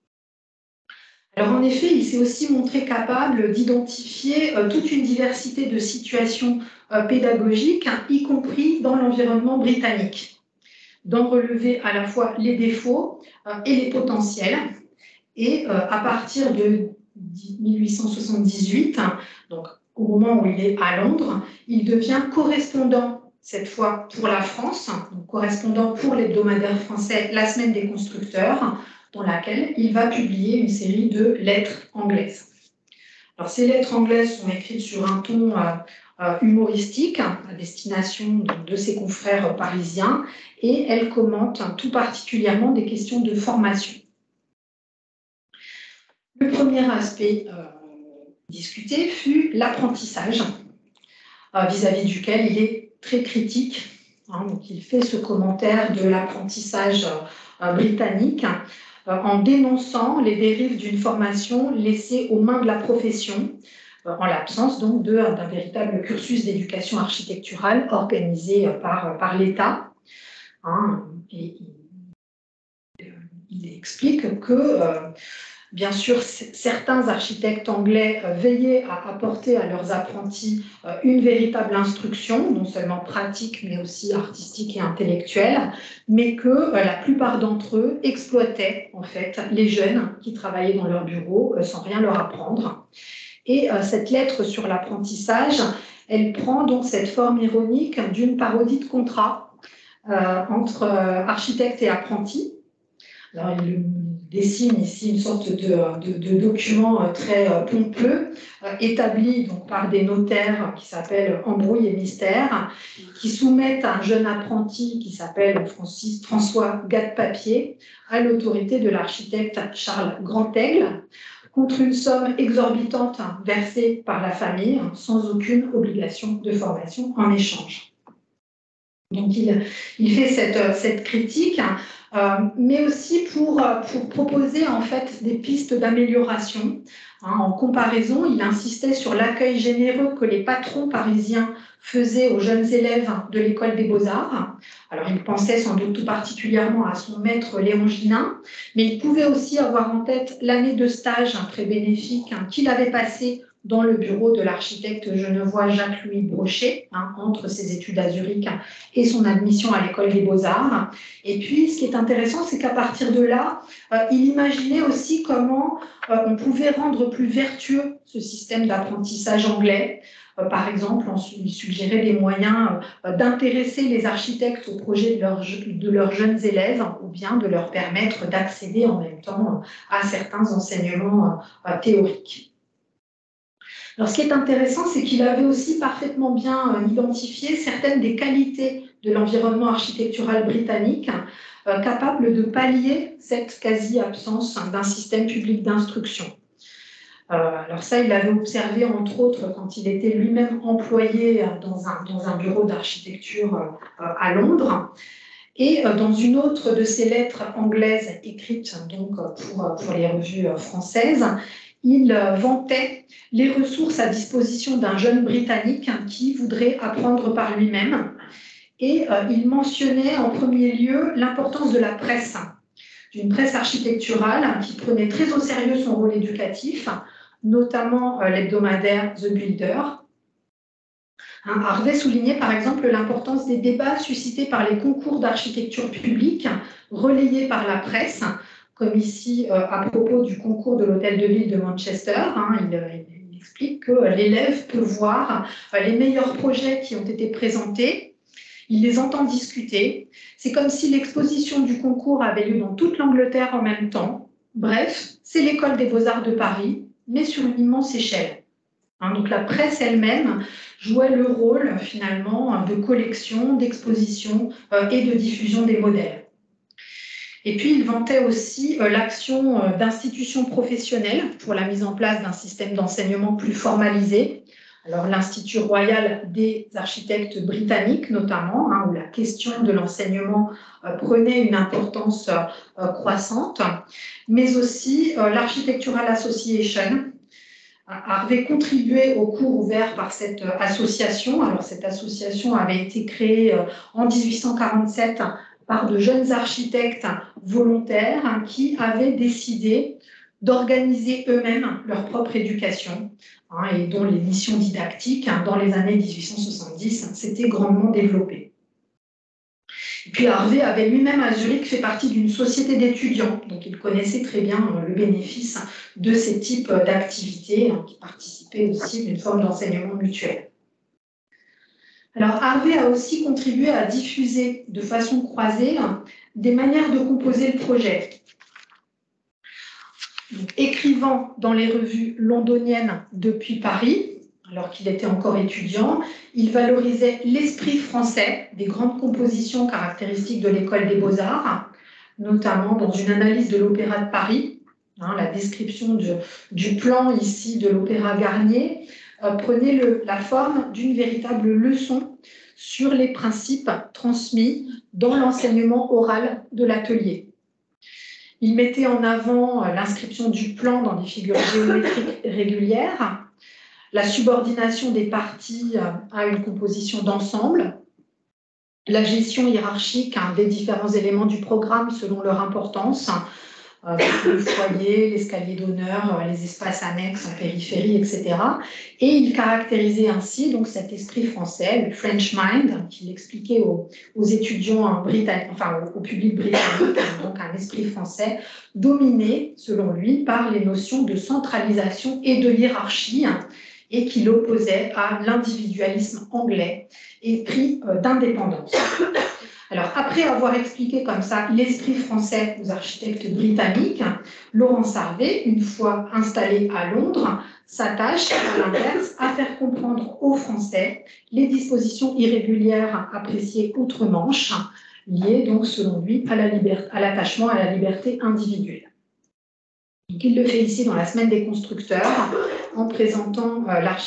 Alors en effet, il s'est aussi montré capable d'identifier toute une diversité de situations pédagogiques, y compris dans l'environnement britannique, d'en relever à la fois les défauts et les potentiels. Et à partir de 1878, donc au moment où il est à Londres, il devient correspondant, cette fois pour la France, donc correspondant pour l'hebdomadaire français La Semaine des Constructeurs, dans laquelle il va publier une série de lettres anglaises. Alors, ces lettres anglaises sont écrites sur un ton humoristique à destination de ses confrères parisiens et elles commentent tout particulièrement des questions de formation. Le premier aspect discuté fut l'apprentissage, vis-à-vis duquel il est très critique. Donc il fait ce commentaire de l'apprentissage britannique en dénonçant les dérives d'une formation laissée aux mains de la profession, en l'absence donc d'un véritable cursus d'éducation architecturale organisé par l'État. Et il explique que, bien sûr, certains architectes anglais veillaient à apporter à leurs apprentis une véritable instruction, non seulement pratique, mais aussi artistique et intellectuelle, mais que la plupart d'entre eux exploitaient en fait les jeunes qui travaillaient dans leur bureau sans rien leur apprendre. Et cette lettre sur l'apprentissage, elle prend donc cette forme ironique d'une parodie de contrat entre architectes et apprentis, Alors, il dessine ici une sorte de document très pompeux, établi donc, par des notaires qui s'appellent Embrouille et Mystère, qui soumettent un jeune apprenti qui s'appelle François Gade-Papier à l'autorité de l'architecte Charles Grandaigle, contre une somme exorbitante versée par la famille, sans aucune obligation de formation en échange. Donc, il fait cette critique, mais aussi pour proposer en fait des pistes d'amélioration. En comparaison, il insistait sur l'accueil généreux que les patrons parisiens faisaient aux jeunes élèves de l'école des Beaux-Arts. Alors, il pensait sans doute tout particulièrement à son maître Léon Ginin, mais il pouvait aussi avoir en tête l'année de stage très bénéfique qu'il avait passée dans le bureau de l'architecte genevois Jacques-Louis Brochet, entre ses études à Zurich et son admission à l'école des Beaux-Arts. Et puis, ce qui est intéressant, c'est qu'à partir de là, il imaginait aussi comment on pouvait rendre plus vertueux ce système d'apprentissage anglais. Par exemple, il suggérait des moyens d'intéresser les architectes au projet de leurs jeunes élèves ou bien de leur permettre d'accéder en même temps à certains enseignements théoriques. Alors, ce qui est intéressant, c'est qu'il avait aussi parfaitement bien identifié certaines des qualités de l'environnement architectural britannique, capable de pallier cette quasi-absence d'un système public d'instruction. Alors ça, il l'avait observé entre autres quand il était lui-même employé dans un bureau d'architecture à Londres. Et dans une autre de ses lettres anglaises écrites donc, pour les revues françaises, il vantait les ressources à disposition d'un jeune Britannique qui voudrait apprendre par lui-même. Et il mentionnait en premier lieu l'importance de la presse, d'une presse architecturale qui prenait très au sérieux son rôle éducatif, notamment l'hebdomadaire The Builder. Harvey soulignait par exemple l'importance des débats suscités par les concours d'architecture publique relayés par la presse, comme ici à propos du concours de l'Hôtel de Ville de Manchester. Il explique que l'élève peut voir les meilleurs projets qui ont été présentés, il les entend discuter. C'est comme si l'exposition du concours avait lieu dans toute l'Angleterre en même temps. Bref, c'est l'école des Beaux-Arts de Paris, mais sur une immense échelle. Donc la presse elle-même jouait le rôle finalement de collection, d'exposition et de diffusion des modèles. Et puis il vantait aussi l'action d'institutions professionnelles pour la mise en place d'un système d'enseignement plus formalisé. Alors l'Institut royal des architectes britanniques notamment, où la question de l'enseignement prenait une importance croissante, mais aussi l'Architectural Association. Harvey contribuait au cours ouvert par cette association. Alors, cette association avait été créée en 1847 par de jeunes architectes volontaires qui avaient décidé d'organiser eux-mêmes leur propre éducation et dont les missions didactiques, dans les années 1870, s'étaient grandement développées. Et puis Harvey avait lui-même à Zurich fait partie d'une société d'étudiants, donc il connaissait très bien le bénéfice de ces types d'activités qui participaient aussi d'une forme d'enseignement mutuel. Alors Harvey a aussi contribué à diffuser de façon croisée des manières de composer le projet. Donc, écrivant dans les revues londoniennes depuis Paris, alors qu'il était encore étudiant, il valorisait l'esprit français des grandes compositions caractéristiques de l'école des Beaux-Arts, notamment dans une analyse de l'Opéra de Paris. La description du plan ici de l'Opéra Garnier prenait la forme d'une véritable leçon sur les principes transmis dans l'enseignement oral de l'atelier. Il mettait en avant l'inscription du plan dans des figures géométriques régulières, la subordination des parties à une composition d'ensemble, la gestion hiérarchique des différents éléments du programme selon leur importance, le foyer, l'escalier d'honneur, les espaces annexes en périphérie, etc. Et il caractérisait ainsi donc, cet esprit français, le French Mind, qu'il expliquait aux étudiants britanniques, enfin au public britannique, donc un esprit français dominé, selon lui, par les notions de centralisation et de hiérarchie, et qui l'opposait à l'individualisme anglais, esprit d'indépendance. Alors, après avoir expliqué comme ça l'esprit français aux architectes britanniques, Laurence Harvey, une fois installé à Londres, s'attache à l'inverse à faire comprendre aux Français les dispositions irrégulières appréciées outre-Manche, liées donc selon lui à l'attachement à la liberté individuelle. Donc, il le fait ici dans la semaine des constructeurs en présentant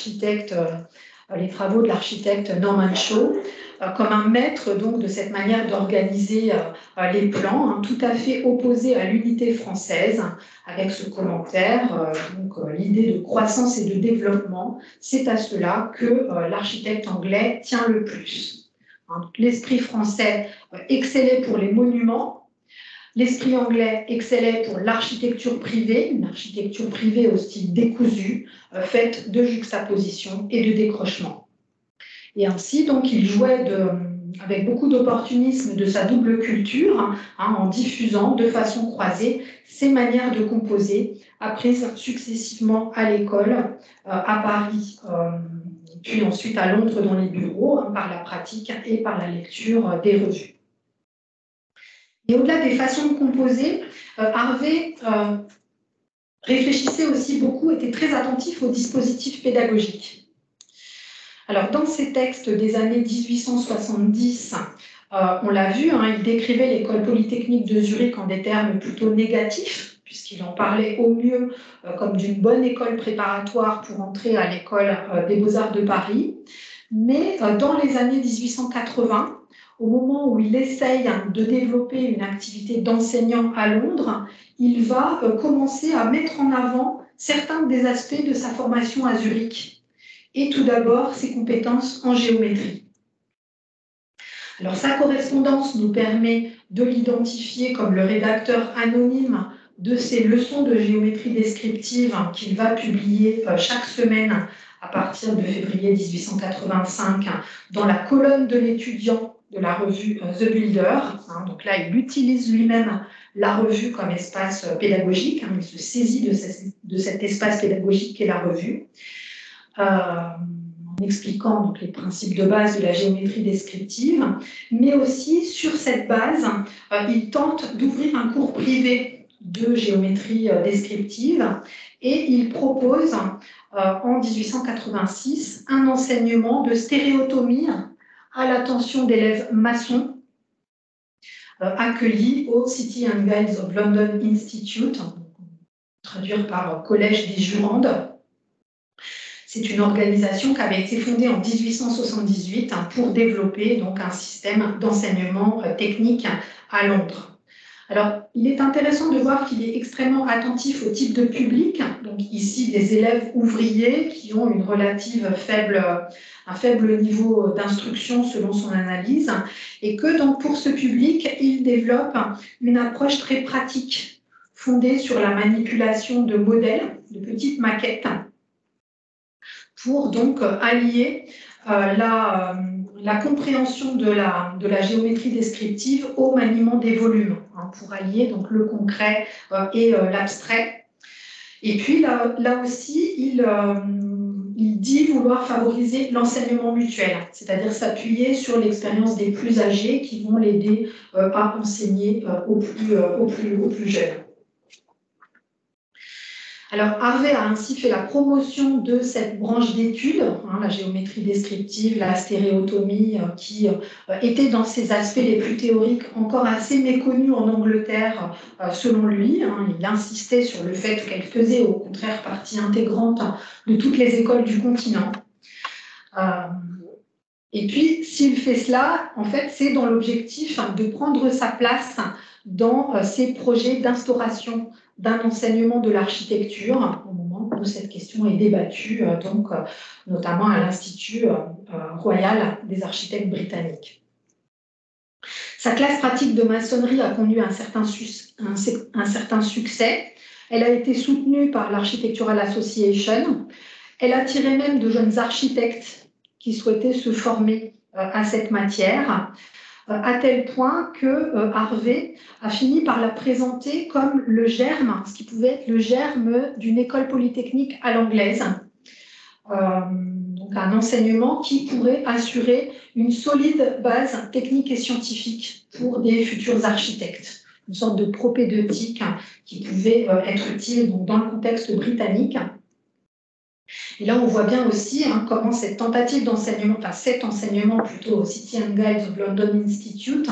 les travaux de l'architecte Norman Shaw comme un maître donc, de cette manière d'organiser les plans, tout à fait opposé à l'unité française, avec ce commentaire, l'idée de croissance et de développement, c'est à cela que l'architecte anglais tient le plus. L'esprit français excellait pour les monuments, l'esprit anglais excellait pour l'architecture privée, une architecture privée au style décousu, faite de juxtaposition et de décrochement. Et ainsi, donc, il jouait avec beaucoup d'opportunisme de sa double culture, en diffusant de façon croisée ses manières de composer, apprises successivement à l'école, à Paris, puis ensuite à Londres dans les bureaux, par la pratique et par la lecture des revues. Et au-delà des façons de composer, Harvey réfléchissait aussi beaucoup, était très attentif aux dispositifs pédagogiques. Alors, dans ces textes des années 1870, on l'a vu, il décrivait l'école polytechnique de Zurich en des termes plutôt négatifs, puisqu'il en parlait au mieux comme d'une bonne école préparatoire pour entrer à l'école des Beaux-Arts de Paris. Mais dans les années 1880, au moment où il essaye de développer une activité d'enseignant à Londres, il va commencer à mettre en avant certains des aspects de sa formation à Zurich. Et tout d'abord, ses compétences en géométrie. Alors, sa correspondance nous permet de l'identifier comme le rédacteur anonyme de ses leçons de géométrie descriptive qu'il va publier chaque semaine à partir de février 1885 dans la colonne de l'étudiant de la revue The Builder. Donc là, il utilise lui-même la revue comme espace pédagogique. Il se saisit de cet espace pédagogique qu'est la revue. En expliquant donc les principes de base de la géométrie descriptive, mais aussi sur cette base, il tente d'ouvrir un cours privé de géométrie descriptive et il propose en 1886 un enseignement de stéréotomie à l'attention d'élèves maçons accueillis au City and Guilds of London Institute, traduire par Collège des Jurandes. C'est une organisation qui avait été fondée en 1878 pour développer donc un système d'enseignement technique à Londres. Alors, il est intéressant de voir qu'il est extrêmement attentif au type de public, donc ici des élèves ouvriers qui ont un faible niveau d'instruction selon son analyse, et que donc pour ce public, il développe une approche très pratique, fondée sur la manipulation de modèles, de petites maquettes, pour donc allier la compréhension de la géométrie descriptive au maniement des volumes, pour allier donc le concret et l'abstrait. Et puis là aussi, il dit vouloir favoriser l'enseignement mutuel, c'est-à-dire s'appuyer sur l'expérience des plus âgés qui vont l'aider à enseigner aux plus jeunes. Alors, Harvey a ainsi fait la promotion de cette branche d'études, la géométrie descriptive, la stéréotomie, qui était dans ses aspects les plus théoriques encore assez méconnue en Angleterre, selon lui. Il insistait sur le fait qu'elle faisait au contraire partie intégrante de toutes les écoles du continent. Et puis, s'il fait cela, en fait, c'est dans l'objectif de prendre sa place dans ces projets d'instauration d'un enseignement de l'architecture, au moment où cette question est débattue, notamment à l'Institut royal des architectes britanniques. Sa classe pratique de maçonnerie a connu un certain succès. Elle a été soutenue par l'Architectural Association. Elle attirait même de jeunes architectes qui souhaitaient se former à cette matière, à tel point que Harvey a fini par la présenter comme le germe, ce qui pouvait être le germe d'une école polytechnique à l'anglaise, donc un enseignement qui pourrait assurer une solide base technique et scientifique pour des futurs architectes, une sorte de propédeutique qui pouvait être utile donc, dans le contexte britannique. Et là, on voit bien aussi comment cette tentative d'enseignement, enfin cet enseignement plutôt au City and Guilds of London Institute,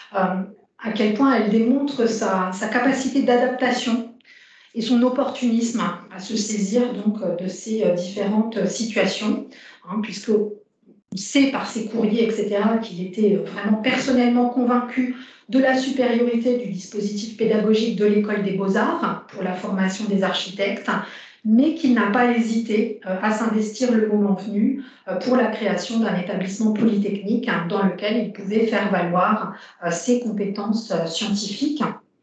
à quel point elle démontre sa capacité d'adaptation et son opportunisme à se saisir donc de ces différentes situations, puisque on sait par ses courriers, etc., qu'il était vraiment personnellement convaincu de la supériorité du dispositif pédagogique de l'École des Beaux-Arts pour la formation des architectes, mais qu'il n'a pas hésité à s'investir le moment venu pour la création d'un établissement polytechnique dans lequel il pouvait faire valoir ses compétences scientifiques.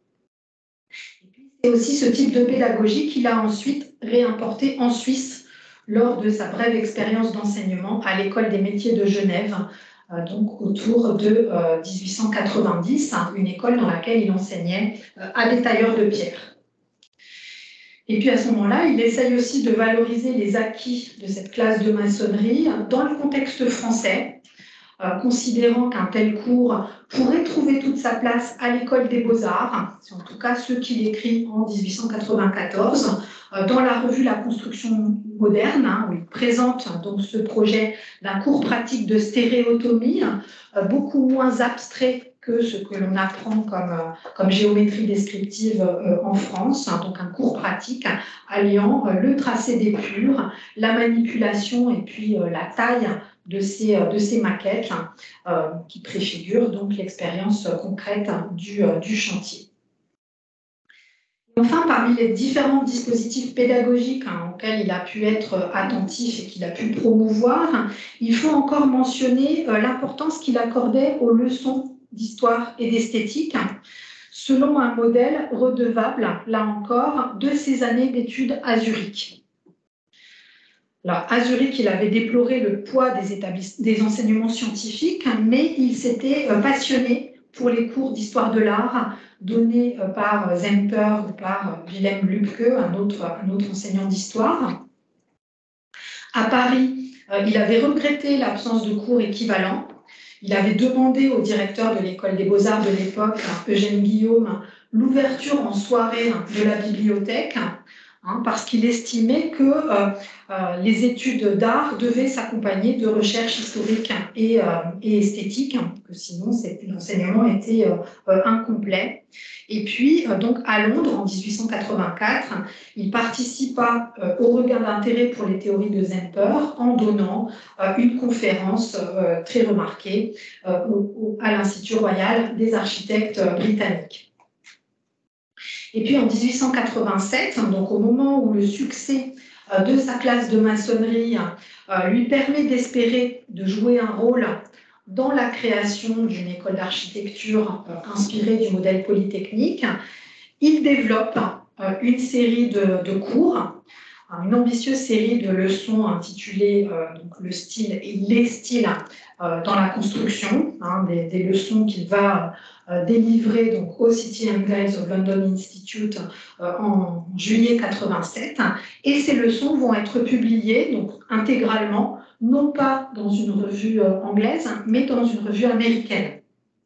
C'est aussi ce type de pédagogie qu'il a ensuite réimporté en Suisse lors de sa brève expérience d'enseignement à l'École des métiers de Genève, donc autour de 1890, une école dans laquelle il enseignait à des tailleurs de pierre. Et puis à ce moment-là, il essaye aussi de valoriser les acquis de cette classe de maçonnerie dans le contexte français, considérant qu'un tel cours pourrait trouver toute sa place à l'École des Beaux-Arts, c'est en tout cas ce qu'il écrit en 1894, dans la revue La Construction moderne, où il présente donc ce projet d'un cours pratique de stéréotomie, beaucoup moins abstrait que ce que l'on apprend comme géométrie descriptive en France, donc un cours pratique alliant le tracé des plures, la manipulation et puis la taille de ces maquettes qui préfigurent donc l'expérience concrète du chantier. Enfin, parmi les différents dispositifs pédagogiques auxquels il a pu être attentif et qu'il a pu promouvoir, il faut encore mentionner l'importance qu'il accordait aux leçons d'histoire et d'esthétique, selon un modèle redevable, là encore, de ses années d'études à Zurich. Alors, à Zurich, il avait déploré le poids des enseignements scientifiques, mais il s'était passionné pour les cours d'histoire de l'art donnés par Zemper ou par Wilhelm Lübke, un autre enseignant d'histoire. À Paris, il avait regretté l'absence de cours équivalents. Il avait demandé au directeur de l'École des Beaux-Arts de l'époque, Eugène Guillaume, l'ouverture en soirée de la bibliothèque, parce qu'il estimait que les études d'art devaient s'accompagner de recherches historiques et esthétiques, que sinon l'enseignement était incomplet. Et puis, donc à Londres, en 1884, il participa au regain d'intérêt pour les théories de Zemper en donnant une conférence très remarquée à l'Institut royal des architectes britanniques. Et puis en 1887, donc au moment où le succès de sa classe de maçonnerie lui permet d'espérer de jouer un rôle dans la création d'une école d'architecture inspirée du modèle polytechnique, il développe une série de cours, une ambitieuse série de leçons intitulées donc, le style et les styles dans la construction, des leçons qu'il va délivrer donc, au City and Guilds of London Institute en juillet 87. Et ces leçons vont être publiées donc, intégralement, non pas dans une revue anglaise, mais dans une revue américaine.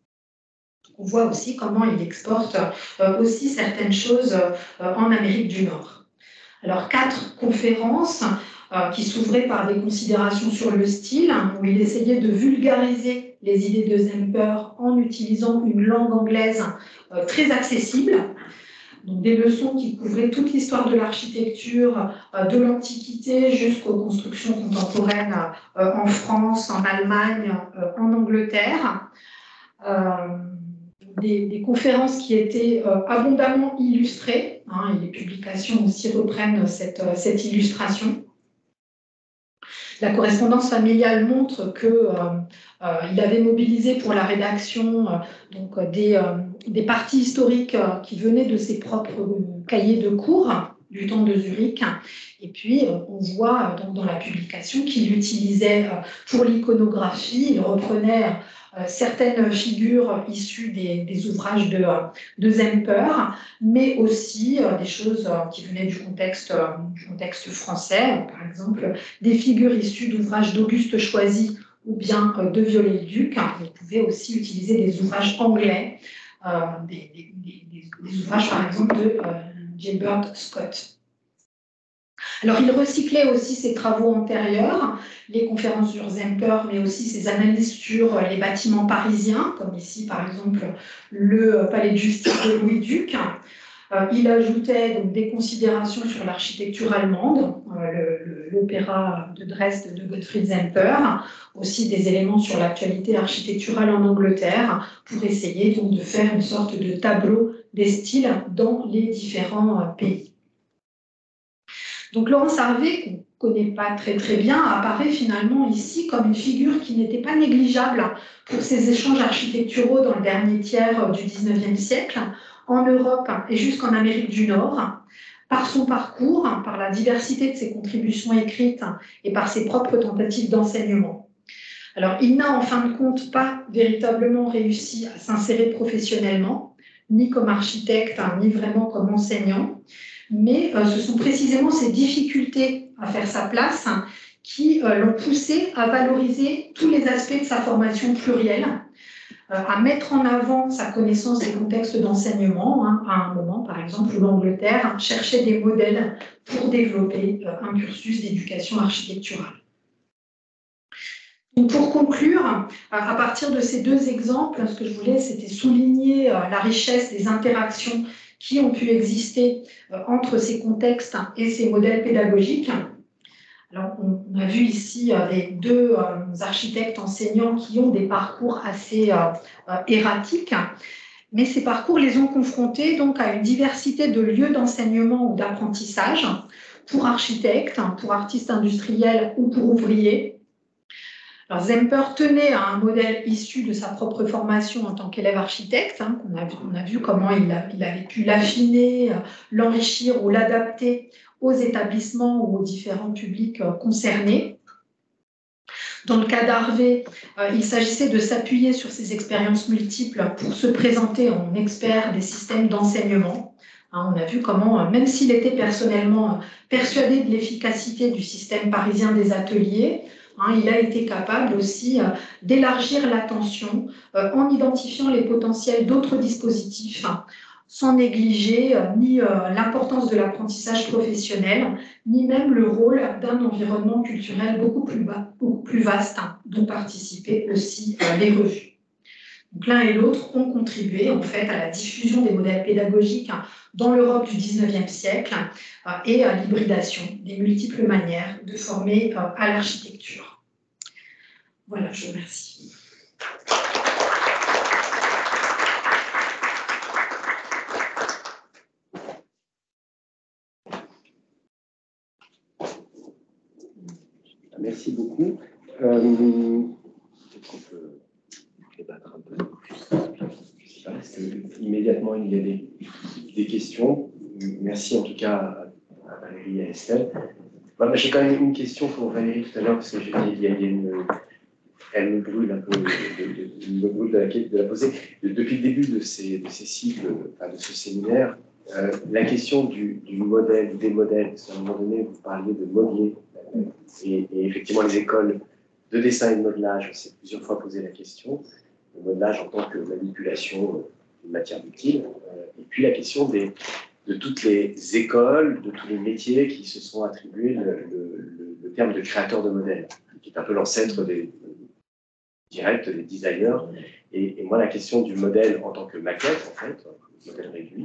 On voit aussi comment il exporte aussi certaines choses en Amérique du Nord. Alors, 4 conférences qui s'ouvraient par des considérations sur le style, où il essayait de vulgariser les idées de Zemper en utilisant une langue anglaise très accessible. Donc, des leçons qui couvraient toute l'histoire de l'architecture, de l'Antiquité jusqu'aux constructions contemporaines en France, en Allemagne, en Angleterre. Des conférences qui étaient abondamment illustrées, et les publications aussi reprennent cette illustration. La correspondance familiale montre qu'il avait mobilisé pour la rédaction donc, des parties historiques qui venaient de ses propres cahiers de cours du temps de Zurich. Et puis, on voit dans la publication qu'il utilisait pour l'iconographie, il reprenait certaines figures issues des ouvrages de Zemper, mais aussi des choses qui venaient du contexte français, par exemple des figures issues d'ouvrages d'Auguste Choisy ou bien de Viollet-le-Duc. Vous pouvez aussi utiliser des ouvrages anglais, des ouvrages par exemple de Gilbert Scott. Alors, il recyclait aussi ses travaux antérieurs, les conférences sur Zemper, mais aussi ses analyses sur les bâtiments parisiens, comme ici, par exemple, le palais de justice de Louis-Duc. Il ajoutait donc des considérations sur l'architecture allemande, l'opéra de Dresde de Gottfried Zemper, aussi des éléments sur l'actualité architecturale en Angleterre, pour essayer donc de faire une sorte de tableau des styles dans les différents pays. Donc Laurence Harvey, qu'on ne connaît pas très bien, apparaît finalement ici comme une figure qui n'était pas négligeable pour ses échanges architecturaux dans le dernier tiers du XIXe siècle, en Europe et jusqu'en Amérique du Nord, par son parcours, par la diversité de ses contributions écrites et par ses propres tentatives d'enseignement. Alors, il n'a en fin de compte pas véritablement réussi à s'insérer professionnellement, ni comme architecte, ni vraiment comme enseignant, mais ce sont précisément ces difficultés à faire sa place qui l'ont poussé à valoriser tous les aspects de sa formation plurielle, à mettre en avant sa connaissance des contextes d'enseignement, à un moment, par exemple, où l'Angleterre cherchait des modèles pour développer un cursus d'éducation architecturale. Donc pour conclure, à partir de ces deux exemples, ce que je voulais, c'était souligner la richesse des interactions qui ont pu exister entre ces contextes et ces modèles pédagogiques. Alors, on a vu ici les deux architectes enseignants qui ont des parcours assez erratiques, mais ces parcours les ont confrontés donc à une diversité de lieux d'enseignement ou d'apprentissage pour architectes, pour artistes industriels ou pour ouvriers. Alors, Zemper tenait à un modèle issu de sa propre formation en tant qu'élève architecte. On a vu comment il avait pu l'affiner, l'enrichir ou l'adapter aux établissements ou aux différents publics concernés. Dans le cas d'Harvey, il s'agissait de s'appuyer sur ses expériences multiples pour se présenter en expert des systèmes d'enseignement. On a vu comment, même s'il était personnellement persuadé de l'efficacité du système parisien des ateliers, il a été capable aussi d'élargir l'attention en identifiant les potentiels d'autres dispositifs, sans négliger ni l'importance de l'apprentissage professionnel, ni même le rôle d'un environnement culturel beaucoup plus vaste, dont participaient aussi les revues. Donc l'un et l'autre ont contribué en fait à la diffusion des modèles pédagogiques dans l'Europe du XIXe siècle et à l'hybridation des multiples manières de former à l'architecture. Voilà, je vous remercie. Merci beaucoup. Peut-être qu'on peut débattre un peu. Je sais pas, est-ce qu'immédiatement il y a des questions? Merci en tout cas à Valérie et à Estelle. J'ai quand même une question pour Valérie tout à l'heure, parce que elle me brûle un peu de la poser. Depuis le début de ces cycles, de ce séminaire, la question du modèle, des modèles, parce qu'à un moment donné, vous parliez de modeler, et effectivement, les écoles de dessin et de modelage, on s'est plusieurs fois posé la question, le modelage en tant que manipulation d'une matière utile, et puis la question de toutes les écoles, de tous les métiers qui se sont attribués le terme de créateur de modèles, qui est un peu l'ancêtre direct des designers. Et moi, la question du modèle en tant que maquette, en fait, modèle réduit,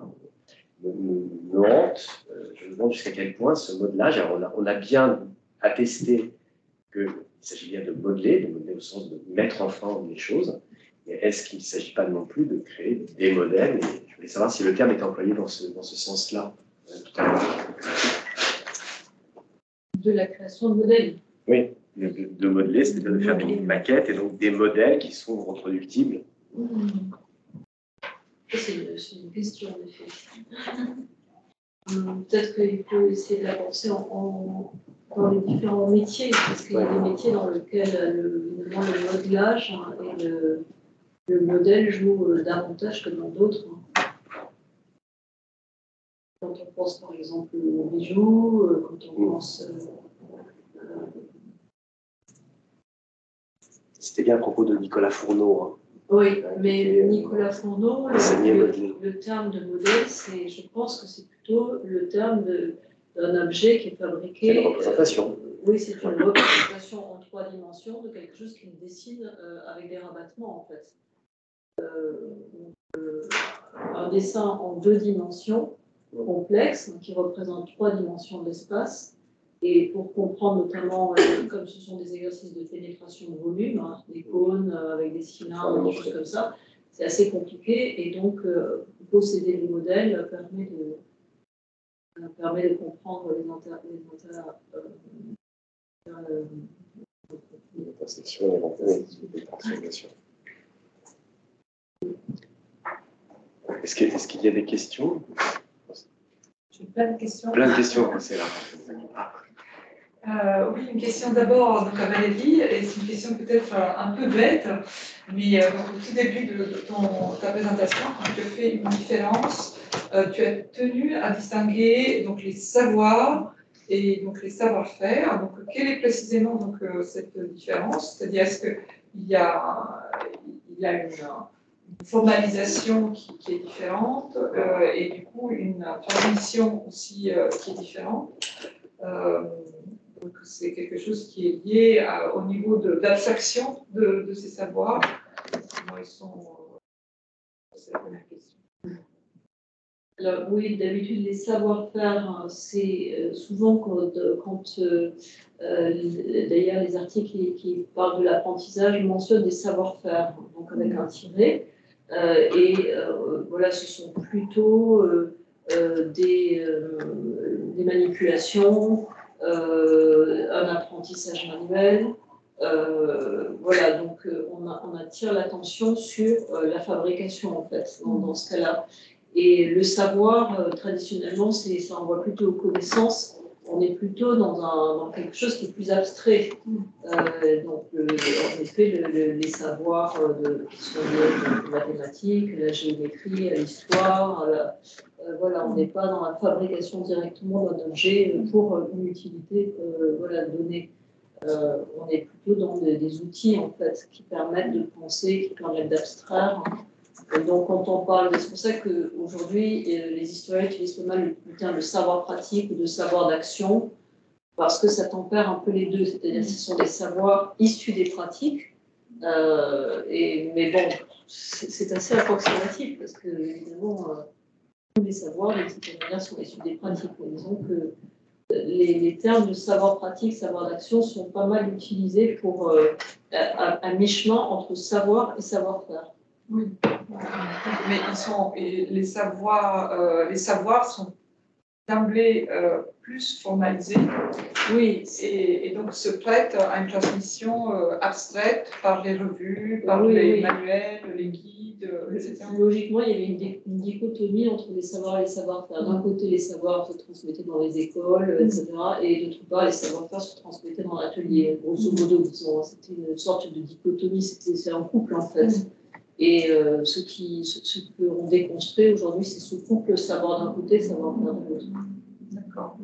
me hante. Je me demande jusqu'à quel point ce modelage, alors on a bien attesté qu'il s'agit bien de modeler au sens de mettre en forme les choses, mais est-ce qu'il ne s'agit pas non plus de créer des modèles? Et je voulais savoir si le terme est employé dans ce sens-là, tout à l'heure. De la création de modèles. Oui, de modeler, c'est-à-dire de faire des maquettes et donc des modèles qui sont reproductibles. C'est une question, en effet. Peut-être qu'il faut essayer de la penser en dans les différents métiers, parce qu'il y a des métiers dans lesquels le modelage et le modèle jouent davantage que dans d'autres. Quand on pense par exemple aux bijoux, quand on pense... C'était bien à propos de Nicolas Fourneau. Hein. Oui, mais Nicolas Fourneau, le terme de modèle, je pense que c'est plutôt le terme d'un objet qui est fabriqué. C'est une représentation. Oui, c'est une représentation en 3 dimensions de quelque chose qui dessine avec des rabattements en fait. Un dessin en 2 dimensions complexe qui représente 3 dimensions de l'espace. Et pour comprendre notamment, comme ce sont des exercices de pénétration de volume, hein, des cônes avec des cylindres, des choses comme ça, c'est assez compliqué. Et donc, posséder les modèles permet de comprendre les intersection et les transformations. Est-ce qu'il y a des questions? J'ai plein de questions. Plein de questions, c'est là. Oui, une question d'abord donc à Valérie, et c'est une question peut-être un peu bête, mais au tout début de ta présentation, quand tu as fait une différence, tu as tenu à distinguer donc, les savoirs et donc, les savoir-faire. Donc, quelle est précisément donc, cette différence? C'est-à-dire, est-ce qu'il y a une formalisation qui est différente et du coup une transmission aussi qui est différente? Donc, c'est quelque chose qui est lié au niveau d'abstraction de ces savoirs. Comment ils sont. C'est la première question. Alors, oui, d'habitude, les savoir-faire, c'est souvent quand d'ailleurs, les articles qui parlent de l'apprentissage mentionnent des savoir-faire, donc avec un tiret. Voilà, ce sont plutôt des manipulations. Un apprentissage manuel. Voilà, donc on attire l'attention sur la fabrication, en fait, dans ce cas-là. Et le savoir, traditionnellement, ça renvoie plutôt aux connaissances. On est plutôt dans quelque chose qui est plus abstrait. Donc, en effet, les savoirs qui sont liés aux mathématiques, la géométrie, à l'histoire, voilà, on n'est pas dans la fabrication directement d'un objet pour une utilité donnée. On est plutôt dans des outils en fait qui permettent de penser, qui permettent d'abstraire. Donc quand on parle, c'est pour ça qu'aujourd'hui les historiens utilisent pas mal le terme de savoir pratique ou de savoir d'action parce que ça tempère un peu les deux, c'est-à-dire que ce sont des savoirs issus des pratiques. Mais bon, c'est assez approximatif parce que évidemment tous les savoirs d'une certaine manière sont issus des pratiques. Mais disons que les termes de savoir pratique, savoir d'action sont pas mal utilisés pour à mi-chemin entre savoir et savoir-faire. Oui, mais les savoirs sont d'emblée plus formalisés. Oui. Et donc se prêtent à une transmission abstraite par les revues, par les manuels, les guides, etc. Logiquement, il y avait une dichotomie entre les savoirs et les savoir-faire. D'un côté, les savoirs se transmettaient dans les écoles, etc. Et d'autre part, les savoir-faire se transmettaient dans l'atelier. Grosso modo, disons, c'était une sorte de dichotomie, c'est un couple en fait. Et ce qu'on déconstruit aujourd'hui, c'est ce couple savoir d'un côté, savoir-faire de l'autre. D'accord.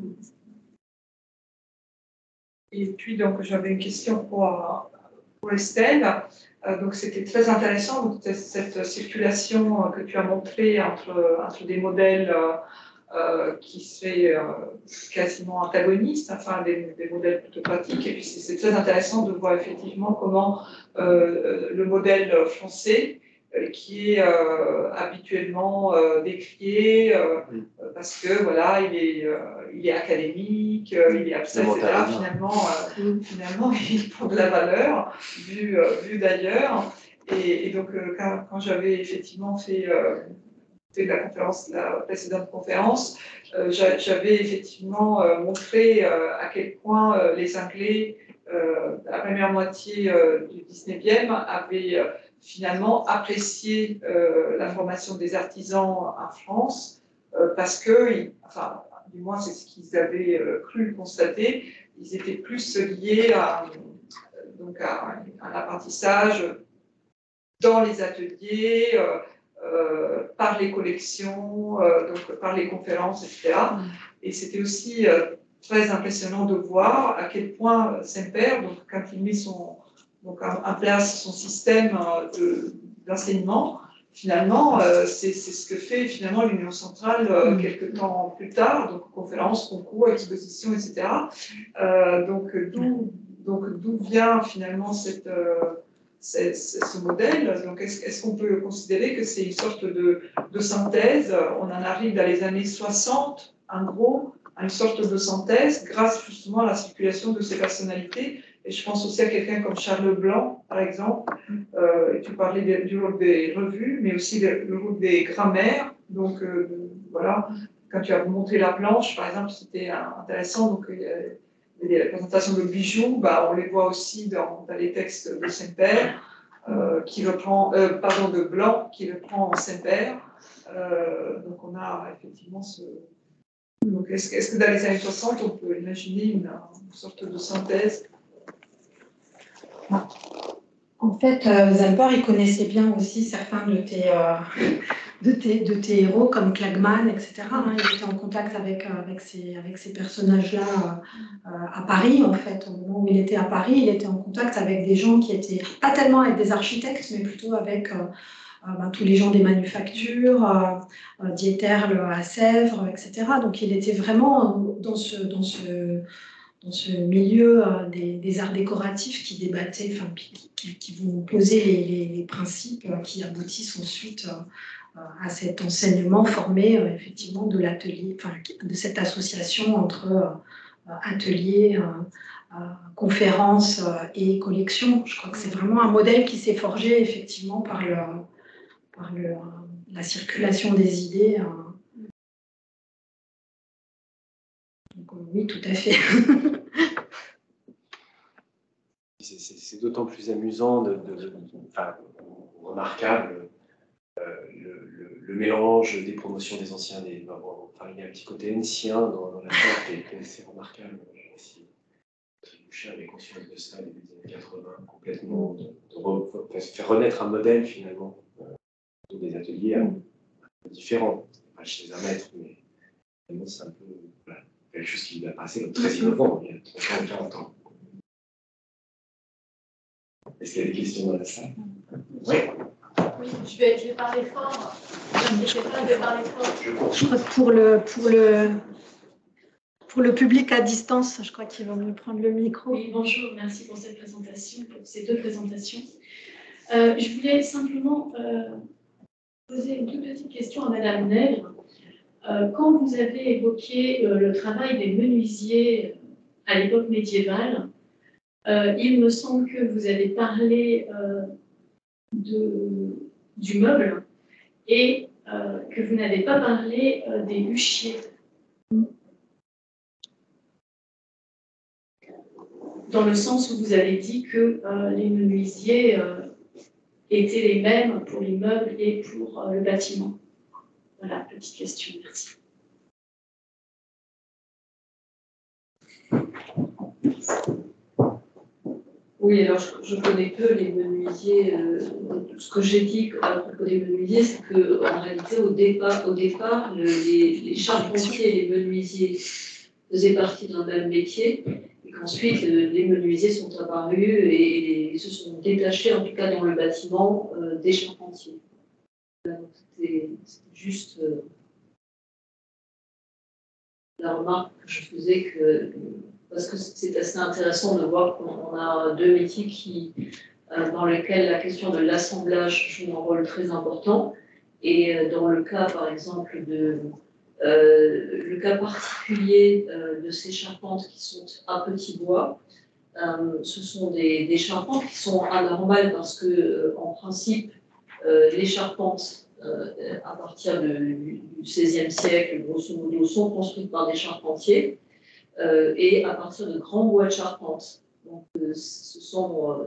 Et puis, donc, j'avais une question pour Estelle. Donc, c'était très intéressant, donc, cette circulation que tu as montrée entre des modèles qui seraient quasiment antagonistes, enfin, des modèles plutôt pratiques. Et puis, c'est très intéressant de voir effectivement comment le modèle français, qui est habituellement décrié parce que voilà, il est académique, il est abstrait, etc. Finalement, il prend de la valeur vu d'ailleurs. Et donc, quand j'avais effectivement fait la précédente conférence, j'avais effectivement montré à quel point les Anglais, la première moitié du 19e, avaient finalement apprécié la formation des artisans en France parce que, enfin, du moins c'est ce qu'ils avaient cru constater, ils étaient plus liés donc à un apprentissage dans les ateliers, par les collections, donc par les conférences, etc. Et c'était aussi très impressionnant de voir à quel point Semper, donc quand il met en place son système d'enseignement, finalement, c'est ce que fait finalement l'Union centrale quelques temps plus tard, donc conférences, concours, expositions, etc. Donc d'où vient finalement ce modèle. Donc est-ce qu'on peut considérer que c'est une sorte de synthèse? On en arrive dans les années 60, en gros, à une sorte de synthèse grâce justement à la circulation de ces personnalités. Et je pense aussi à quelqu'un comme Charles Blanc, par exemple. Et tu parlais du rôle des revues, mais aussi le rôle des grammaires. Donc voilà, quand tu as montré la planche, par exemple, c'était intéressant. Donc les présentations de bijoux, bah, on les voit aussi dans les textes de Semper, qui reprend, de Blanc, qui reprend Semper. Donc on a effectivement ce... Donc est-ce que dans les années 60, on peut imaginer une sorte de synthèse? En fait, Semper, il connaissait bien aussi certains de tes héros, comme Klagmann, etc. Hein. Il était en contact avec ces personnages-là à Paris, en fait. Au moment où il était à Paris, il était en contact avec des gens qui étaient, pas tellement avec des architectes, mais plutôt avec tous les gens des manufactures, Dieterle à Sèvres, etc. Donc il était vraiment dans ce milieu des arts décoratifs qui débattaient, enfin, qui vont poser les principes qui aboutissent ensuite à cet enseignement formé effectivement de l'atelier, enfin, de cette association entre atelier, conférences et collection. Je crois que c'est vraiment un modèle qui s'est forgé effectivement par la circulation des idées. Donc, oui, tout à fait. C'est d'autant plus amusant, enfin, remarquable, le mélange des promotions des anciens. Enfin, il y a un petit côté ancien dans la charte qui est assez remarquable. Si Boucher avait conscience de ça début des années 80, complètement, faire renaître un modèle finalement des ateliers un peu différents. Pas chez un maître, mais finalement c'est un peu quelque chose qui va passer comme très innovant il y a 30 ans, 40 ans. Est-ce qu'il y a des questions dans la salle? Oui. Oui, je vais parler fort. Je vais parler fort. Je crois que pour le public à distance, je crois qu'ils vont me prendre le micro. Oui, bonjour, merci pour cette présentation, pour ces deux présentations. Je voulais simplement poser une toute petite question à Madame Nègre. Quand vous avez évoqué le travail des menuisiers à l'époque médiévale, il me semble que vous avez parlé du meuble et que vous n'avez pas parlé des huchiers. Dans le sens où vous avez dit que les menuisiers étaient les mêmes pour les meubles et pour le bâtiment. Voilà, petite question, merci. Oui, alors je connais peu les menuisiers. Ce que j'ai dit à propos des menuisiers, c'est qu'en réalité, au départ les charpentiers et les menuisiers faisaient partie d'un même métier, et qu'ensuite les menuisiers sont apparus et se sont détachés, en tout cas dans le bâtiment, des charpentiers. C'était juste la remarque que je faisais parce que c'est assez intéressant de voir qu'on a deux métiers dans lesquels la question de l'assemblage joue un rôle très important. Et dans le cas, par exemple, le cas particulier de ces charpentes qui sont à petit bois, ce sont des charpentes qui sont anormales parce que, en principe, les charpentes à partir du XVIe siècle, grosso modo, sont construites par des charpentiers. Et à partir de grands bois de charpente. Donc, ce sont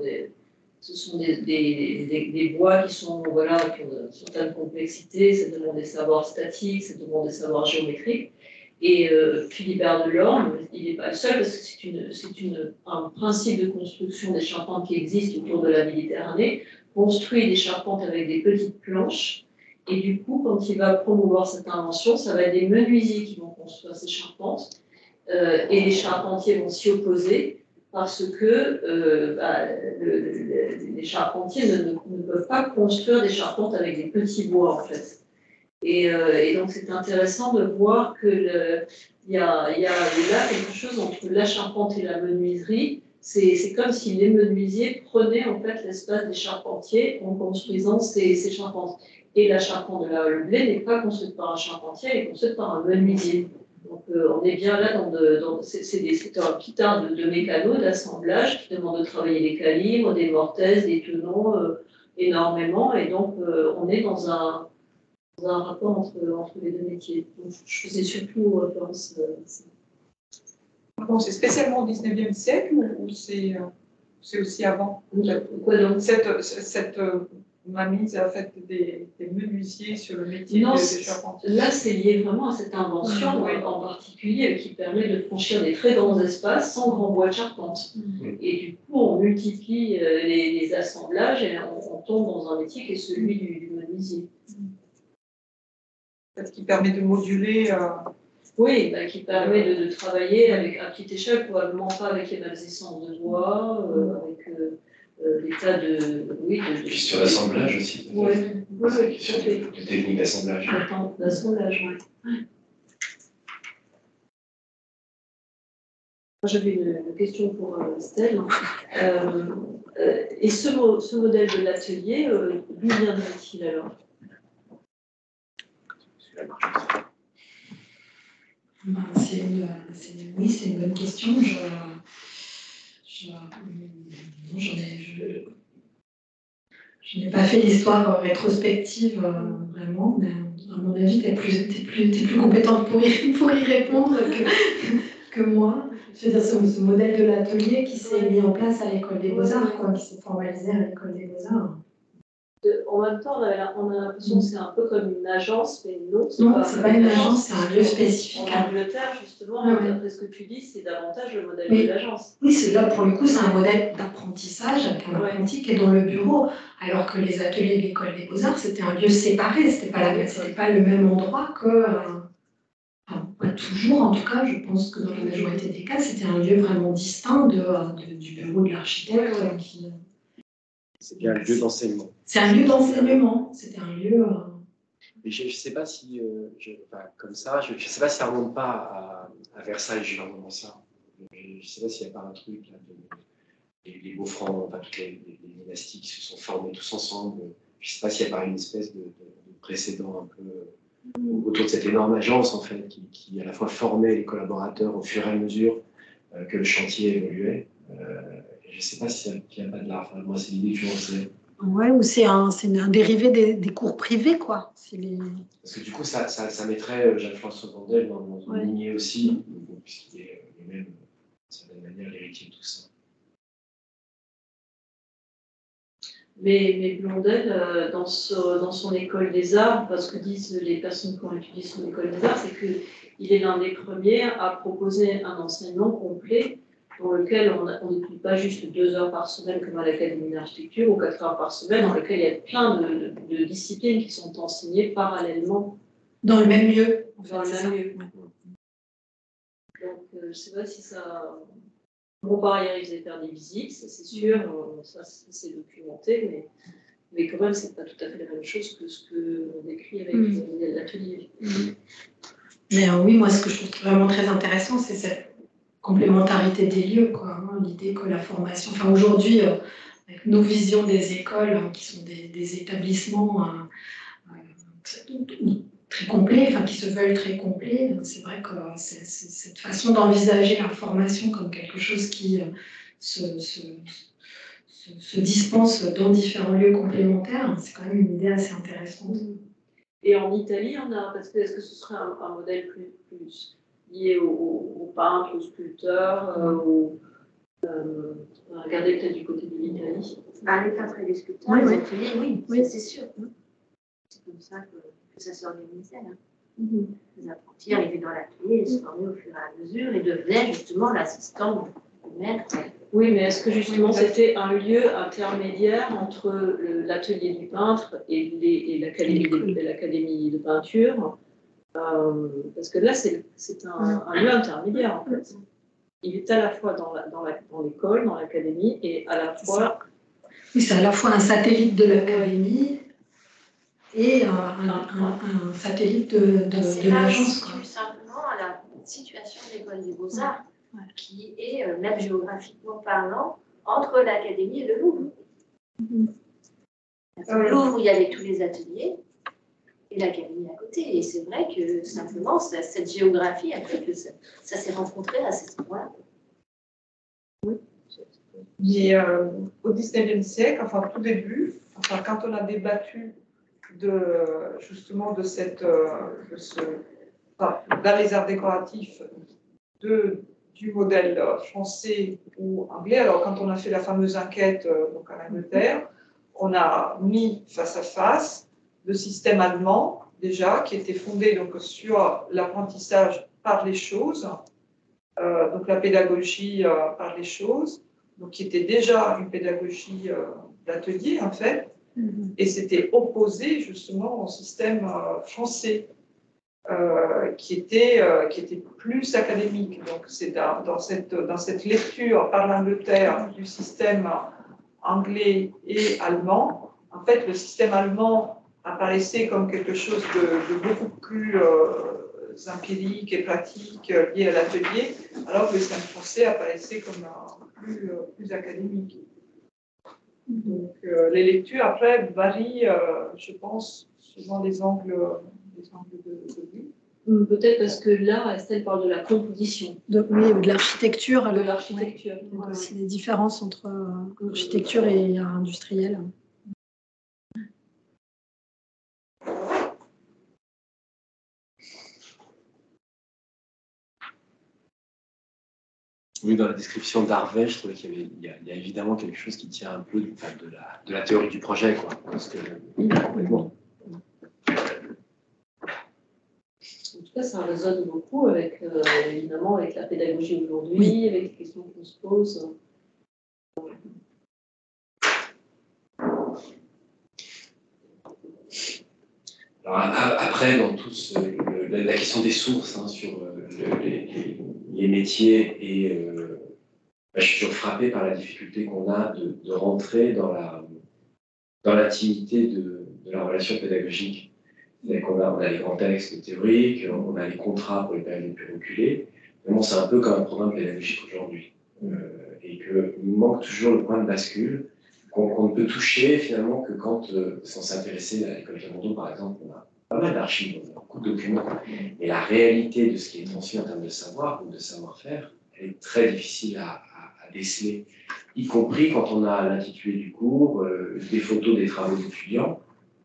des bois qui ont une certaine complexité, ça demande des savoirs statiques, ça demande des savoirs géométriques. Et Philibert Delorme, il n'est pas le seul parce que c'est un principe de construction des charpentes qui existe autour de la Méditerranée, construit des charpentes avec des petites planches. Et du coup, quand il va promouvoir cette invention, ça va être des menuisiers qui vont construire ces charpentes. Et les charpentiers vont s'y opposer parce que les charpentiers ne peuvent pas construire des charpentes avec des petits bois, en fait. Et donc, c'est intéressant de voir qu'il y a là quelque chose entre la charpente et la menuiserie. C'est comme si les menuisiers prenaient en fait l'espace des charpentiers en construisant ces charpentes. Et la charpente de la Halle-Blé n'est pas construite par un charpentier, elle est construite par un menuisier. Donc, on est bien là c'est un petit art de mécano, d'assemblage qui demande de travailler des calibres, des mortaises, des tenons énormément. Et donc, on est dans un rapport entre les deux métiers. Donc, je faisais surtout référence à ça. Bon, c'est spécialement au 19e siècle ou c'est aussi avant? Quoi donc? Cette mainmise a fait des menuisiers sur le métier des charpentiers. Là, c'est lié vraiment à cette invention en particulier qui permet de franchir des très grands espaces sans grand bois de charpente. Et du coup, on multiplie les assemblages et on tombe dans un métier qui est celui du menuisier. Qui permet de moduler. Oui, qui permet de travailler avec à petite échelle, probablement pas avec les mêmes essences de bois, avec des tas de. Puis sur l'assemblage aussi. Oui, sur les techniques d'assemblage. D'assemblage, oui. J'avais une question pour Estelle. Et ce modèle de l'atelier, d'où viendrait-il alors? C'est une bonne question. Je n'ai pas fait l'histoire rétrospective vraiment, mais à mon avis, tu es plus compétente pour y répondre que moi. Je veux dire, ce modèle de l'atelier qui s'est mis en place à l'école des Beaux-Arts, qui s'est formalisé à l'école des Beaux-Arts. En même temps, on a l'impression que c'est un peu comme une agence, mais non, c'est pas une agence, c'est un lieu spécifique. En Angleterre, justement, d'après ce que tu dis, c'est davantage le modèle de l'agence. Oui, là, pour le coup, c'est un modèle d'apprentissage avec un apprenti qui est dans le bureau, alors que les ateliers de l'école des Beaux-Arts, c'était un lieu séparé, c'était pas le même endroit que... pas toujours, en tout cas, je pense que dans la majorité des cas, c'était un lieu vraiment distinct du bureau de l'architecte. C'est bien un lieu d'enseignement. C'est un lieu d'enseignement. C'était un lieu. Mais je ne sais pas si, comme ça, je ne sais pas si ça ne remonte pas à Versailles, j'ai vraiment ça. Je ne sais pas s'il n'y a pas un truc là, les beaux-francs, toutes les dynastiques qui se sont formés tous ensemble. Je ne sais pas s'il n'y a pas une espèce de précédent un peu autour de cette énorme agence en fait, qui à la fois formait les collaborateurs au fur et à mesure que le chantier évoluait. Je ne sais pas s'il n'y a pas de là. Enfin, moi, c'est l'idée que je pensais. Ouais, ou c'est un dérivé des cours privés, quoi. Parce que du coup, ça mettrait Jacques-François Vandel dans une lignée aussi, puisqu'il est lui-même, d'une certaine manière, l'héritier de tout ça. Mais Blondel, dans son école des arts, parce que disent les personnes qui ont étudié son école des arts, c'est qu'il est l'un des premiers à proposer un enseignement complet dans lequel on n'étudie pas juste 2 heures par semaine comme à l'Académie d'architecture ou 4 heures par semaine, dans lequel il y a plein de disciplines qui sont enseignées parallèlement. Dans le même lieu. Dans le même lieu. Donc, je ne sais pas si ça... Bon, par ailleurs, ils faisaient faire des visites, ça c'est sûr, ça c'est documenté, mais quand même, c'est pas tout à fait la même chose que ce qu'on décrit avec l'atelier. Mais oui, moi, ce que je trouve vraiment très intéressant, c'est cette complémentarité des lieux, quoi. L'idée que la formation, enfin aujourd'hui, avec nos visions des écoles, qui sont des établissements très complets, qui se veulent très complets, c'est vrai que cette façon d'envisager la formation comme quelque chose qui se dispense dans différents lieux complémentaires, c'est quand même une idée assez intéressante. Et en Italie, est-ce que ce serait un modèle plus lié aux peintres, aux sculpteurs, regardez peut-être du côté de l'Italie. Les peintres et les sculpteurs, les ateliers, oui, c'est sûr. C'est comme ça que ça s'organisait. Les apprentis arrivaient dans l'atelier et se formaient au fur et à mesure et devenaient justement l'assistant du maître. Oui, mais est-ce que justement c'était un lieu intermédiaire entre l'atelier du peintre et l'académie de peinture? Parce que là, c'est un lieu intermédiaire, en fait. Il est à la fois dans l'école, dans l'académie, et à la fois... Oui, c'est à la fois un satellite de l'académie et un satellite de l'agence. C'est simplement à la situation de l'école des beaux-arts, qui est, même géographiquement parlant, entre l'académie et le Louvre. Le Louvre, où il y avait tous les ateliers, et l'académie à côté. Et c'est vrai que simplement, cette géographie a fait que ça s'est rencontré à cet endroit-là. Mais au XIXe siècle, enfin tout début, enfin, quand on a débattu justement de dans les arts décoratifs du modèle français ou anglais, alors quand on a fait la fameuse enquête donc en Angleterre, on a mis face à face le système allemand, déjà, qui était fondé donc, sur l'apprentissage par les choses, donc la pédagogie par les choses, donc qui était déjà une pédagogie d'atelier, en fait, et c'était opposé justement au système français, qui était plus académique. Donc c'est dans cette lecture par l'Angleterre du système anglais et allemand, en fait, le système allemand apparaissait comme quelque chose de beaucoup plus empirique et pratique lié à l'atelier, alors que le système français apparaissait comme plus académique. Donc les lectures, après, varient, je pense, suivant les angles de vue. Peut-être parce que là, Estelle parle de la composition. Oui, ou de l'architecture. De l'architecture. Ouais. Donc aussi des différences entre architecture et industriel. Oui, dans la description d'Harvey, je trouvais qu'il y a évidemment quelque chose qui tient un peu de la théorie du projet, quoi. Parce que, complètement. En tout cas, ça résonne beaucoup avec, évidemment, avec la pédagogie aujourd'hui, avec les questions qu'on se pose. Alors, après, dans tout la question des sources sur les métiers, et je suis toujours frappé par la difficulté qu'on a de rentrer dans l'intimité de la relation pédagogique. C'est-à-dire qu'on a les grands textes théoriques, on a les contrats pour les périodes les plus reculées. Vraiment, c'est un peu comme un programme pédagogique aujourd'hui. Et qu'il nous manque toujours le point de bascule qu'on ne peut toucher finalement que quand on s'est intéressé à l'école Camondo, par exemple, on a pas mal d'archives, on a beaucoup de documents. Mais la réalité de ce qui est transmis en termes de savoir ou de savoir-faire, elle est très difficile à déceler, y compris quand on a l'intitulé du cours, des photos des travaux d'étudiants.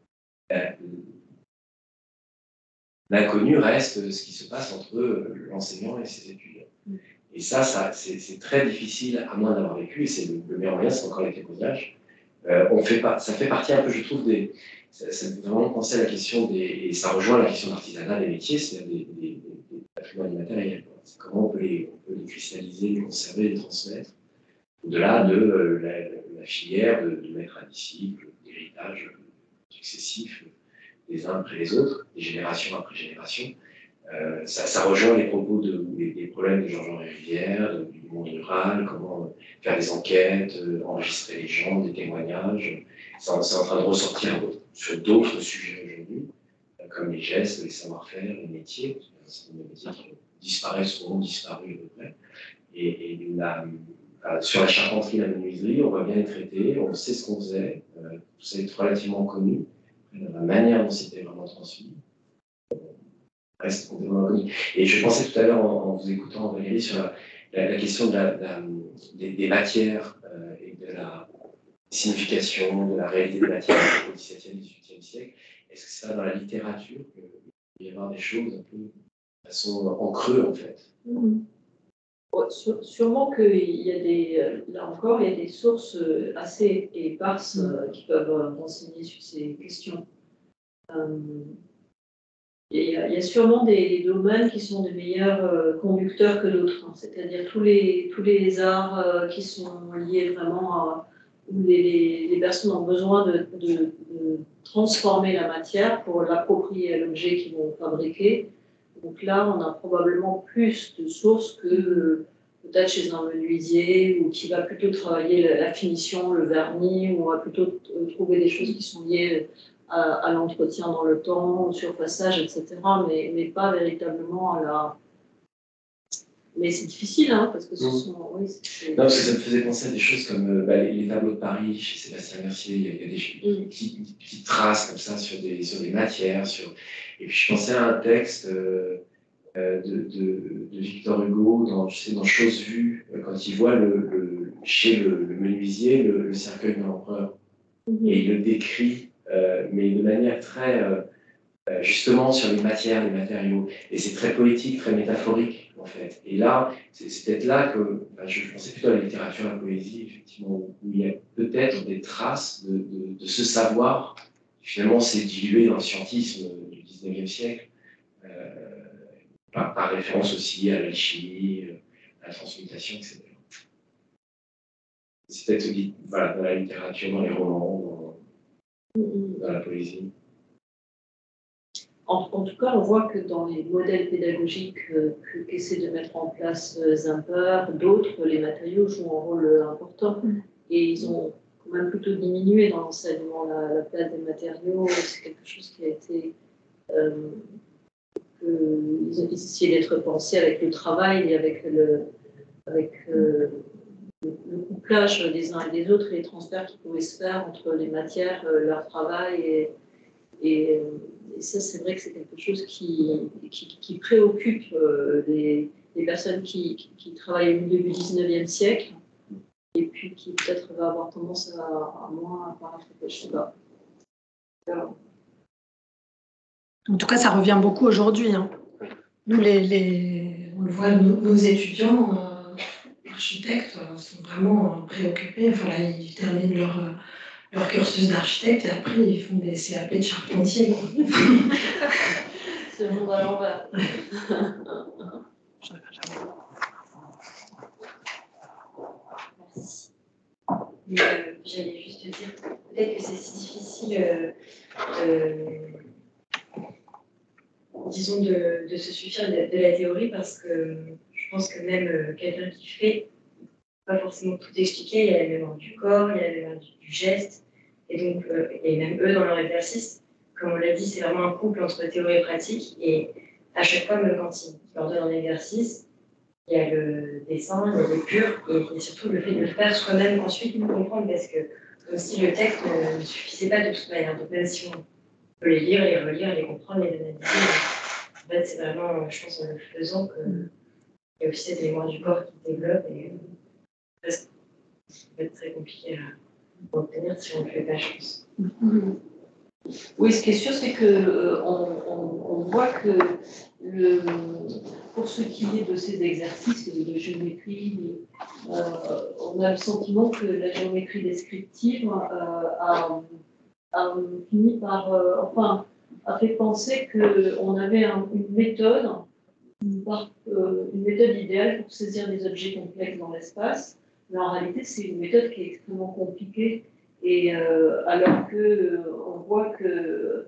L'inconnu reste ce qui se passe entre l'enseignant et ses étudiants. Et ça c'est très difficile, à moins d'avoir vécu, et c'est le meilleur moyen, c'est encore les témoignages. Ça fait partie un peu, je trouve, ça fait vraiment penser à la question et ça rejoint la question d'artisanat des métiers, c'est-à-dire des patrimoines immatériels. Comment on peut les cristalliser, les conserver, les transmettre, au-delà de la filière de maître à disciple, d'héritage successif, les uns après les autres, des générations après génération. Ça rejoint les propos des problèmes de Georges-Henri Rivière, du monde rural, comment faire des enquêtes, enregistrer les gens, des témoignages. C'est en train de ressortir sur d'autres sujets aujourd'hui, comme les gestes, les savoir-faire, les métiers. C'est des métiers qui disparaissent ou ont disparu à peu près. Et sur la charpenterie, la menuiserie, on va bien les traiter, on sait ce qu'on faisait, c'est relativement connu. La manière dont c'était vraiment transmis reste complètement inconnue. Et je pensais tout à l'heure, en vous écoutant, Valérie, sur la question des matières et de la signification, de la réalité des matières au XVIIe et XVIIIe siècle. Est-ce que c'est pas dans la littérature qu'il peut y avoir des choses un peu de façon en creux, en fait? Sûrement qu'il y a là encore, il y a des sources assez éparses qui peuvent renseigner sur ces questions. Il y a sûrement des domaines qui sont des meilleurs conducteurs que d'autres, hein. C'est-à-dire tous les arts qui sont liés vraiment à où les personnes ont besoin de transformer la matière pour l'approprier à l'objet qu'ils vont fabriquer. Donc là, on a probablement plus de sources que peut-être chez un menuisier ou qui va plutôt travailler la finition, le vernis, ou on va plutôt trouver des choses qui sont liées à l'entretien dans le temps, au surfaçage, etc. Mais pas véritablement à la... Mais c'est difficile, hein, parce que ce sont... Oui, non, parce que ça me faisait penser à des choses comme les tableaux de Paris chez Sébastien Mercier. Il y a des petites traces comme ça sur des matières. Et puis je pensais à un texte de Victor Hugo dans Choses vues, quand il voit chez le menuisier le cercueil de l'empereur. Et il le décrit, mais de manière très... justement sur les matières, les matériaux. Et c'est très poétique, très métaphorique, en fait. Et là, c'est peut-être là que je pensais plutôt à la littérature, à la poésie, effectivement, où il y a peut-être des traces de ce savoir qui finalement s'est dilué dans le scientisme du 19e siècle, par référence aussi à l'alchimie, à la transmutation, etc. C'est peut-être voilà, dans la littérature, dans les romans, dans la poésie. En tout cas, on voit que dans les modèles pédagogiques qu'essaie de mettre en place Zimper, d'autres, les matériaux jouent un rôle important. Et ils ont quand même plutôt diminué dans l'enseignement la place des matériaux. C'est quelque chose qui a été... ils ont essayé d'être pensés avec le travail et avec le couplage des uns et des autres et les transferts qui pouvaient se faire entre les matières, leur travail et ça, c'est vrai que c'est quelque chose qui préoccupe les personnes qui travaillent au milieu du 19e siècle et puis qui peut-être va avoir tendance à moins apparaître, je ne sais pas. En tout cas, ça revient beaucoup aujourd'hui, hein. Nous, on le voit, nos étudiants, architectes, sont vraiment préoccupés. Enfin, là, ils terminent leur cursus d'architecte et après, ils font des CAP de charpentier. C'est le monde à l'envers. Merci. J'allais juste te dire, peut-être que c'est si difficile, disons, de se suffire de la théorie parce que je pense que même quelqu'un qui fait, pas forcément tout expliquer, il y a la mémoire du corps, il y a la mémoire du geste, et donc, et même eux dans leur exercice, comme on l'a dit, c'est vraiment un couple entre théorie et pratique, et à chaque fois, même quand ils leur donnent un exercice, il y a le dessin, il y a les purs, et surtout le fait de le faire soi-même ensuite nous comprendre, parce que comme si le texte ne suffisait pas de toute manière, donc même si on peut les lire, les relire, les comprendre, les analyser, en fait, c'est vraiment, je pense, en le faisant qu'il y a aussi cette mémoire du corps qui se développe, et ça peut être très compliqué à obtenir si on ne le fait pas, je pense. Oui, ce qui est sûr, c'est qu'on voit que pour ce qui est de ces exercices de géométrie, on a le sentiment que la géométrie descriptive a fini par, a fait penser qu'on avait une méthode idéale pour saisir des objets complexes dans l'espace, mais en réalité, c'est une méthode qui est extrêmement compliquée. Et alors on voit que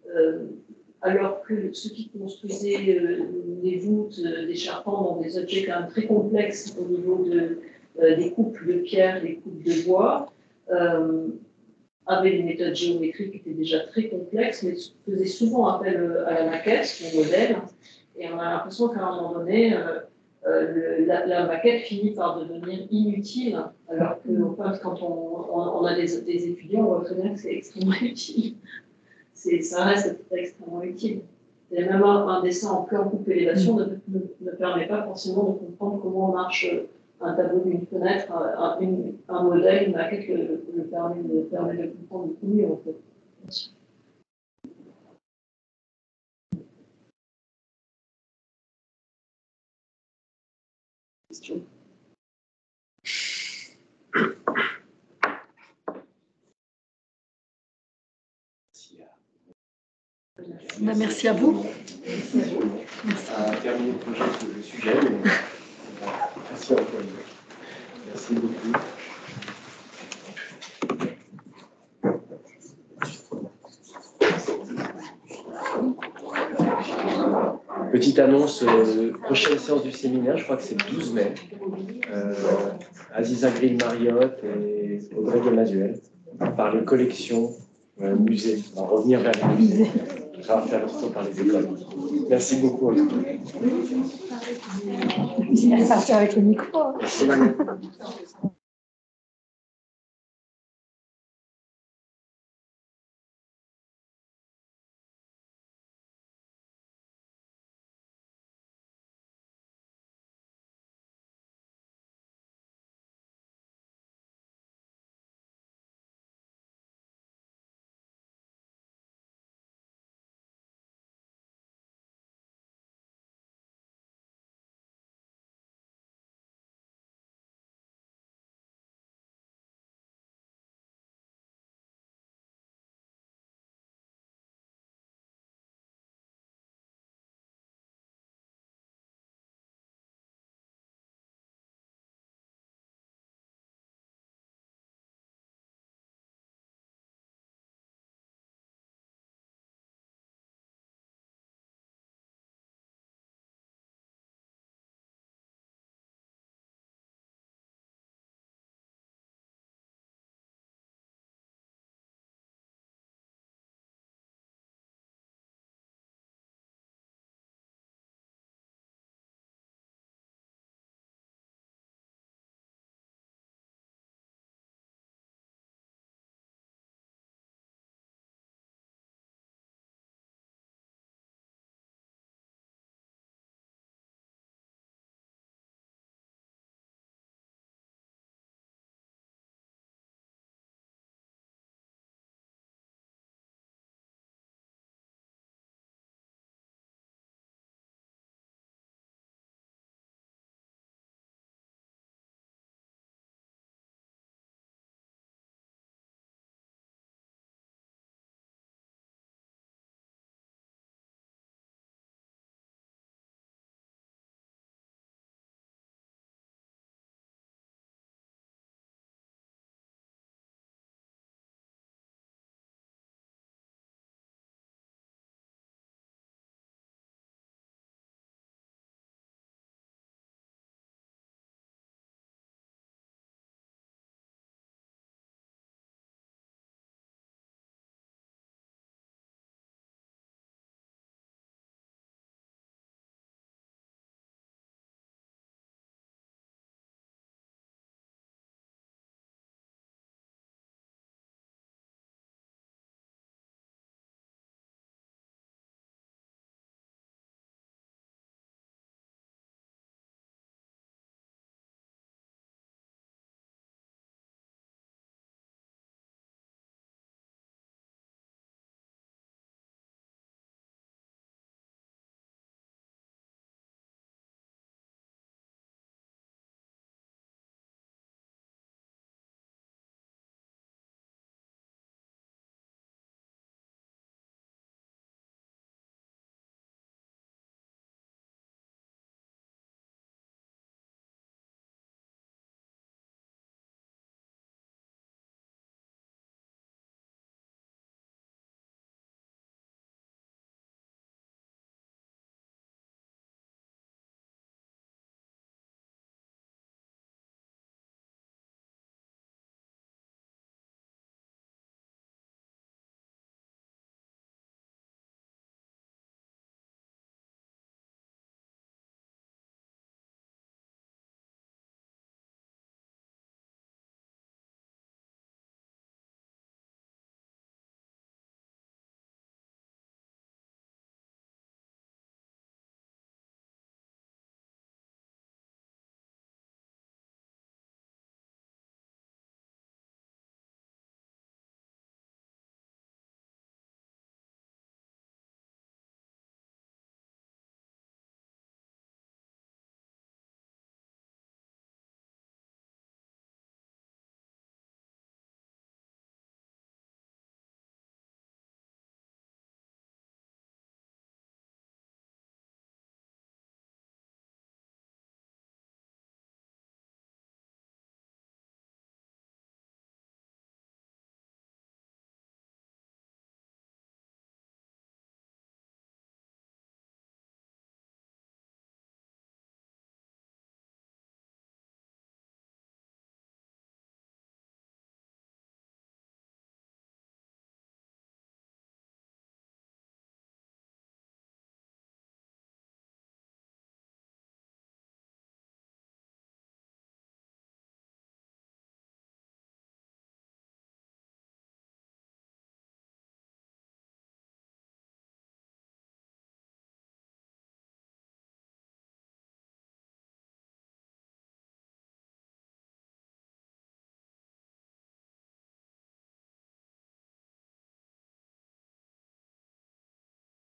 ceux qui construisaient des voûtes, des charpents dans des objets quand même très complexes au niveau des coupes de pierre, des coupes de bois, avaient des méthodes géométriques qui étaient déjà très complexes, mais faisaient souvent appel à la maquette, au modèle. Et on a l'impression qu'à un moment donné, la maquette finit par devenir inutile, alors que quand on a des étudiants, on voit très bien que c'est extrêmement utile. Ça reste extrêmement utile. Et même un dessin en plan coupe élévation ne permet pas forcément de comprendre comment marche un tableau d'une fenêtre, un modèle, une maquette le permet de comprendre beaucoup mieux, en fait. Question. Merci à vous. À terminer le projet que je suggère. Merci encore. Merci beaucoup. Petite annonce, prochaine séance du séminaire, je crois que c'est le 12 mai. Aziza Grill-Mariotte et Audrey Gemazuel par les collections musées. On va revenir vers les musées. On va faire le tour par les écoles. Merci beaucoup. Elle est partie avec le micro. Merci.